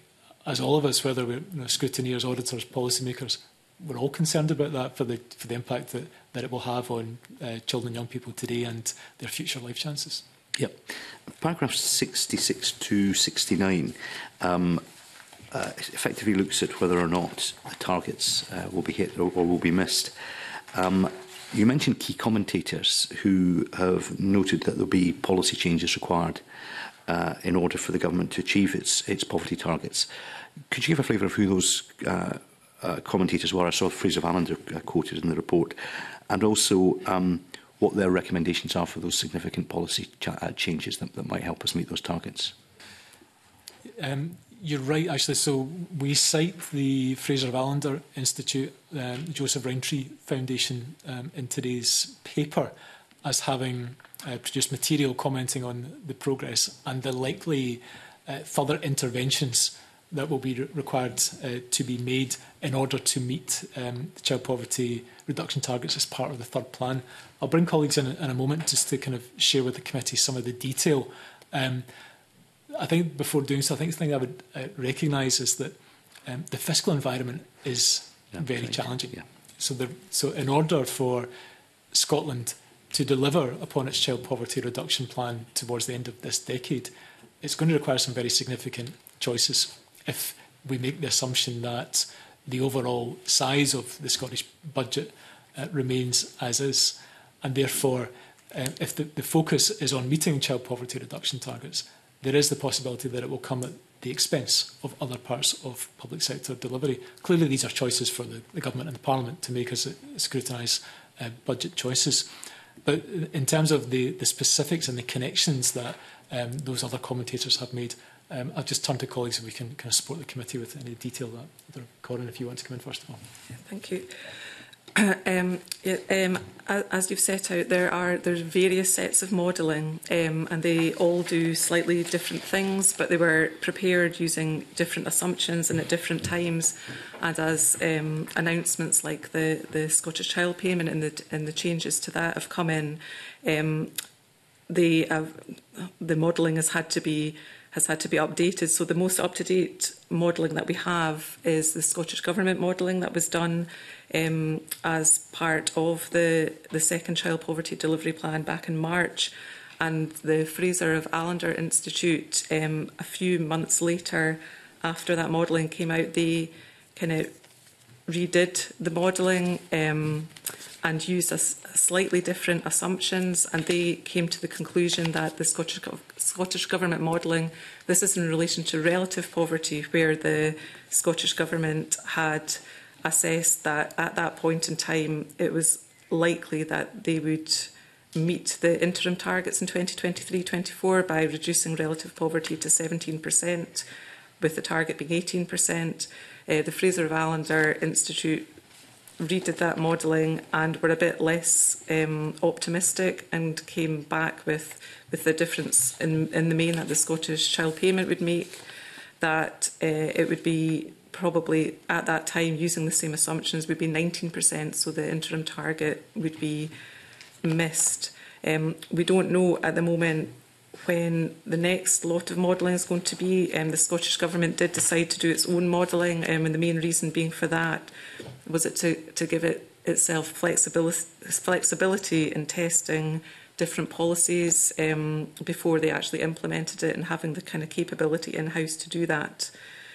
as all of us, whether we're you know, scrutineers, auditors, policymakers, we're all concerned about that for the, for the impact that, that it will have on uh, children and young people today and their future life chances. Yep. Paragraph sixty-six to sixty-nine um, uh, effectively looks at whether or not targets uh, will be hit or, or will be missed. Um, you mentioned key commentators who have noted that there will be policy changes required uh, in order for the government to achieve its, its poverty targets. Could you give a flavour of who those uh, uh, commentators were? I saw Fraser Valander uh, quoted in the report, and also um, what their recommendations are for those significant policy ch uh, changes that, that might help us meet those targets. Um, you're right, actually. So we cite the Fraser Valander Institute, um, the Joseph Rowntree Foundation um, in today's paper as having uh, produced material commenting on the progress and the likely uh, further interventions that will be re required uh, to be made in order to meet um, the child poverty reduction targets as part of the third plan. I'll bring colleagues in, in a moment just to kind of share with the committee some of the detail. Um, I think before doing so, I think the thing I would uh, recognise is that um, the fiscal environment is yeah, very right. challenging. Yeah. So, there, so in order for Scotland to deliver upon its child poverty reduction plan towards the end of this decade, it's going to require some very significant choices. If we make the assumption that the overall size of the Scottish budget uh, remains as is, and therefore uh, if the, the focus is on meeting child poverty reduction targets, there is the possibility that it will come at the expense of other parts of public sector delivery. Clearly these are choices for the, the Government and the Parliament to make as it scrutinise uh, budget choices. But in terms of the, the specifics and the connections that um, those other commentators have made, Um, I'll just turn to colleagues if we can kind of support the committee with any detail that. Either Corin, if you want to come in first of all. Yeah, thank you. um, yeah, um, as you've set out, there are there's various sets of modelling, um, and they all do slightly different things, but they were prepared using different assumptions and at different times. And as um, announcements like the the Scottish Child Payment and the and the changes to that have come in, um, the uh, the modelling has had to be. has had to be updated. So the most up-to-date modelling that we have is the Scottish Government modelling that was done um, as part of the, the second Child Poverty Delivery Plan back in March. And the Fraser of Allander Institute, um, a few months later, after that modelling came out, they kind of redid the modelling um, and used a, a slightly different assumptions, and they came to the conclusion that the Scottish, Scottish Government modelling, this is in relation to relative poverty, where the Scottish Government had assessed that at that point in time it was likely that they would meet the interim targets in twenty twenty-three twenty-four by reducing relative poverty to seventeen percent, with the target being eighteen percent. Uh, the Fraser of Allander Institute redid that modelling and were a bit less um, optimistic and came back with, with the difference in, in the main that the Scottish Child Payment would make, that uh, it would be probably at that time, using the same assumptions, would be nineteen percent, so the interim target would be missed. Um, we don't know at the moment when the next lot of modelling is going to be. Um, the Scottish Government did decide to do its own modelling, um, and the main reason being for that was it to, to give it itself flexibility, flexibility in testing different policies um, before they actually implemented it, and having the kind of capability in-house to do that.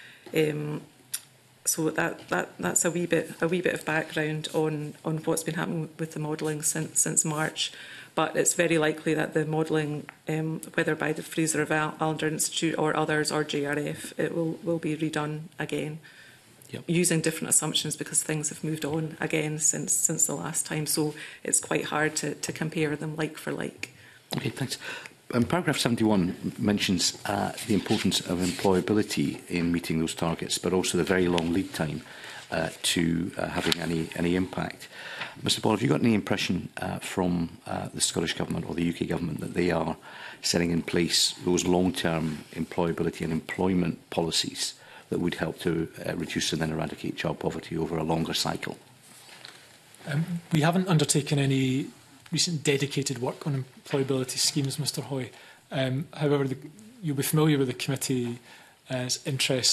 Um, so that, that that's a wee bit a wee bit of background on on what's been happening with the modelling since since March. But it's very likely that the modelling, um, whether by the Fraser of Allander Institute or others or J R F, it will, will be redone again, yep, using different assumptions, because things have moved on again since since the last time. So it's quite hard to, to compare them like for like. Okay, thanks. Um, paragraph seventy-one mentions uh, the importance of employability in meeting those targets, but also the very long lead time uh, to uh, having any, any impact. Mr Paul, have you got any impression uh, from uh, the Scottish Government or the U K Government that they are setting in place those long-term employability and employment policies that would help to uh, reduce and then eradicate child poverty over a longer cycle? Um, we haven't undertaken any recent dedicated work on employability schemes, Mr Hoy. Um, however, the, you'll be familiar with the committee's interest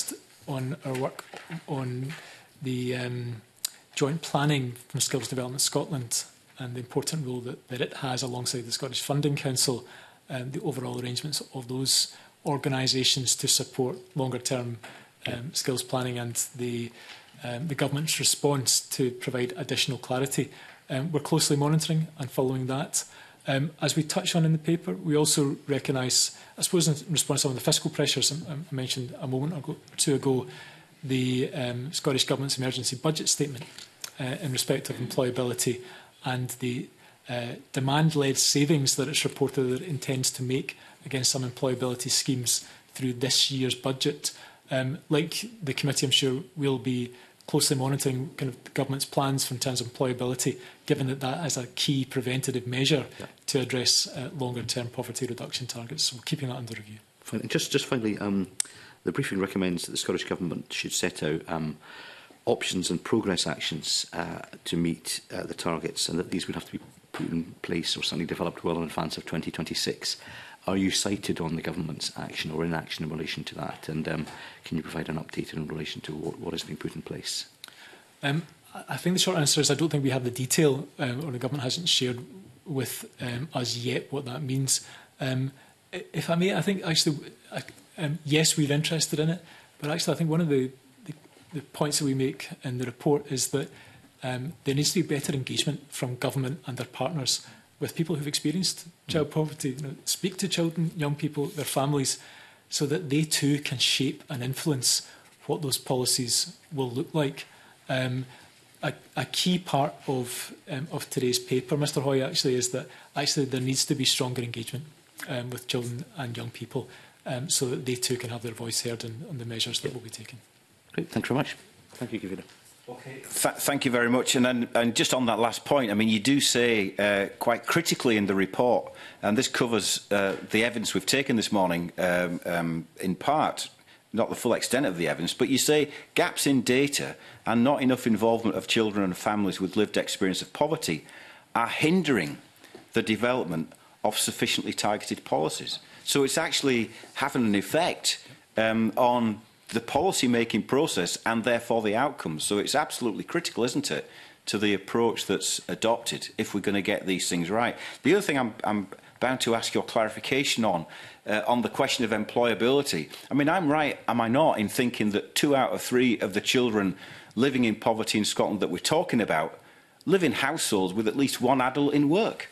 on our work on the um, joint planning from Skills Development Scotland and the important role that, that it has alongside the Scottish Funding Council and the overall arrangements of those organisations to support longer-term um, skills planning and the, um, the government's response to provide additional clarity. Um, we're closely monitoring and following that. Um, as we touch on in the paper, we also recognise, I suppose in response to some of the fiscal pressures I, I mentioned a moment ago, or two ago, the um, Scottish Government's emergency budget statement uh, in respect of employability and the uh, demand-led savings that it's reported that it intends to make against some employability schemes through this year's budget. Um, like the committee, I'm sure we'll be closely monitoring kind of the government's plans in terms of employability, given that that is a key preventative measure yeah. to address uh, longer-term poverty reduction targets. So we're keeping that under review. Fine. Just, just finally, um, the briefing recommends that the Scottish Government should set out um, options and progress actions uh, to meet uh, the targets, and that these would have to be put in place or certainly developed well in advance of twenty twenty-six. Are you cited on the government's action or inaction in relation to that? And um, can you provide an update in relation to what, what is being put in place? Um, I think the short answer is I don't think we have the detail, um, or the government hasn't shared with um, us yet what that means. Um, if I may, I think actually, uh, um, yes, we're interested in it, but actually I think one of the, the, the points that we make in the report is that um, there needs to be better engagement from government and their partners with people who've experienced child poverty. You know, speak to children, young people, their families, so that they too can shape and influence what those policies will look like. Um, a, a key part of, um, of today's paper, Mr Hoy, actually is that actually there needs to be stronger engagement um, with children and young people, um, so that they too can have their voice heard in, on the measures that will be taken. Great, thank you very much. Thank you, Gavina. Okay. Th thank you very much. And, then, and just on that last point, I mean, you do say uh, quite critically in the report, and this covers uh, the evidence we've taken this morning um, um, in part, not the full extent of the evidence, but you say gaps in data and not enough involvement of children and families with lived experience of poverty are hindering the development of sufficiently targeted policies. So it's actually having an effect um, on the policy-making process and therefore the outcomes. So it's absolutely critical, isn't it, to the approach that's adopted if we're going to get these things right. The other thing I'm, I'm bound to ask your clarification on, uh, on the question of employability. I mean, I'm right, am I not, in thinking that two out of three of the children living in poverty in Scotland that we're talking about live in households with at least one adult in work.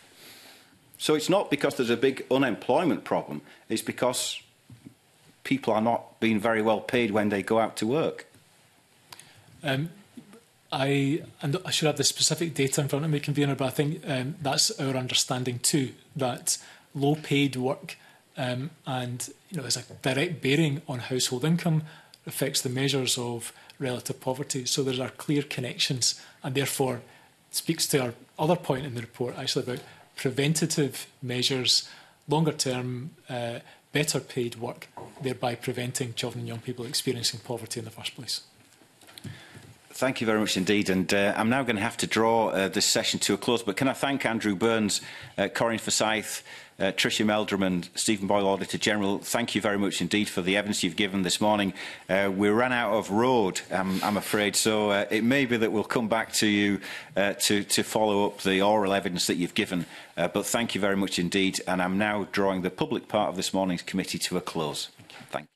So it's not because there's a big unemployment problem, it's because people are not being very well paid when they go out to work. Um, I, and I should have the specific data in front of me, convener, but I think um, that's our understanding too, that low-paid work um, and you know, has a direct bearing on household income, affects the measures of relative poverty. So there are clear connections, and therefore speaks to our other point in the report, actually about preventative measures, longer-term, uh, better paid work, thereby preventing children and young people experiencing poverty in the first place. Thank you very much indeed. And uh, I'm now going to have to draw uh, this session to a close. But can I thank Andrew Burns, uh, Corinne Forsyth, uh, Tricia Meldrum and Stephen Boyle, Auditor General. Thank you very much indeed for the evidence you've given this morning. Uh, we ran out of road, um, I'm afraid, so uh, it may be that we'll come back to you uh, to, to follow up the oral evidence that you've given. Uh, but thank you very much indeed. And I'm now drawing the public part of this morning's committee to a close. Thank you.